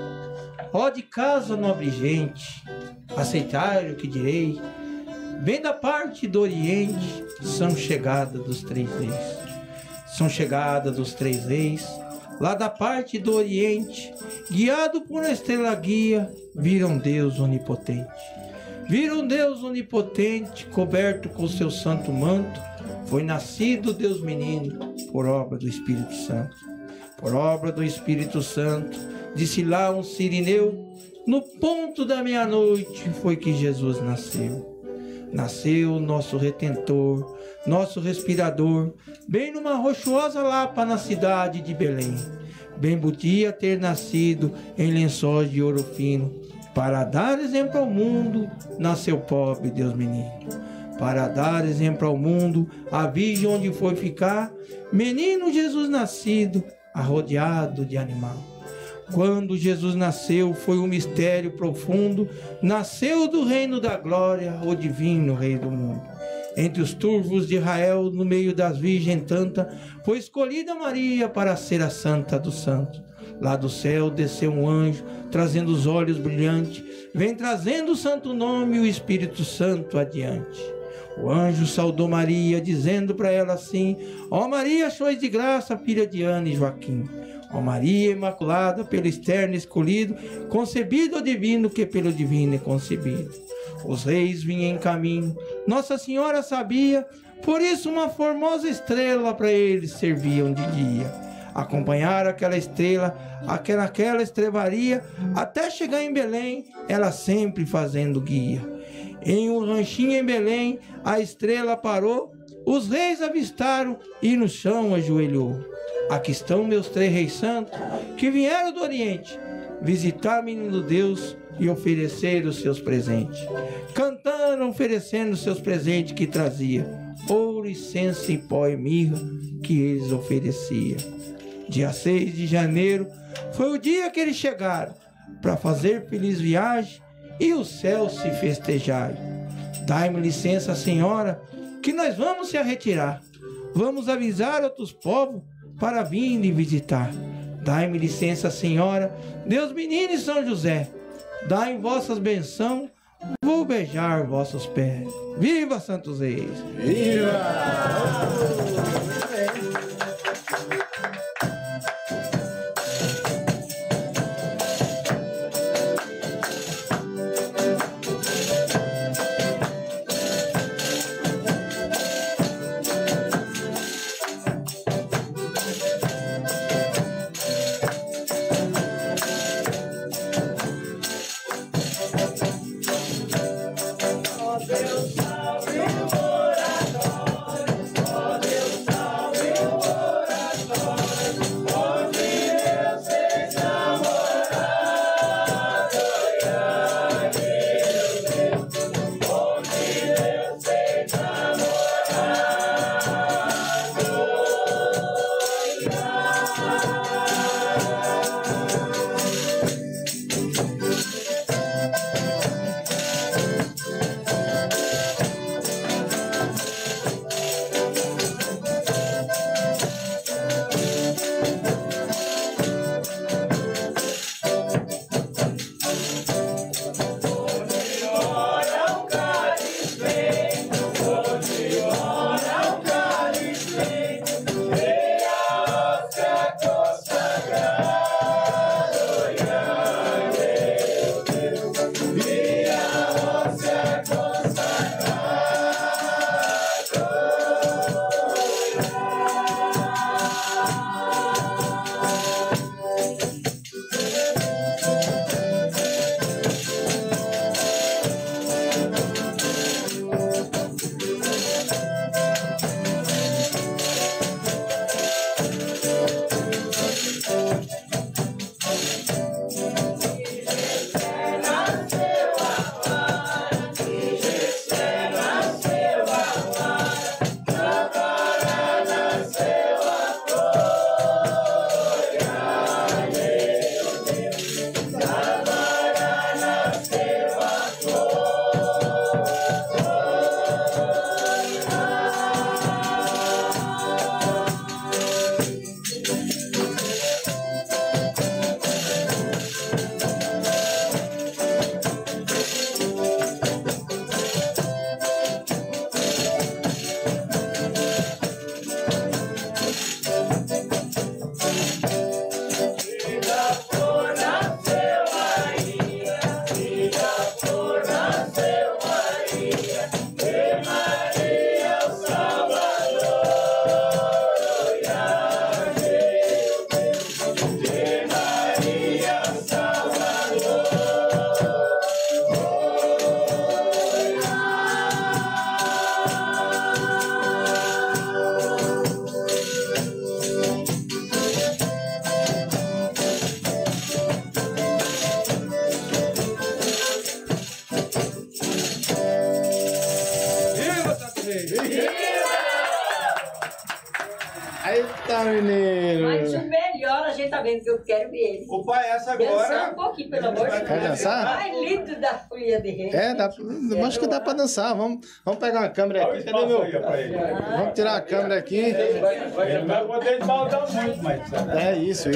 Ó de casa, nobre gente, aceitar o que direi. Vem da parte do Oriente, são chegada dos 3 reis. São chegada dos 3 reis, lá da parte do Oriente, guiado por uma estrela guia, viram Deus onipotente. Viram Deus onipotente, coberto com seu santo manto, foi nascido Deus menino, por obra do Espírito Santo. Por obra do Espírito Santo, disse lá um sirineu, no ponto da meia-noite foi que Jesus nasceu. Nasceu nosso Redentor, nosso respirador, bem numa rochosa lapa na cidade de Belém. Bem podia ter nascido em lençóis de ouro fino, para dar exemplo ao mundo, nasceu pobre Deus menino. Para dar exemplo ao mundo, a virgem onde foi ficar, menino Jesus nascido, arrodeado de animal. Quando Jesus nasceu, foi um mistério profundo, nasceu do reino da glória, o divino rei do mundo. Entre os turvos de Israel, no meio das virgens tanta, foi escolhida Maria para ser a santa dos santos. Lá do céu desceu um anjo, trazendo os olhos brilhantes, vem trazendo o santo nome e o Espírito Santo adiante. O anjo saudou Maria, dizendo para ela assim, ó Maria, sois de graça, filha de Ana e Joaquim. Ó Maria imaculada, pelo externo escolhido, concebido o divino, que pelo divino é concebido. Os reis vinham em caminho, Nossa Senhora sabia, por isso uma formosa estrela para eles serviam de guia. Acompanharam aquela estrela, aquela estrevaria, até chegar em Belém, ela sempre fazendo guia. Em um ranchinho em Belém, a estrela parou, os reis avistaram e no chão ajoelhou. Aqui estão meus 3 reis santos, que vieram do Oriente, visitar menino Deus e oferecer os seus presentes. Cantaram oferecendo os seus presentes que trazia, ouro, incenso e pó e mirra que eles ofereciam. Dia 6 de janeiro foi o dia que eles chegaram, para fazer feliz viagem e o céu se festejar. Dai-me licença, senhora, que nós vamos se retirar. Vamos avisar outros povos para virem visitar. Dai-me licença, senhora, Deus menino e São José, dai vossas benção, vou beijar vossos pés. Viva Santos Reis! Viva! Eita, menino! Mas o melhor, a gente tá vendo que eu quero ver ele. O pai, essa agora... Dançar um pouquinho, pelo amor de Deus. Quer dançar? Mais lindo da Folia de Reis. Acho que dá pra dançar. Vamos pegar uma câmera aqui. Cadê meu? Vamos tirar a câmera aqui. Ele vai poder esbaldar muito, mas... É isso.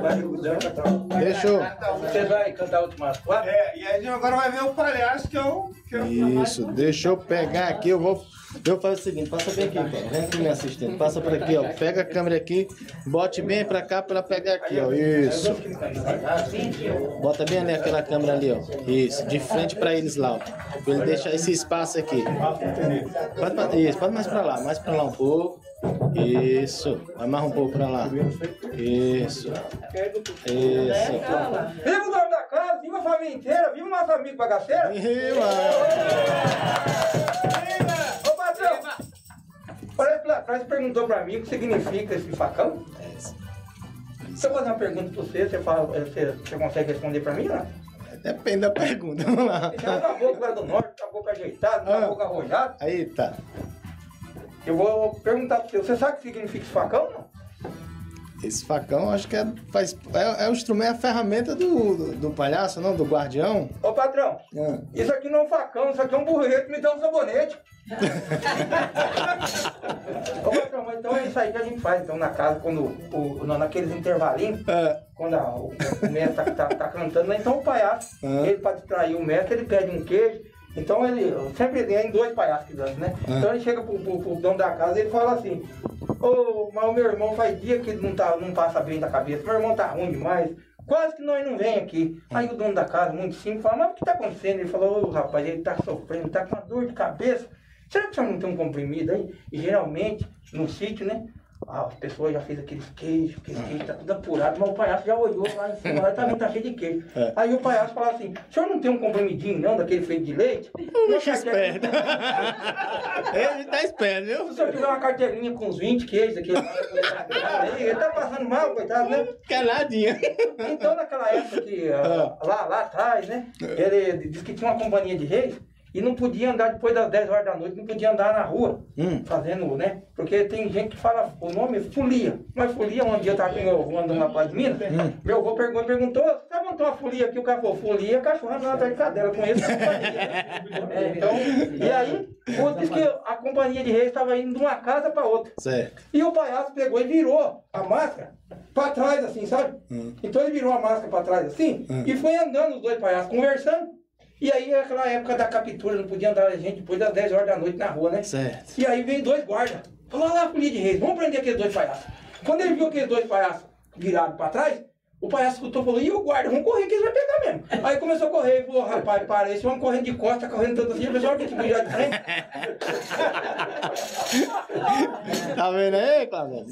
Deixou. Você vai cantar a última quatro? É, e aí agora vai ver o palhaço que eu... Isso, deixa eu pegar aqui, eu vou fazer o seguinte, passa bem aqui, cara. Vem aqui me assistindo, passa por aqui, ó. Pega a câmera aqui, bote bem pra cá pra ela pegar aqui, ó. Isso. Bota bem ali aquela câmera ali, ó. Isso, de frente pra eles lá, ó. Pra ele deixar esse espaço aqui. Pode mais pra lá um pouco. Isso, vai mais um pouco pra lá. Isso. Viva o dono da casa, viva a família inteira, viva uma família bagaceira. Viva! Ô patrão, olha lá atrás, perguntou pra mim o que significa esse facão. Se eu fazer uma pergunta pra você, você consegue responder pra mim, não? Depende da pergunta, vamos lá. Você tem uma boca do norte, uma boca ajeitada, uma boca arrojada. Aí tá. Eu vou perguntar pra você, você sabe o que significa esse facão, não? Esse facão, acho que é o instrumento, a ferramenta do palhaço, não? Do guardião. Ô patrão, isso aqui não é um facão, isso aqui é um burrito, me dá um sabonete. Ô patrão, mas então é isso aí que a gente faz, então, na casa, quando naqueles intervalinhos, quando o mestre tá cantando, né? Então o palhaço, ele para distrair o mestre, ele pede um queijo. Então ele sempre tem 2 palhaços que dançam, né? Então ele chega pro dono da casa e ele fala assim: mas o meu irmão faz dia que ele não passa bem da cabeça, meu irmão tá ruim demais, quase que nós não vem aqui. Aí o dono da casa, muito simples, fala: mas o que tá acontecendo? Ele falou: rapaz, ele tá sofrendo, tá com uma dor de cabeça. Será que o senhor não tem um comprimido aí? E geralmente, no sítio, né? As pessoas já fez aqueles queijos, tá tudo apurado, mas o palhaço já olhou lá em cima, lá também tá cheio de queijo. Aí o palhaço fala assim: o senhor não tem um comprimidinho não, daquele feito de leite? Puxa, esperto. Ele tá esperto, viu? Se o senhor tiver uma carteirinha com uns 20 queijos, ele tá passando mal, coitado, né? Caladinha. Então naquela época que, lá atrás, né? Ele disse que tinha uma companhia de reis. E não podia andar depois das 10 horas da noite, não podia andar na rua, fazendo, né? Porque tem gente que fala o nome folia. Mas folia, um dia eu tava com meu avô andando na Paz de Minas, meu avô perguntou: você montou uma folia aqui? O cara falou: folia é cachorro andando atrás de cadela, com esse então, e aí, disse que a companhia de reis estava indo de uma casa para outra. Certo. E o palhaço pegou e virou a máscara para trás, assim, sabe? Então ele virou a máscara para trás, assim, e foi andando os 2 palhaços, conversando. E aí, naquela época da captura, não podia andar a gente depois das 10 horas da noite na rua, né? Certo. E aí veio 2 guardas. Falou: lá, folia de reis, vamos prender aqueles 2 palhaços. Quando ele viu aqueles 2 palhaços virados pra trás, o palhaço escutou e falou: e o guarda, vamos correr que eles vão pegar mesmo. Aí começou a correr e falou: rapaz, para, esse homem correndo de costas, correndo tanto assim, o pessoal tem que virar de frente. Tá vendo aí, Cláudio?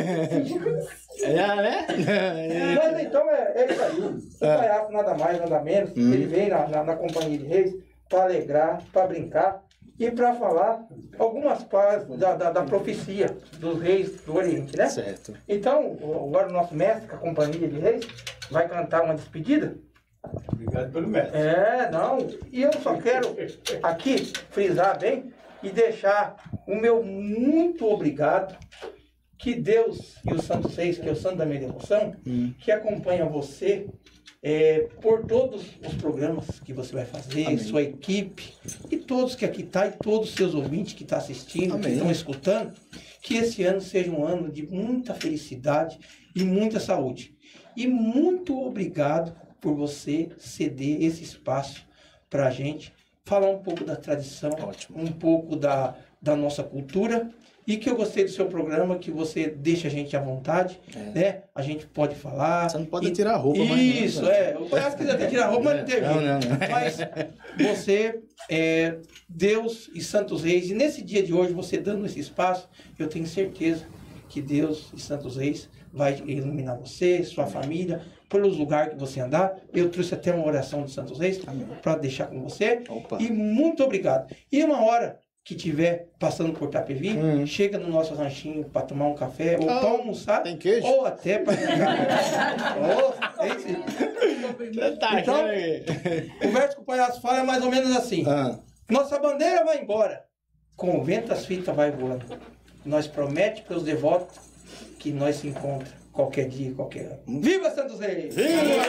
Né? Mas então é isso aí. O palhaço nada mais, nada menos. Ele vem na companhia de reis para alegrar, para brincar e para falar algumas partes da profecia dos reis do Oriente, né? Certo. Então, agora o nosso mestre, com a companhia de reis, vai cantar uma despedida. Obrigado pelo mestre. E eu só quero aqui frisar bem e deixar o meu muito obrigado. Que Deus e o Santo Seis, que é o Santo da Minha Devoção, que acompanha você por todos os programas que você vai fazer, amém, sua equipe, e todos que aqui estão, e todos os seus ouvintes que estão assistindo, amém, que estão escutando, que esse ano seja um ano de muita felicidade e muita saúde. E muito obrigado por você ceder esse espaço para a gente falar um pouco da tradição, ótimo, um pouco da nossa cultura. E que eu gostei do seu programa, que você deixa a gente à vontade, né? A gente pode falar. Você não pode tirar a roupa, mas isso, o palhaço quiser até tirar a roupa, mas não teve. Não. Mas você Deus e Santos Reis, e nesse dia de hoje, você dando esse espaço, eu tenho certeza que Deus e Santos Reis vai iluminar você, sua família, pelos lugares que você andar. Eu trouxe até uma oração de Santos Reis para deixar com você. Opa. E muito obrigado. E uma hora que tiver passando por Tapevi, chega no nosso ranchinho para tomar um café, ou para almoçar, tem queijo? Ou até para então, o verso que o palhaço fala é mais ou menos assim: nossa bandeira vai embora, com o vento as fitas vai voando. Nós promete para os devotos que nós se encontramos qualquer dia, qualquer ano. Viva Santos Reis! Viva!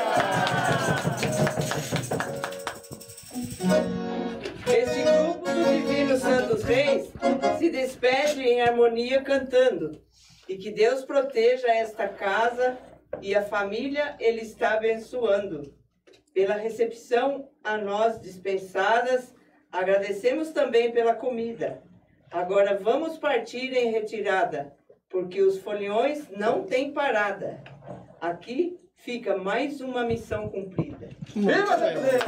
Este grupo do Divino Santos Reis se despede em harmonia cantando. E que Deus proteja esta casa e a família Ele está abençoando. Pela recepção a nós dispensadas, agradecemos também pela comida. Agora vamos partir em retirada, porque os foliões não têm parada. Aqui fica mais uma missão cumprida. Viva Santos Reis!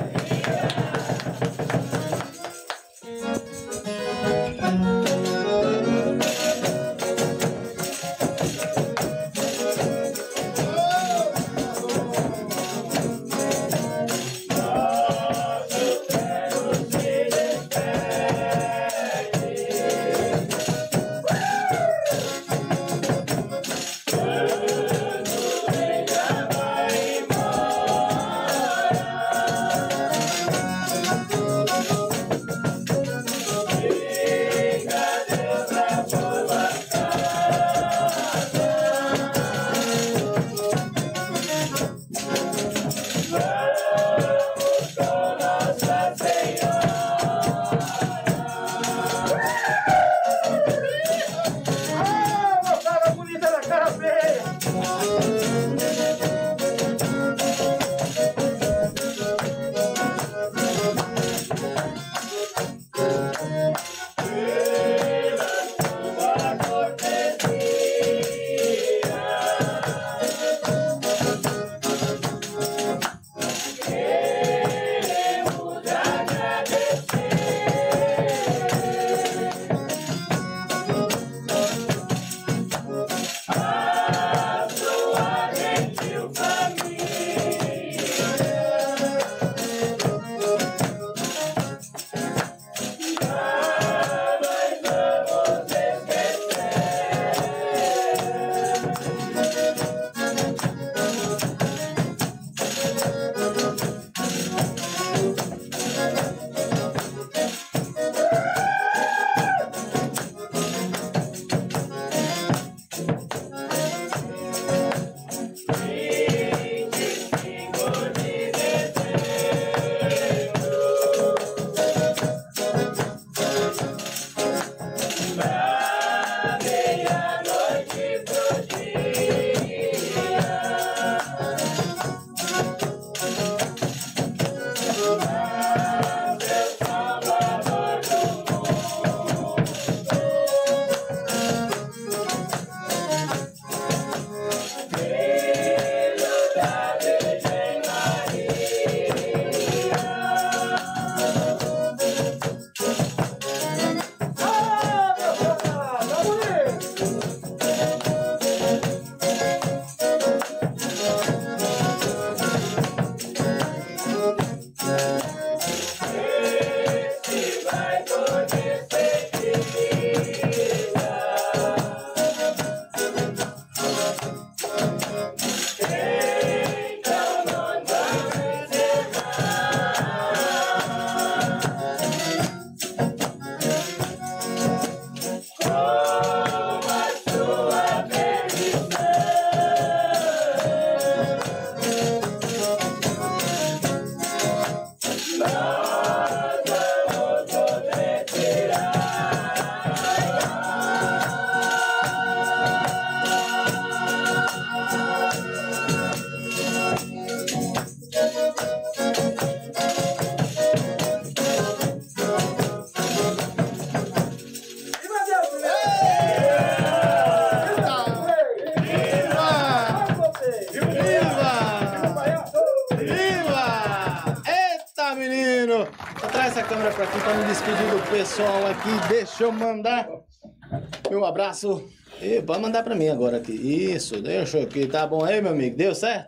Pra aqui pra me despedir do pessoal aqui, deixa eu mandar meu abraço. Pode mandar pra mim agora aqui. Isso, deixa aqui, tá bom aí, meu amigo? Deu certo?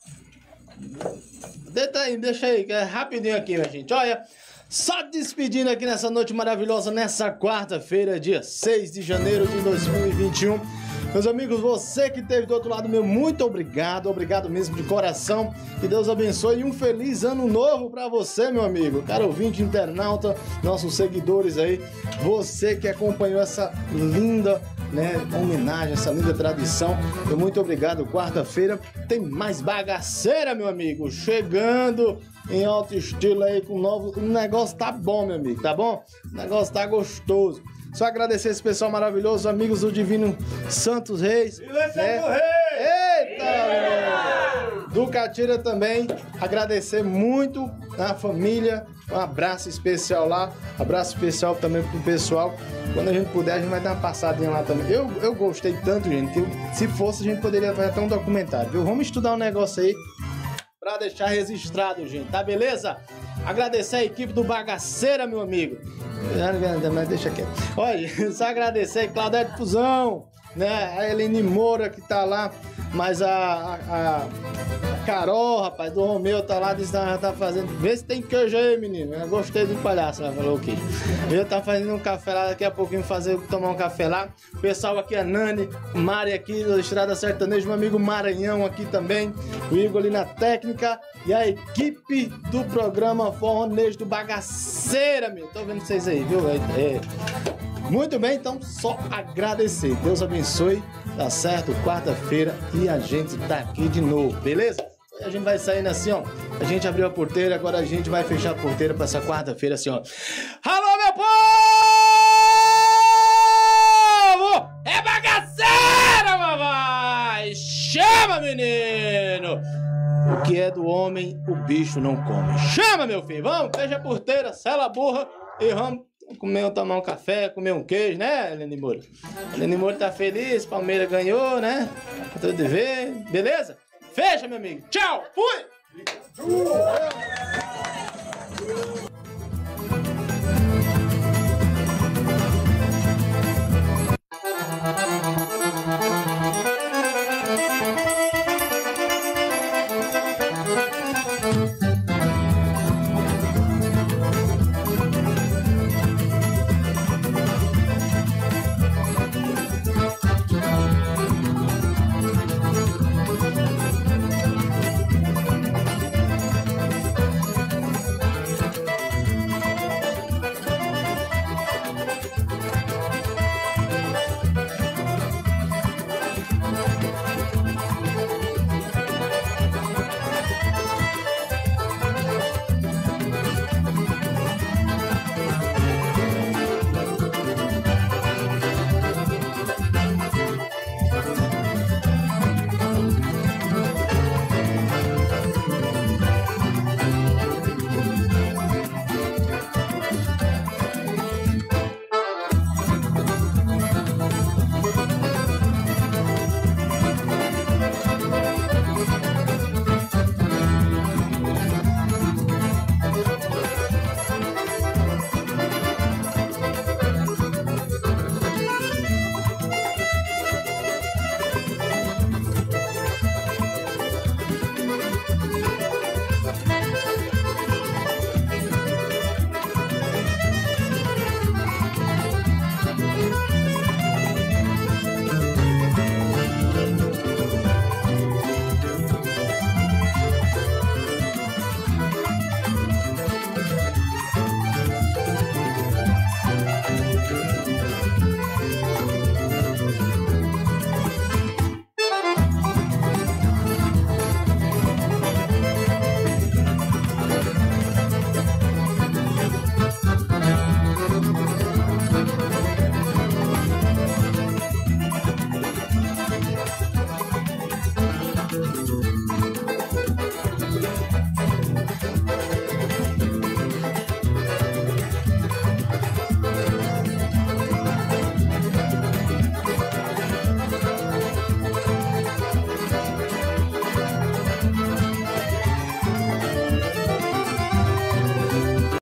Deixa aí, que é rapidinho aqui, minha gente. Olha, só despedindo aqui nessa noite maravilhosa, nessa quarta-feira, dia 6 de janeiro de 2021. Meus amigos, você que esteve do outro lado meu, muito obrigado, obrigado mesmo de coração. Que Deus abençoe e um feliz ano novo pra você, meu amigo. Caro ouvinte, internauta, nossos seguidores aí, você que acompanhou essa linda, homenagem, essa linda tradição. Muito obrigado. Quarta-feira tem mais bagaceira, meu amigo, chegando em alto estilo aí com novo. O negócio tá bom, meu amigo, tá bom? O negócio tá gostoso. Só agradecer esse pessoal maravilhoso, amigos do Divino Santos Reis. Santo Reis! Eita! Do Catira também. Agradecer muito a família. Um abraço especial lá. Abraço especial também pro pessoal. Quando a gente puder, a gente vai dar uma passadinha lá também. Eu gostei tanto, gente, que se fosse, a gente poderia fazer até um documentário, viu? Vamos estudar um negócio aí pra deixar registrado, gente. Tá beleza? Agradecer a equipe do Bagaceira, meu amigo. Mas deixa quieto. Olha, só agradecer a Claudete Fusão, a Helene Moura que tá lá, mas a Carol, rapaz, do Romeu tá lá, disse que tá fazendo. Vê se tem queijo aí, menino. Eu gostei do palhaço, ela falou o quê? Ele tá fazendo um café lá, daqui a pouquinho tomar um café lá. O pessoal aqui, a Nani, Mari aqui da Estrada Sertaneja, meu amigo Maranhão aqui também, o Igor ali na técnica e a equipe do programa Forronejo do Bagaceira, meu. Tô vendo vocês aí, viu? Muito bem, então só agradecer. Deus abençoe, tá certo? Quarta-feira e a gente tá aqui de novo, beleza? A gente vai saindo assim, ó. A gente abriu a porteira, agora a gente vai fechar a porteira pra essa quarta-feira assim, ó. Alô, meu povo! É bagaceira, mamãe! Chama, menino! O que é do homem, o bicho não come. Chama, meu filho! Vamos, fecha a porteira, sela a burra e vamos tomar um café, comer um queijo, né, Helene Moura? Helene Moura tá feliz, Palmeiras ganhou, né? Tá tudo de ver, beleza? Fecha, meu amigo. Tchau, fui!